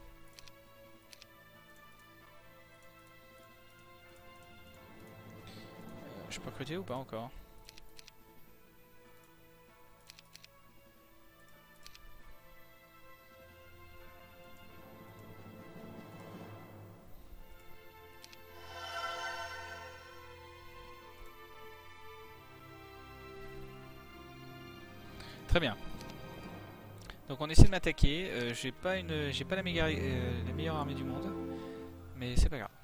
Je peux recruter ou pas encore? Très bien. Donc on essaie de m'attaquer. J'ai pas la meilleure armée du monde, mais c'est pas grave.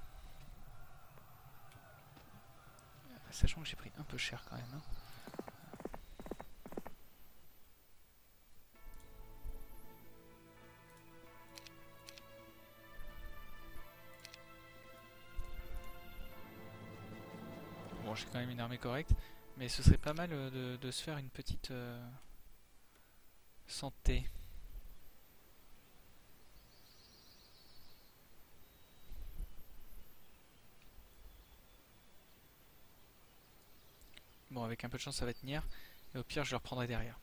Sachant que j'ai pris un peu cher quand même. Hein. j'ai quand même une armée correcte. Mais ce serait pas mal de se faire une petite santé. Bon, avec un peu de chance, ça va tenir. Et au pire, je le reprendrai derrière.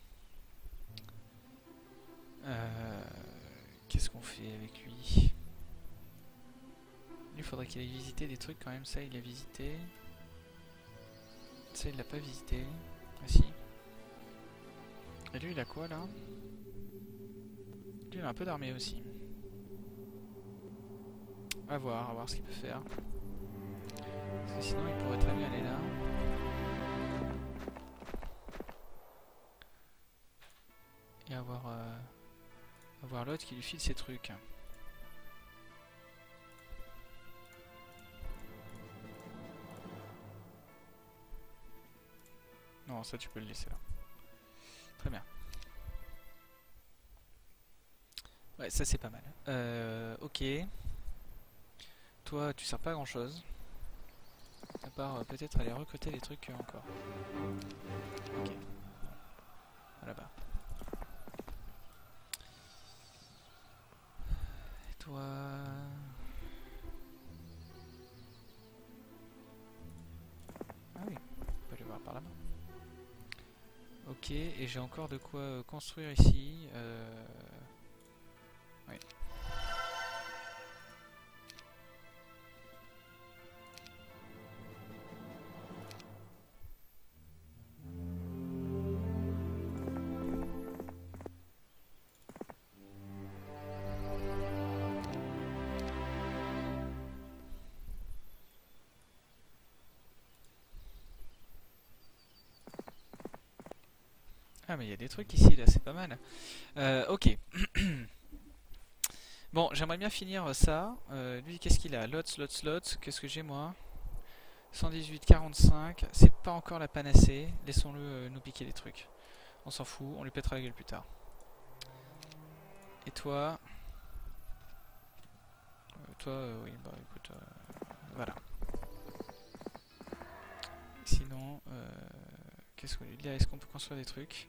Qu'est-ce qu'on fait avec lui? Il faudrait qu'il aille visiter des trucs quand même. Ça, il a visité. Ça, il l'a pas visité. Ah si. Et lui, il a quoi là? Lui, il a un peu d'armée aussi. À voir ce qu'il peut faire. Parce que sinon, il pourrait très bien aller là. Et avoir l'autre qui lui file ses trucs. Non, ça tu peux le laisser là. Très bien. Ouais, ça c'est pas mal. Ok. Toi, tu sers pas à grand chose. À part peut-être aller recruter des trucs encore. Ok. Là-bas. Et toi... Ah oui, on peut aller voir par là-bas. Ok, et j'ai encore de quoi construire ici. Oui. Ah mais il y a des trucs ici là, c'est pas mal. Ok. Bon, j'aimerais bien finir ça. Lui, qu'est-ce qu'il a? Lots. Qu'est-ce que j'ai moi? 118, 45. C'est pas encore la panacée. Laissons-le nous piquer des trucs. On s'en fout, on lui pètera la gueule plus tard. Et toi? Oui, bah écoute, voilà. Sinon, qu'est-ce qu'on dit? Est-ce qu'on peut construire des trucs?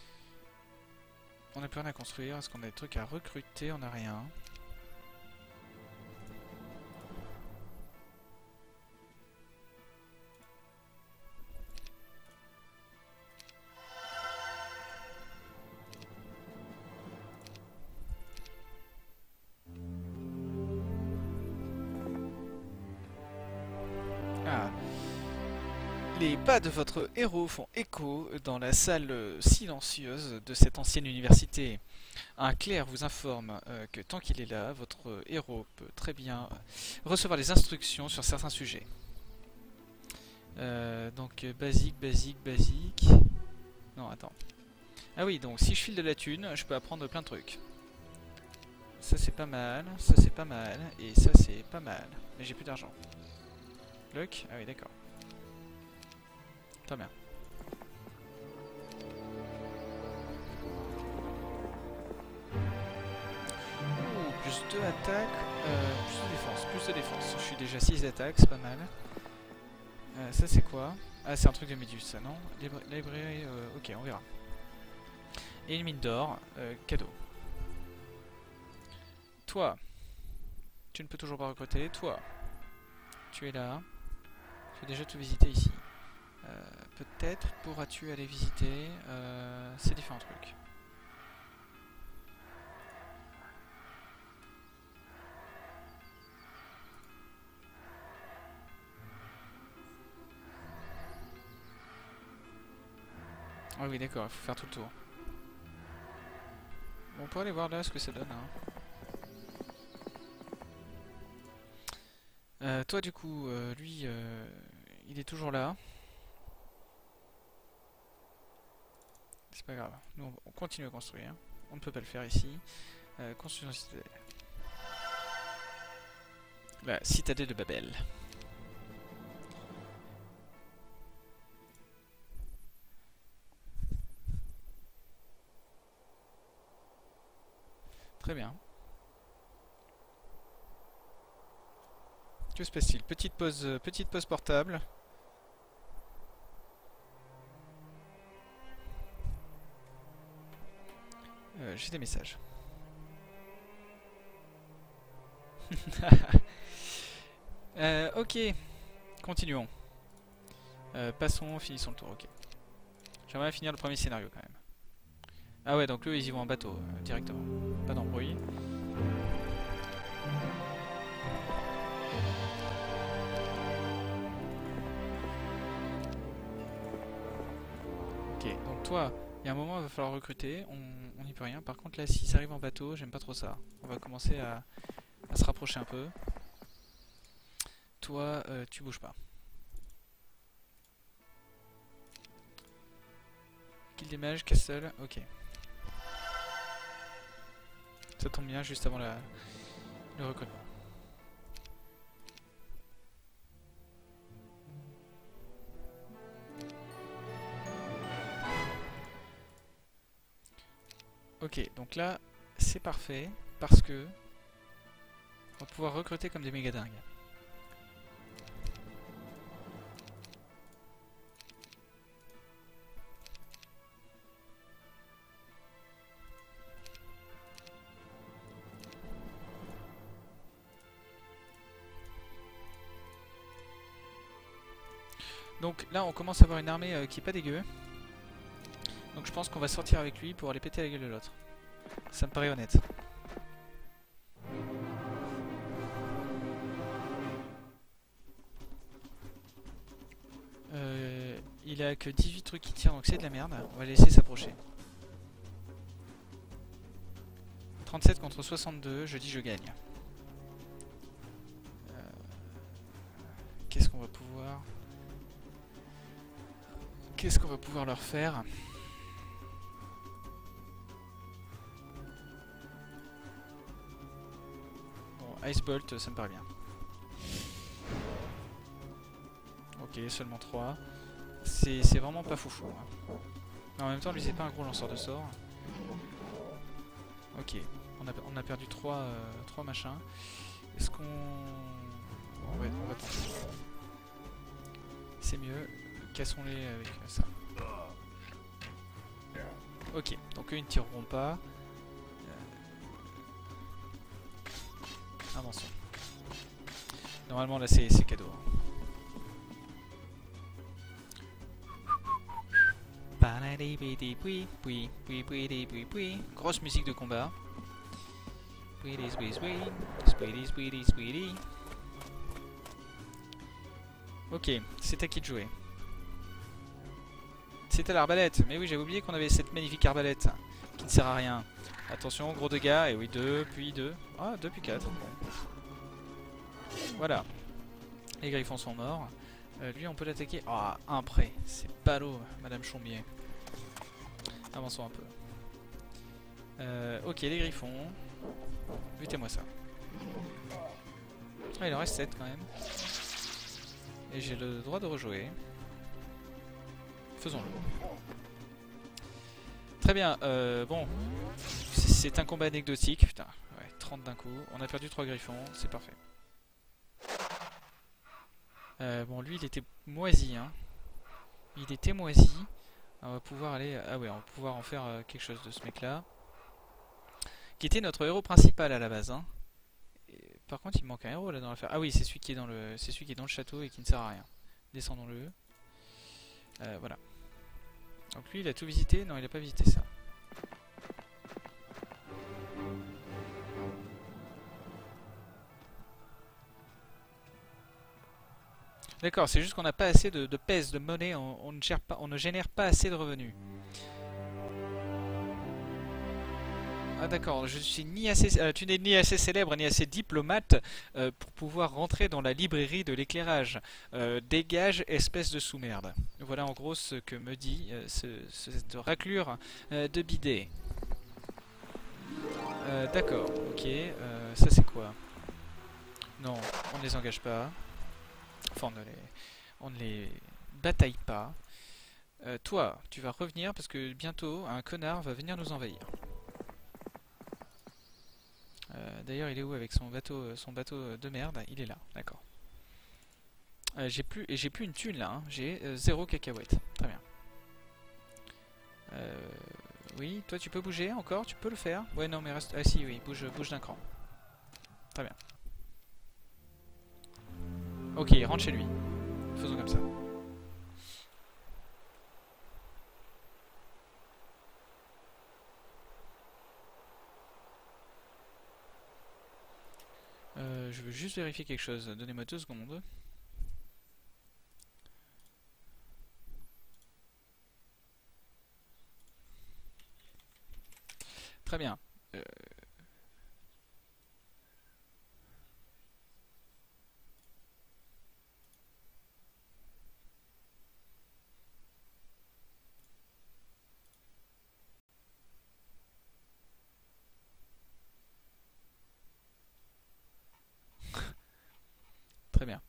On n'a plus rien à construire. Est-ce qu'on a des trucs à recruter? On n'a rien. Ah. Les pas de votre héros font écho dans la salle silencieuse de cette ancienne université. Un clerc vous informe que tant qu'il est là, votre héros peut très bien recevoir des instructions sur certains sujets. Donc basique. Non, attends. Ah oui, donc si je file de la thune, je peux apprendre plein de trucs. Ça c'est pas mal, ça c'est pas mal, et ça c'est pas mal. Mais j'ai plus d'argent. Luck? Ah oui, d'accord. Très bien. Ouh, plus 2 attaques, plus de défense. Je suis déjà 6 d'attaque, c'est pas mal. Ça c'est quoi? Ah, c'est un truc de Méduse ça, non? Librairie, ok, on verra. Et une mine d'or, cadeau. Toi, tu ne peux toujours pas recruter. Toi, tu es là. Tu as déjà tout visité ici. Peut-être pourras-tu aller visiter ces différents trucs. Ah oui, d'accord, il faut faire tout le tour. Bon, on peut aller voir là ce que ça donne. Hein. Toi, du coup, lui, il est toujours là. C'est pas grave. Nous, on continue à construire. On ne peut pas le faire ici. Construisons une citadelle. La citadelle de Babel. Très bien. Que se passe-t-il? Petite pause portable. j'ai des messages. Ok, continuons. Passons, finissons le tour, ok. J'aimerais finir le premier scénario quand même. Ah ouais, donc eux ils y vont en bateau directement. Pas d'embrouille. Ok, donc toi, il y a un moment il va falloir recruter, on n'y peut rien. Par contre là, si ça arrive en bateau, j'aime pas trop ça. On va commencer à se rapprocher un peu. Toi, tu bouges pas. Guilde des mages, Castle, ok. Ça tombe bien juste avant le recrutement. Ok, donc là, c'est parfait, parce que on va pouvoir recruter comme des méga dingues. Donc là, on commence à avoir une armée qui est pas dégueu. Donc je pense qu'on va sortir avec lui pour aller péter la gueule de l'autre. Ça me paraît honnête. Il a que 18 trucs qui tirent, donc c'est de la merde. On va laisser s'approcher. 37 contre 62, je dis je gagne. Qu'est-ce qu'on va pouvoir... Qu'est-ce qu'on va pouvoir leur faire? Bon, Ice Bolt, ça me paraît bien. Ok, seulement 3. C'est vraiment pas foufou. Hein. En même temps, lui, c'est pas un gros lanceur de sorts. Ok, on a perdu 3 machins. Est-ce qu'on... on va tenter. C'est mieux. Cassons-les avec ça. Ok, donc eux ils ne tireront pas. Avançons. Normalement là c'est cadeau. Grosse musique de combat. Ok, c'est à qui de jouer. C'est à l'arbalète. Mais oui, j'avais oublié qu'on avait cette magnifique arbalète qui ne sert à rien. Attention, gros dégâts. Et oui, 2, puis 2. Ah, 2 puis 4. Bon. Voilà. Les griffons sont morts. Lui, on peut l'attaquer. Ah, un prêt. C'est ballot, Madame Chombier. Avançons un peu. Ok, les griffons. Butez-moi ça. Ah, il en reste 7 quand même. Et j'ai le droit de rejouer. Faisons-le. Très bien, bon. C'est un combat anecdotique. Putain, ouais, 30 d'un coup. On a perdu 3 griffons, c'est parfait. Bon, lui, il était moisi. Hein. Il était moisi. On va pouvoir aller... Ah ouais, on va pouvoir en faire quelque chose de ce mec-là. Qui était notre héros principal à la base. Hein. Et, par contre, il manque un héros là dans l'affaire. Ah oui, c'est celui qui est dans le... c'est celui qui est dans le château et qui ne sert à rien. Descendons-le. Voilà. Donc lui, il a tout visité. Non, il a pas visité ça. D'accord, c'est juste qu'on n'a pas assez de pèse, de monnaie, on ne génère pas assez de revenus. Ah d'accord, je suis ni assez, tu n'es ni assez célèbre ni assez diplomate pour pouvoir rentrer dans la librairie de l'éclairage. Dégage, espèce de sous-merde. Voilà en gros ce que me dit cette raclure de bidet. D'accord, ok, ça c'est quoi? Non, on ne les engage pas. Enfin, on ne les bataille pas. Toi, tu vas revenir parce que bientôt un connard va venir nous envahir. D'ailleurs, il est où avec son bateau de merde? Il est là, d'accord. J'ai plus une thune là. Hein. J'ai 0 cacahuètes. Très bien. Oui, toi tu peux bouger encore, tu peux le faire. Ouais, non, mais reste. Ah, si, oui, bouge d'un cran. Très bien. Ok, il rentre chez lui. Faisons comme ça. Je veux juste vérifier quelque chose. Donnez-moi 2 secondes. Très bien. Très bien.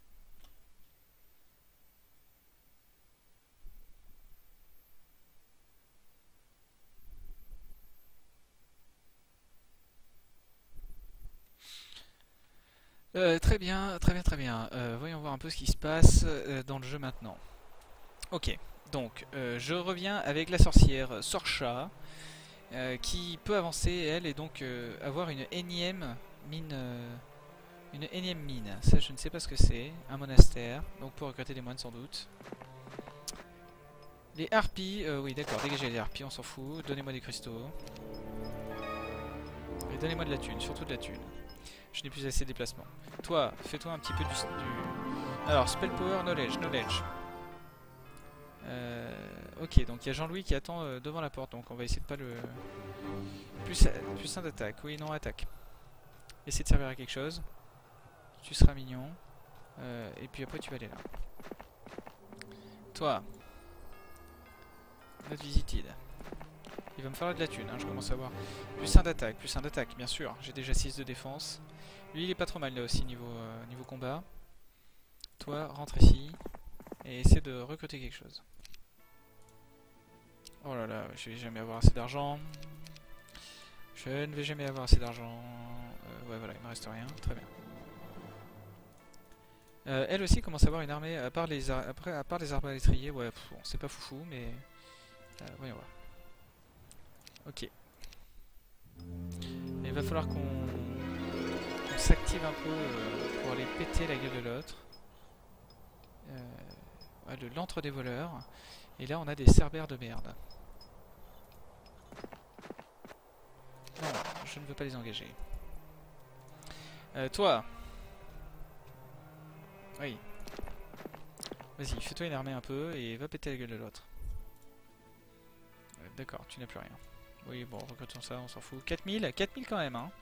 Très bien, très bien, très bien. Voyons voir un peu ce qui se passe dans le jeu maintenant. Ok, donc je reviens avec la sorcière Sorcha, qui peut avancer elle et donc avoir une énième mine. Une énième mine, ça je ne sais pas ce que c'est. Un monastère, donc pour recruter des moines sans doute. Les harpies, oui d'accord, dégagez les harpies, on s'en fout. Donnez-moi des cristaux. Et donnez-moi de la thune, surtout de la thune. Je n'ai plus assez de déplacement. Toi, fais-toi un petit peu du... Alors, spell power, knowledge. Ok, donc il y a Jean-Louis qui attend devant la porte, donc on va essayer de pas le... Plus un d'attaque, oui, non, attaque. Essaye de servir à quelque chose. Tu seras mignon. Et puis après tu vas aller là. Toi, not visited. Il va me falloir de la thune, hein, je commence à voir. Plus un d'attaque, bien sûr. J'ai déjà 6 de défense. Lui il est pas trop mal là aussi niveau combat. Toi, rentre ici. Et essaie de recruter quelque chose. Oh là là, je vais jamais avoir assez d'argent. Je ne vais jamais avoir assez d'argent. Ouais voilà, il me reste rien, très bien. Elle aussi commence à avoir une armée, à part les arbalétriers, ouais, bon, c'est pas foufou, mais... voyons voir. Ok. Il va falloir qu'on s'active un peu pour aller péter la gueule de l'autre. Ouais, l'antre des voleurs. Et là on a des cerbères de merde. Non, je ne veux pas les engager. Toi. Oui. Vas-y, fais-toi une armée un peu et va péter la gueule de l'autre. D'accord, tu n'as plus rien. Oui, bon, recrutons ça, on s'en fout. 4000 quand même, hein.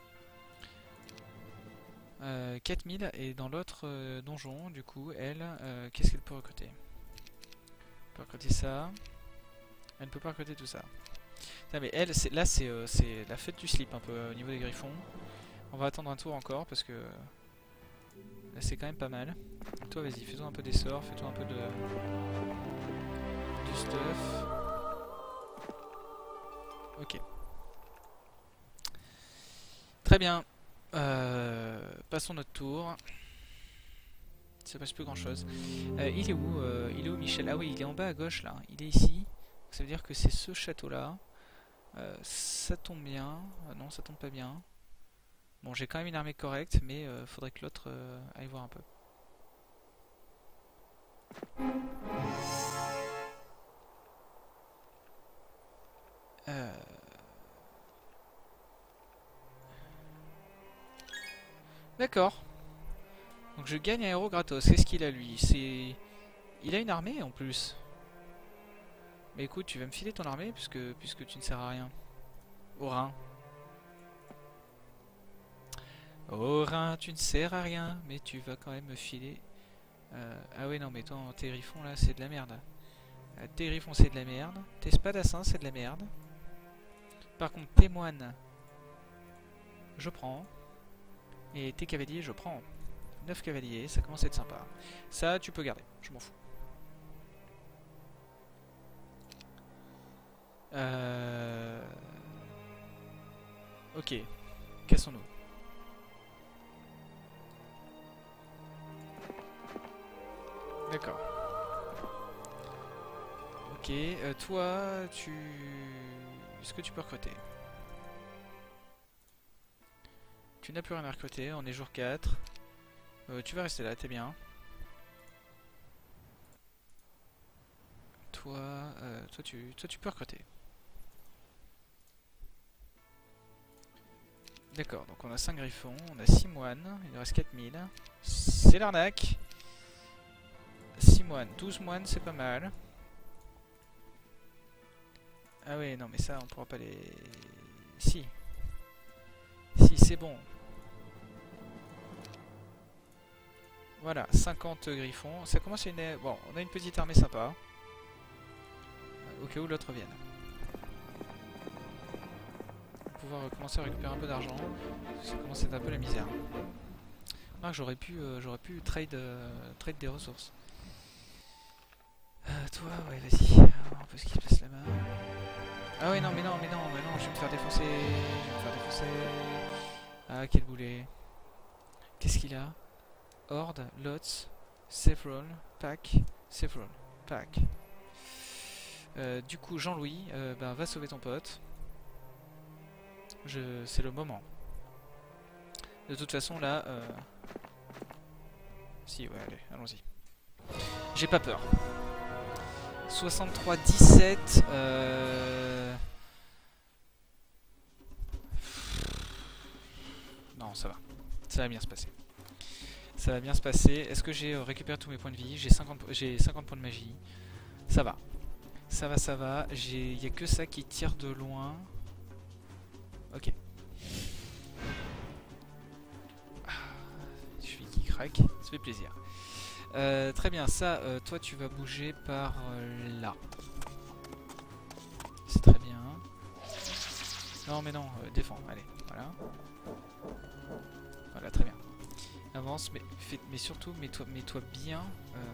4000 et dans l'autre donjon, du coup, elle, qu'est-ce qu'elle peut recruter? Elle peut recruter ça. Elle ne peut pas recruter tout ça. Putain, mais elle, là, c'est la fête du slip un peu au niveau des griffons. On va attendre un tour encore parce que là, c'est quand même pas mal. Toi, vas-y, fais-toi un peu des sorts, fais-toi un peu du stuff. Ok. Très bien. Passons notre tour. Ça passe plus grand chose. Il est où Michel? Ah oui, il est en bas à gauche là. Il est ici. Ça veut dire que c'est ce château là. Ça tombe bien. Non, ça tombe pas bien. Bon, j'ai quand même une armée correcte, mais faudrait que l'autre aille voir un peu. D'accord. Donc je gagne un héros gratos. Qu'est-ce qu'il a lui? Il a une armée en plus. Mais écoute, tu vas me filer ton armée puisque tu ne sers à rien. Au Rhin. Au Rhin, tu ne sers à rien, mais tu vas quand même me filer. Ah ouais, non, mais toi, tes griffons là, c'est de la merde. Tes griffons, c'est de la merde. Tes spadassins, c'est de la merde. Par contre, tes moines, je prends. Et tes cavaliers, je prends. 9 cavaliers, ça commence à être sympa. Ça, tu peux garder, je m'en fous. Ok, cassons-nous. D'accord. Ok, toi, tu... Est-ce que tu peux recruter? Tu n'as plus rien à recruter, on est jour 4. Tu vas rester là, t'es bien. Toi, toi, tu peux recruter. D'accord, donc on a 5 griffons, on a 6 moines, il nous reste 4000. C'est l'arnaque. 6 moines, 12 moines, c'est pas mal. Ah ouais, non mais ça, on pourra pas les... Si. Si, c'est bon. Voilà, 50 griffons. Ça commence à une... Bon, on a une petite armée sympa. Au cas où l'autre vienne. On va pouvoir commencer à récupérer un peu d'argent. Ça commence à être un peu la misère. Ah, j'aurais pu trade des ressources. Toi, ouais, vas-y. Un peu ce qui se passe là-bas. Ah ouais, non, mais non, je vais me faire défoncer. Ah, quel boulet. Qu'est-ce qu'il a? Horde, lots, several, pack, several, pack. Du coup, Jean-Louis, ben, va sauver ton pote. C'est le moment. De toute façon, là... Si, ouais, allez, allons-y. J'ai pas peur. 63-17... Non, ça va. Ça va bien se passer. Ça va bien se passer. Est-ce que j'ai récupéré tous mes points de vie? J'ai 50 points de magie. Ça va. Ça va, ça va. Il n'y a que ça qui tire de loin. Ok. Je suis qui craque. Ça fait plaisir. Très bien. Ça, toi, tu vas bouger par là. C'est très bien. Non, mais non. Défends. Allez. Voilà. Voilà, très bien. Avance, mais surtout, mets-toi bien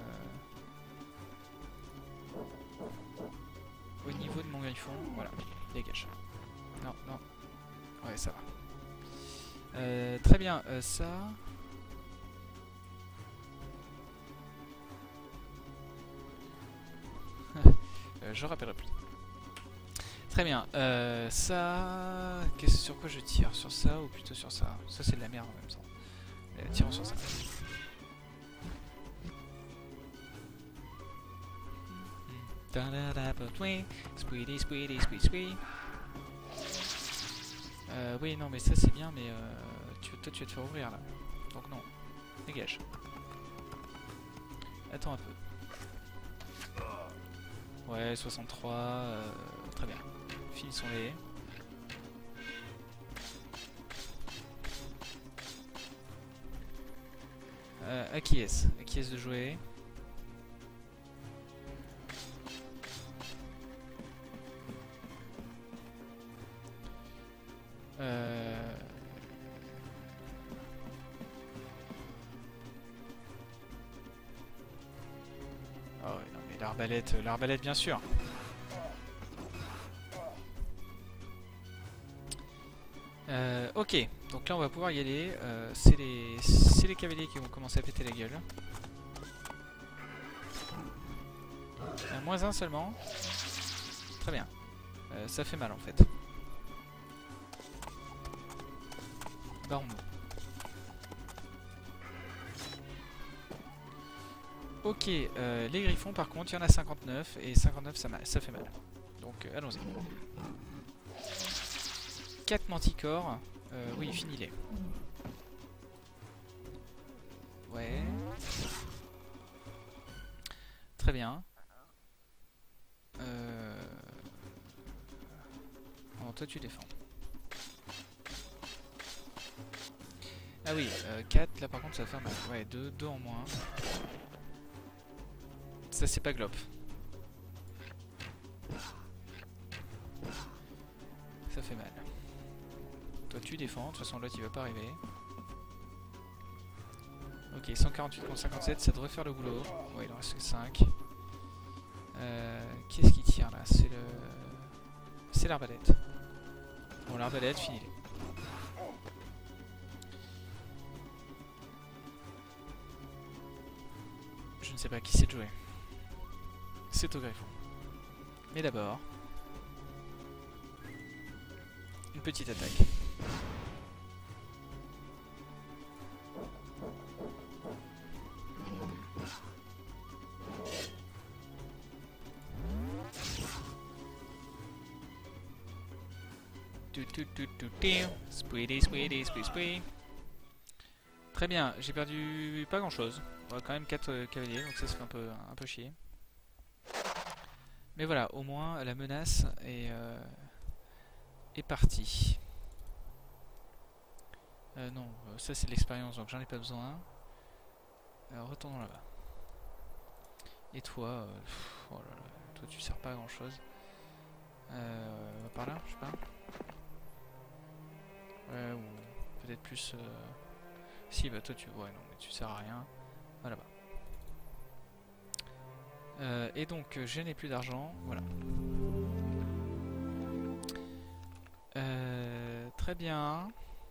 au niveau de mon griffon. Voilà, dégage. Non, non. Ouais, ça va. Très bien, ça... je rappellerai plus. Très bien, ça... Sur quoi je tire? Sur ça ou plutôt sur ça? Ça, c'est de la merde en même temps. Tirons sur ça. Oui, non, mais ça c'est bien, mais toi tu vas te faire ouvrir là. Donc non, dégage. Attends un peu. Ouais, 63, très bien. Finissons-les. À qui est-ce? À qui est-ce de jouer? Oh non mais l'arbalète bien sûr. Ok, donc là on va pouvoir y aller. C'est les cavaliers qui vont commencer à péter la gueule. Moins un seulement. Très bien. Ça fait mal en fait. Baron. Ok, les griffons par contre, il y en a 59 et 59 ça fait mal. Donc allons-y. 4 manticores. Oui, finis-les. Ouais. Très bien. Bon, toi tu défends. Ah oui, 4 là par contre ça va faire mal. Ouais, 2 en moins. Ça c'est pas glop. Ça fait mal. Toi tu défends, de toute façon l'autre il va pas arriver. Ok, 148 contre 57, ça devrait faire le boulot. Ouais, il en reste que 5. Qu'est-ce qui tire là? C'est l'arbalète. Bon, l'arbalète, finis-les. Je ne sais pas qui c'est de jouer. C'est au griffon. Mais d'abord, une petite attaque. Très bien, j'ai perdu pas grand chose. Bon, quand même 4 cavaliers, donc ça se fait un peu chier. Mais voilà, au moins la menace est partie. Non, ça c'est de l'expérience, donc j'en ai pas besoin. Alors retournons là-bas. Et toi, oh là là, toi tu sers pas à grand chose. Par là, je sais pas. Ouais, ou peut-être plus... Si, bah toi tu... Ouais, non, mais tu sers à rien. Voilà, bah. Et donc, je n'ai plus d'argent, voilà. Très bien.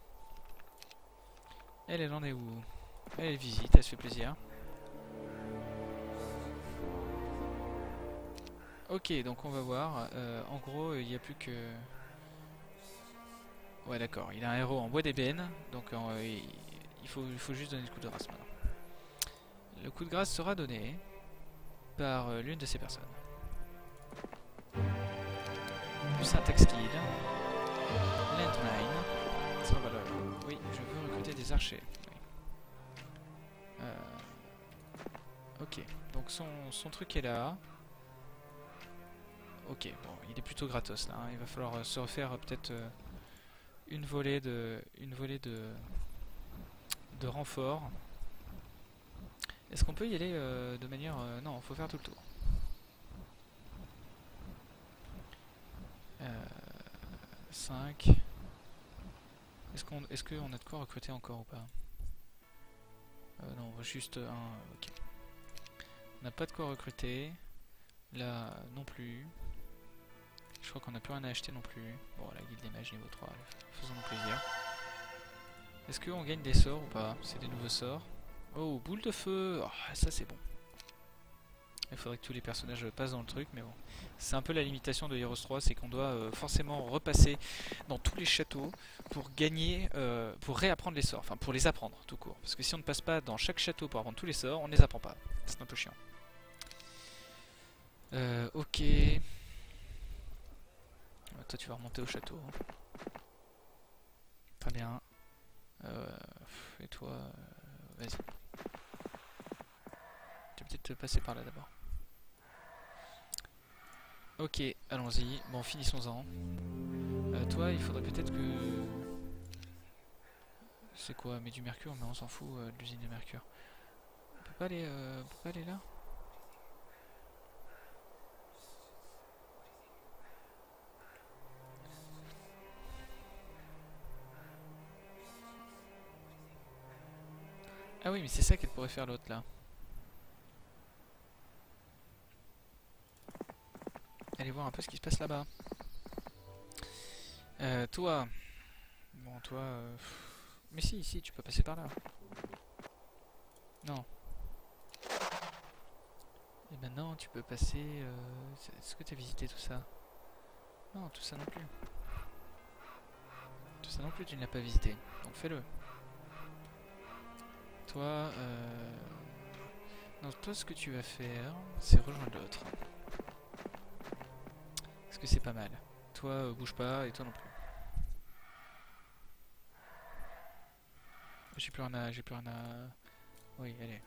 Elle en est où? Elle visite, elle se fait plaisir. Ok, donc on va voir. En gros, il n'y a plus que... Ouais, d'accord. Il a un héros en bois d'ébène, donc il faut juste donner le coup de grâce maintenant. Le coup de grâce sera donné par l'une de ces personnes. Plus un tech skill. Landmine. Oui, je veux recruter des archers. Oui. Ok, donc son truc est là. Ok, bon, il est plutôt gratos là. Hein. Il va falloir se refaire peut-être une volée de renfort. Est-ce qu'on peut y aller de manière... non, il faut faire tout le tour. 5. Est-ce qu'on a de quoi recruter encore ou pas? Non, juste un... Ok. On n'a pas de quoi recruter. Là, non plus. Je crois qu'on n'a plus rien à acheter non plus. Bon, la guilde des mages niveau 3, faisons-nous plaisir. Est-ce qu'on gagne des sorts ou pas? C'est des nouveaux sorts. Oh, boule de feu! Oh, ça c'est bon. Il faudrait que tous les personnages passent dans le truc, mais bon. C'est un peu la limitation de Heroes 3, c'est qu'on doit forcément repasser dans tous les châteaux pour gagner, pour réapprendre les sorts. Enfin, pour les apprendre, tout court. Parce que si on ne passe pas dans chaque château pour apprendre tous les sorts, on ne les apprend pas. C'est un peu chiant. Ok. Toi, tu vas remonter au château. Très bien. Et toi, vas-y. Tu vas peut-être passer par là d'abord. Ok, allons-y. Bon, finissons-en. Toi, il faudrait peut-être que... C'est quoi? Mais du mercure, mais on s'en fout de l'usine de mercure. On peut pas aller là? Ah oui, mais c'est ça qu'elle pourrait faire l'autre là. Allez voir un peu ce qui se passe là-bas. Toi... Bon, toi... Mais si, tu peux passer par là. Non. Et maintenant, tu peux passer... Est-ce que tu as visité tout ça? Non, tout ça non plus. Tout ça non plus, tu ne l'as pas visité. Donc fais-le. Toi... Non, toi, ce que tu vas faire, c'est rejoindre l'autre. Est-ce que c'est pas mal? Toi, bouge pas, et toi non plus. J'ai plus rien à... Oui, allez.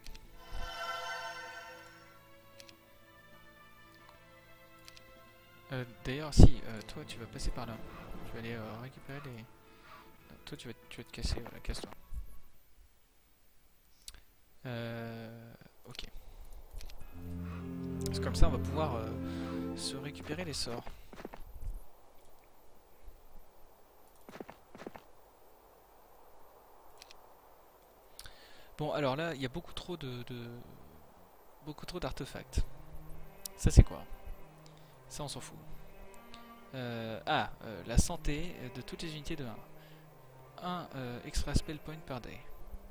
D'ailleurs, si, toi, tu vas passer par là. Tu vas aller récupérer les... Toi, tu vas te casser, voilà, casse-toi. Ok. Parce que comme ça, on va pouvoir se récupérer les sorts. Bon, alors là, il y a beaucoup trop d'artefacts. Ça, c'est quoi? Ça, on s'en fout. La santé de toutes les unités de 1. Un extra spell point per day.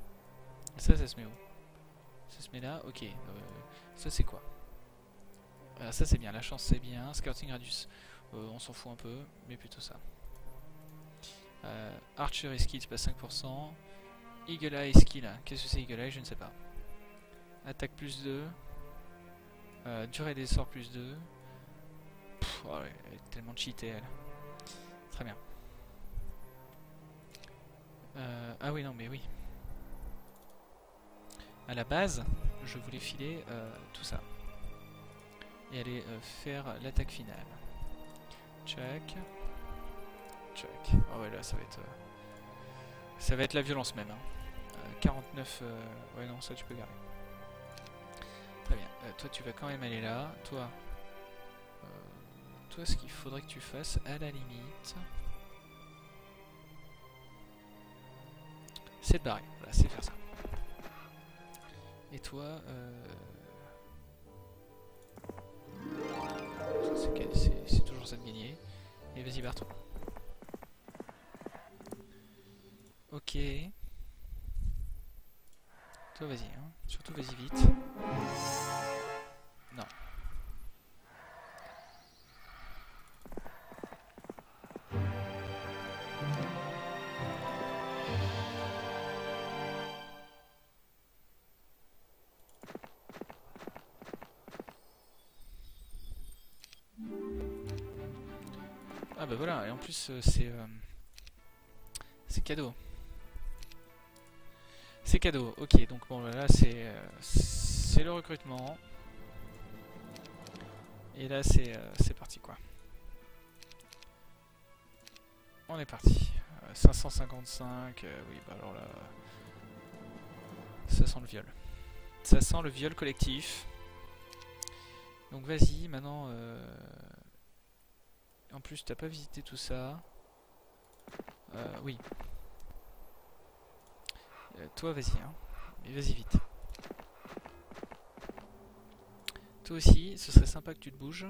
Ça se met où? Ça se met là? Ok. Ça, c'est quoi? Ça c'est bien, la chance c'est bien. Scouting radius, on s'en fout un peu, mais plutôt ça. Archery skill, c'est pas 5%. Eagle Eye skill, qu'est-ce que c'est Eagle Eye? Je ne sais pas. Attaque plus 2. Durée des sorts plus 2. Pff, oh ouais, elle est tellement cheatée elle. Très bien. Ah oui, non, mais oui. À la base, je voulais filer tout ça. Et aller faire l'attaque finale. Check. Check. Ah ouais, là, ça va être la violence même. Hein. 49... ouais, non, ça, tu peux garder. Très bien. Toi, tu vas quand même aller là. Toi, ce qu'il faudrait que tu fasses, à la limite... c'est de barrer. Voilà, c'est faire ça. Et toi, c'est toujours ça de gagner. Et vas-y, barre-toi. Ok. Toi, vas-y. Hein. Surtout, vas-y vite. Non. Ah bah voilà, et en plus c'est cadeau. C'est cadeau, ok, donc bon là c'est le recrutement. Et là c'est parti quoi. On est parti. 555, oui bah alors là... ça sent le viol. Ça sent le viol collectif. Donc vas-y, maintenant... en plus, t'as pas visité tout ça. Oui. Toi, vas-y. Hein. Mais vas-y vite. Toi aussi, ce serait sympa que tu te bouges.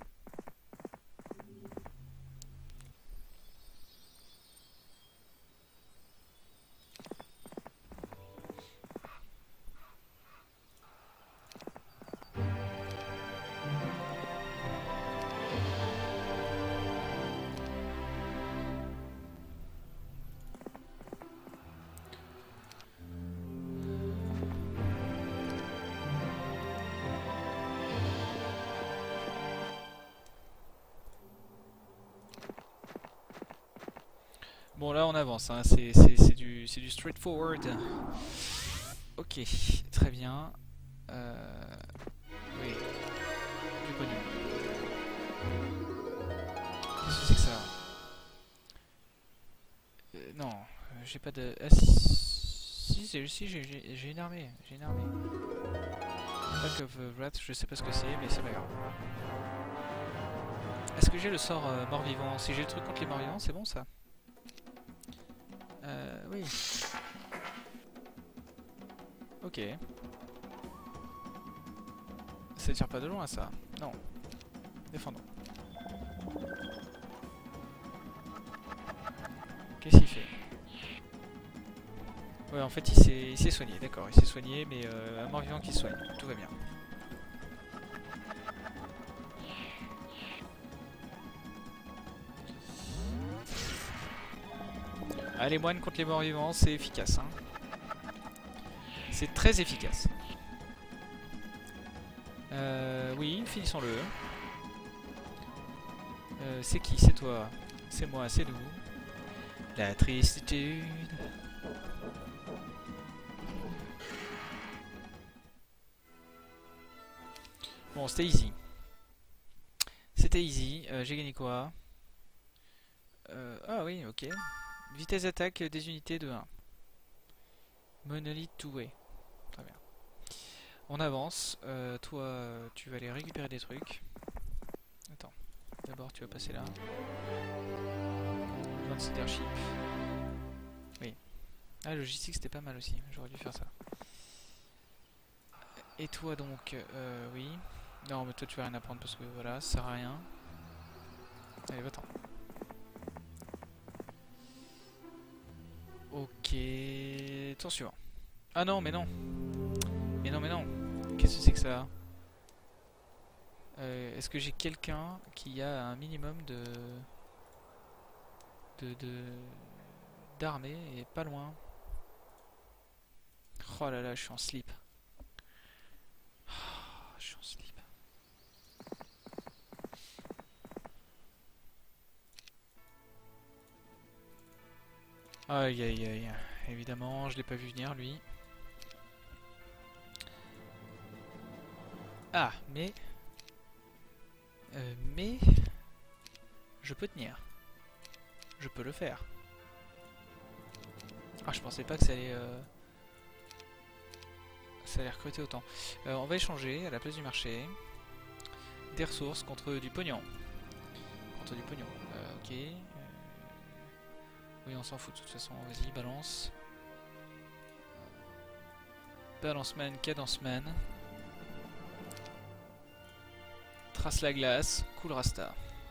Bon là on avance, hein. C'est du straightforward. Ok, très bien. Oui, du pognon. Qu'est-ce que c'est que ça? Non, j'ai pas de... Ah si, j'ai une armée, Pack of Rats, je sais pas ce que c'est, mais c'est pas grave. Est-ce que j'ai le sort mort-vivant? Si j'ai le truc contre les morts-vivants, c'est bon ça? Oui. Ok. Ça tire pas de loin ça. Non. Défendons. Qu'est-ce qu'il fait? Ouais, en fait il s'est soigné, d'accord. Il s'est soigné, mais un mort-vivant qui se soigne. Tout va bien. Ah, les moines contre les morts-vivants, c'est efficace. Hein. C'est très efficace. Oui, finissons-le. C'est qui? C'est toi? C'est moi, c'est nous. La tristitude. Bon, c'était easy. C'était easy. J'ai gagné quoi? Ah oui, ok. Vitesse d'attaque des unités de 1. Monolith two way. Très bien. On avance. Toi, tu vas aller récupérer des trucs. Attends. D'abord, tu vas passer là. Advanced Leadership. Oui. Ah, logistique, c'était pas mal aussi. J'aurais dû faire ça. Et toi, donc, oui. Non, mais toi, tu vas rien apprendre parce que voilà, ça sert à rien. Allez, va-t'en. Ok. Tour suivant. Ah non, mais non. Mais non. Qu'est-ce que c'est que ça? Est-ce que j'ai quelqu'un qui a un minimum de d'armée et pas loin? Oh là là, je suis en slip. Oh, je suis en slip. Aïe aïe aïe. Évidemment, je l'ai pas vu venir lui. Ah, mais je peux tenir. Je peux le faire. Ah, je pensais pas que ça allait recruter autant. On va échanger à la place du marché des ressources contre du pognon. Contre du pognon. Ok. Oui, on s'en fout de toute façon. Vas-y, balance. Balance man, cadence man. Trace la glace, cool rasta.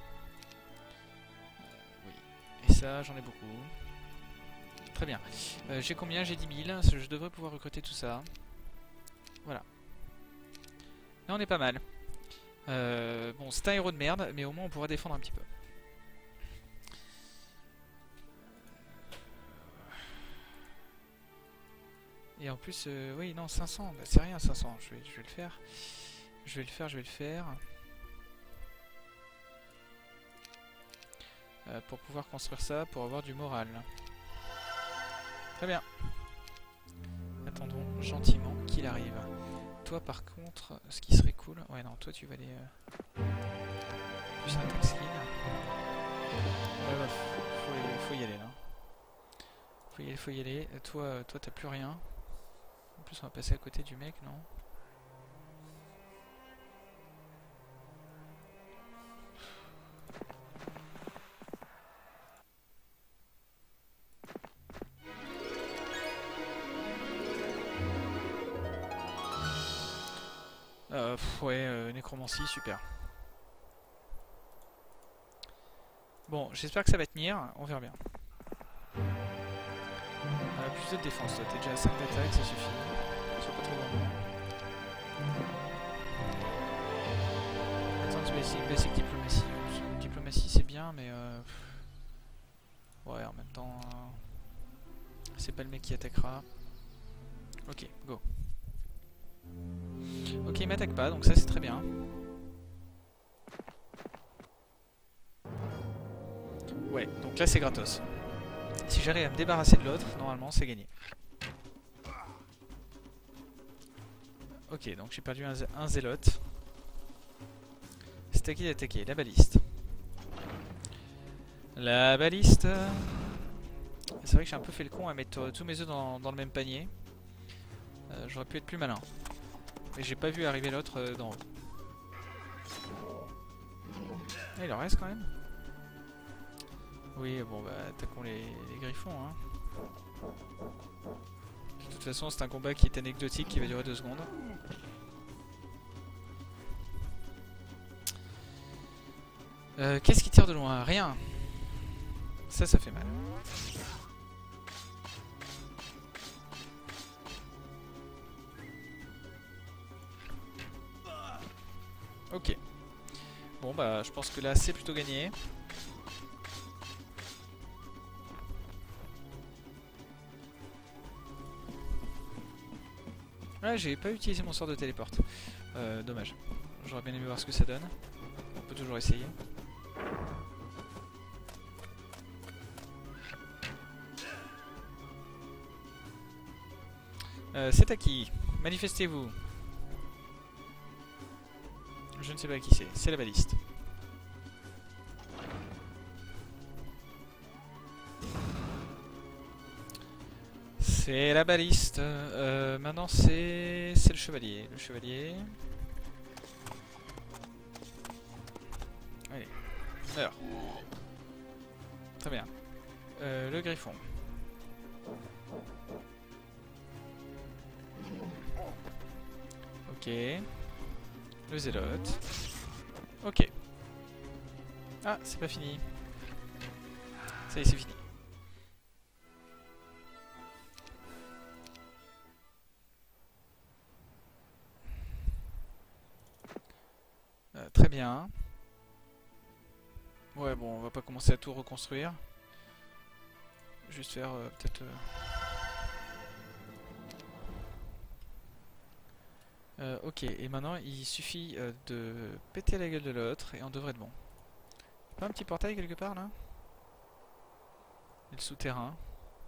Oui. Et ça, j'en ai beaucoup. Très bien. J'ai combien? J'ai 10 000. Je devrais pouvoir recruter tout ça. Voilà. Là, on est pas mal. Bon, c'est un héros de merde, mais au moins on pourra défendre un petit peu. Et en plus, oui, non, 500. Bah, c'est rien, 500. Je vais le faire. Je vais le faire. Pour pouvoir construire ça, pour avoir du moral. Très bien. Attendons gentiment qu'il arrive. Toi par contre, ce qui serait cool... Ouais non, toi tu vas aller... Plus un taxi. Ouais, bah, faut y aller là. Faut y aller. Toi t'as plus rien. En plus on va passer à côté du mec, non? Ouais, nécromancie, super. Bon, j'espère que ça va tenir, on verra bien. Plus de défense, toi, t'es déjà à 5 d'attaque, ça suffit. Sois pas trop gourmand. Attends, basic diplomatie. Diplomatie c'est bien, mais ouais, en même temps, c'est pas le mec qui attaquera. Ok, go. Ok, il m'attaque pas, donc ça c'est très bien. Ouais, donc là c'est gratos. Si j'arrive à me débarrasser de l'autre, normalement c'est gagné. Ok, donc j'ai perdu un zélote. C'est à qui d'attaquer? La baliste. La baliste. C'est vrai que j'ai un peu fait le con à mettre tous mes œufs dans le même panier. J'aurais pu être plus malin. Mais j'ai pas vu arriver l'autre d'en haut. Ah, il en reste quand même. Oui, bon bah attaquons les griffons. Hein. De toute façon, c'est un combat qui est anecdotique qui va durer 2 secondes. Qu'est-ce qui tire de loin? Rien. Ça fait mal. Ok. Bon bah je pense que là c'est plutôt gagné. Ouais, j'ai pas utilisé mon sort de téléporte. Dommage. J'aurais bien aimé voir ce que ça donne. On peut toujours essayer. C'est à qui? Manifestez-vous. Je ne sais pas qui c'est. C'est la baliste. C'est la baliste. Maintenant c'est le chevalier. Le chevalier. Allez. Alors. Très bien. Le griffon. Ok. Le zélote. Ok. Ah, c'est pas fini. Ça y est, c'est fini. Très bien. Ouais, bon, on va pas commencer à tout reconstruire. Juste faire peut-être... ok, et maintenant il suffit de péter la gueule de l'autre et on devrait être bon. Pas un petit portail quelque part là? Et le souterrain.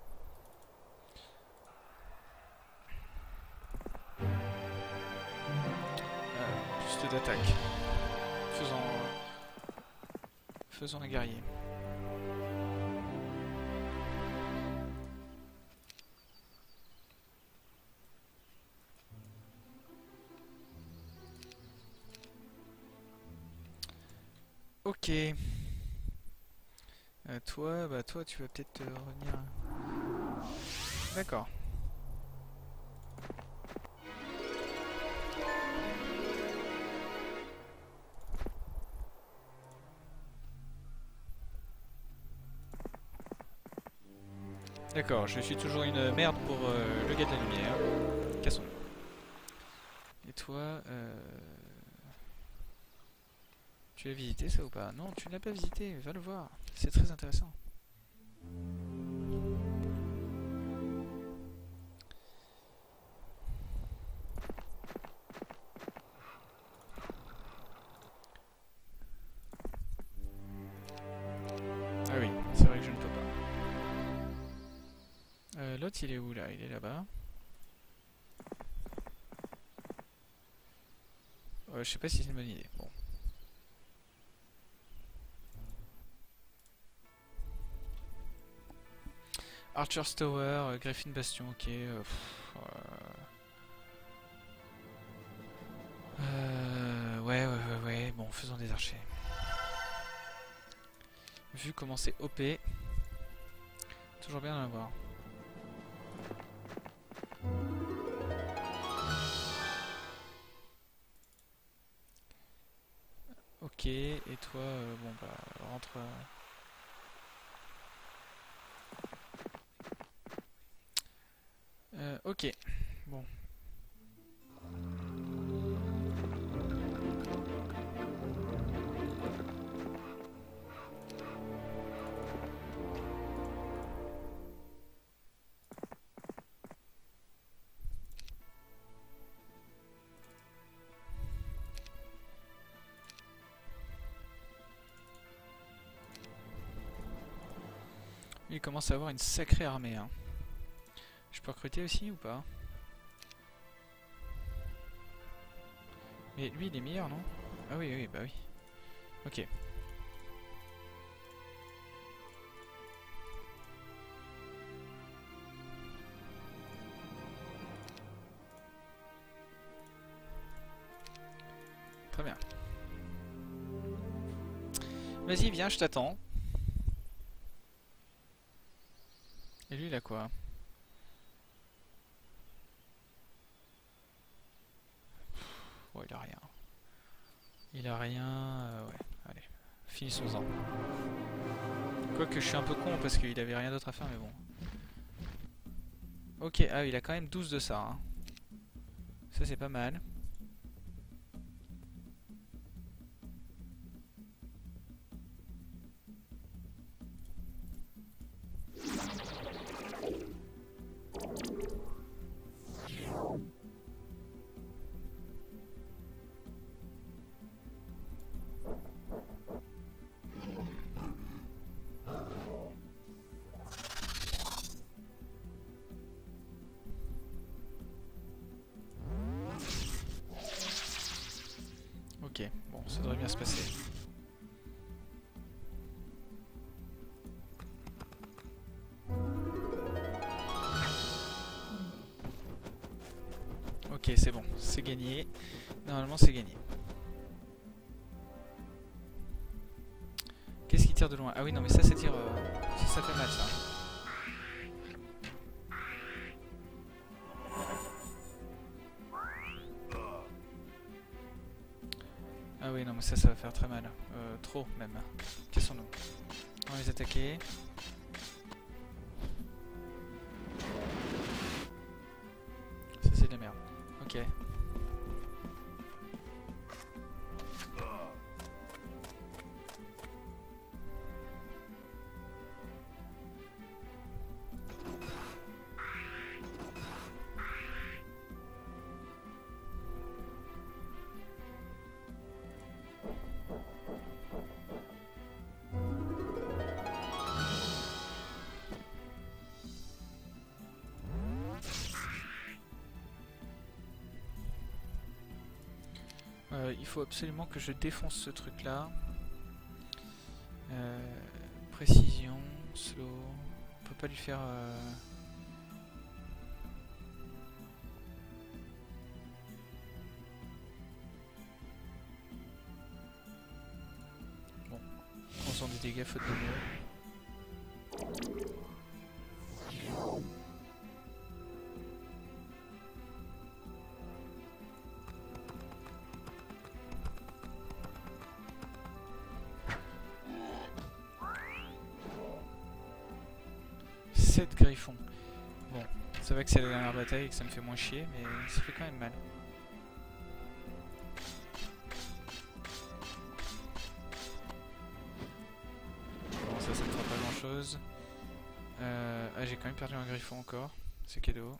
Plus d'attaque. Faisons un guerrier. Ok. Toi, tu vas peut-être revenir. D'accord. D'accord, je suis toujours une merde pour le gars de la lumière. Cassons-nous. Et toi, tu as visité ça ou pas? Non, tu ne l'as pas visité, va le voir. C'est très intéressant. Ah oui, c'est vrai que je ne peux pas. L'autre il est où là? Il est là-bas. Je sais pas si c'est une bonne idée. Bon. Archer's Tower, Griffin Bastion, ok. Ouais. Bon, faisons des archers. Vu comment c'est OP, toujours bien d'en avoir. Ok, et toi, bon bah, rentre... ok, bon. Il commence à avoir une sacrée armée, hein. Je peux recruter aussi ou pas? Mais lui il est meilleur, non? Ah oui, bah oui. Ok. Très bien. Vas-y, viens, je t'attends. Et lui il a quoi? Oh, il a rien. Il a rien... ouais, allez. Finissons-en. Quoique je suis un peu con parce qu'il avait rien d'autre à faire, mais bon. Ok, ah il a quand même 12 de ça. Hein. Ça c'est pas mal. Ok, bon, ça devrait bien se passer. Ok, c'est bon, c'est gagné. Normalement, c'est gagné. Qu'est-ce qui tire de loin? Ah oui, non, mais ça tire... ça fait mal, ça. Ah oui, non, mais ça va faire très mal. Trop, même. Cassons-nous. On va les attaquer. Ça, c'est de la merde. Ok. Il faut absolument que je défonce ce truc là. Précision, slow. On peut pas lui faire... Bon, prends des dégâts faute de mieux. Griffon. Bon, c'est vrai que c'est la dernière bataille et que ça me fait moins chier, mais ça fait quand même mal. Bon, ça me fera pas grand chose. Ah, j'ai quand même perdu un griffon encore. C'est cadeau.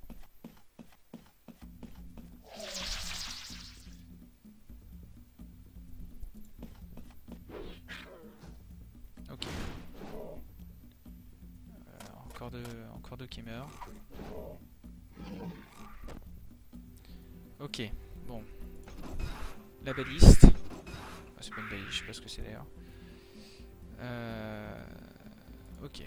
Ok. Encore deux qui meurent. Ok, bon. La baliste. Ah, c'est pas une baliste, je sais pas ce que c'est d'ailleurs. Ok.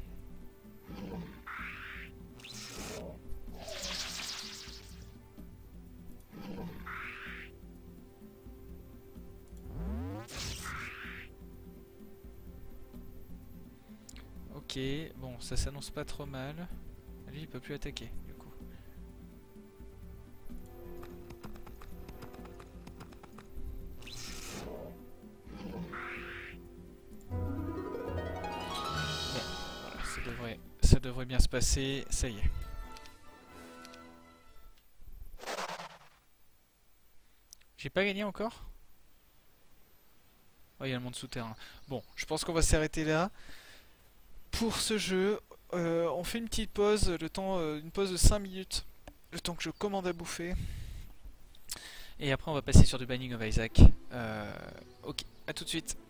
Ok, bon, ça s'annonce pas trop mal. Lui, il peut plus attaquer, du coup. Bon, voilà, ça devrait bien se passer. Ça y est. J'ai pas gagné encore? Oh, il y a le monde souterrain. Bon, je pense qu'on va s'arrêter là. Pour ce jeu, on fait une petite pause, une pause de 5 minutes, le temps que je commande à bouffer. Et après on va passer sur du Binding of Isaac. Ok, à tout de suite.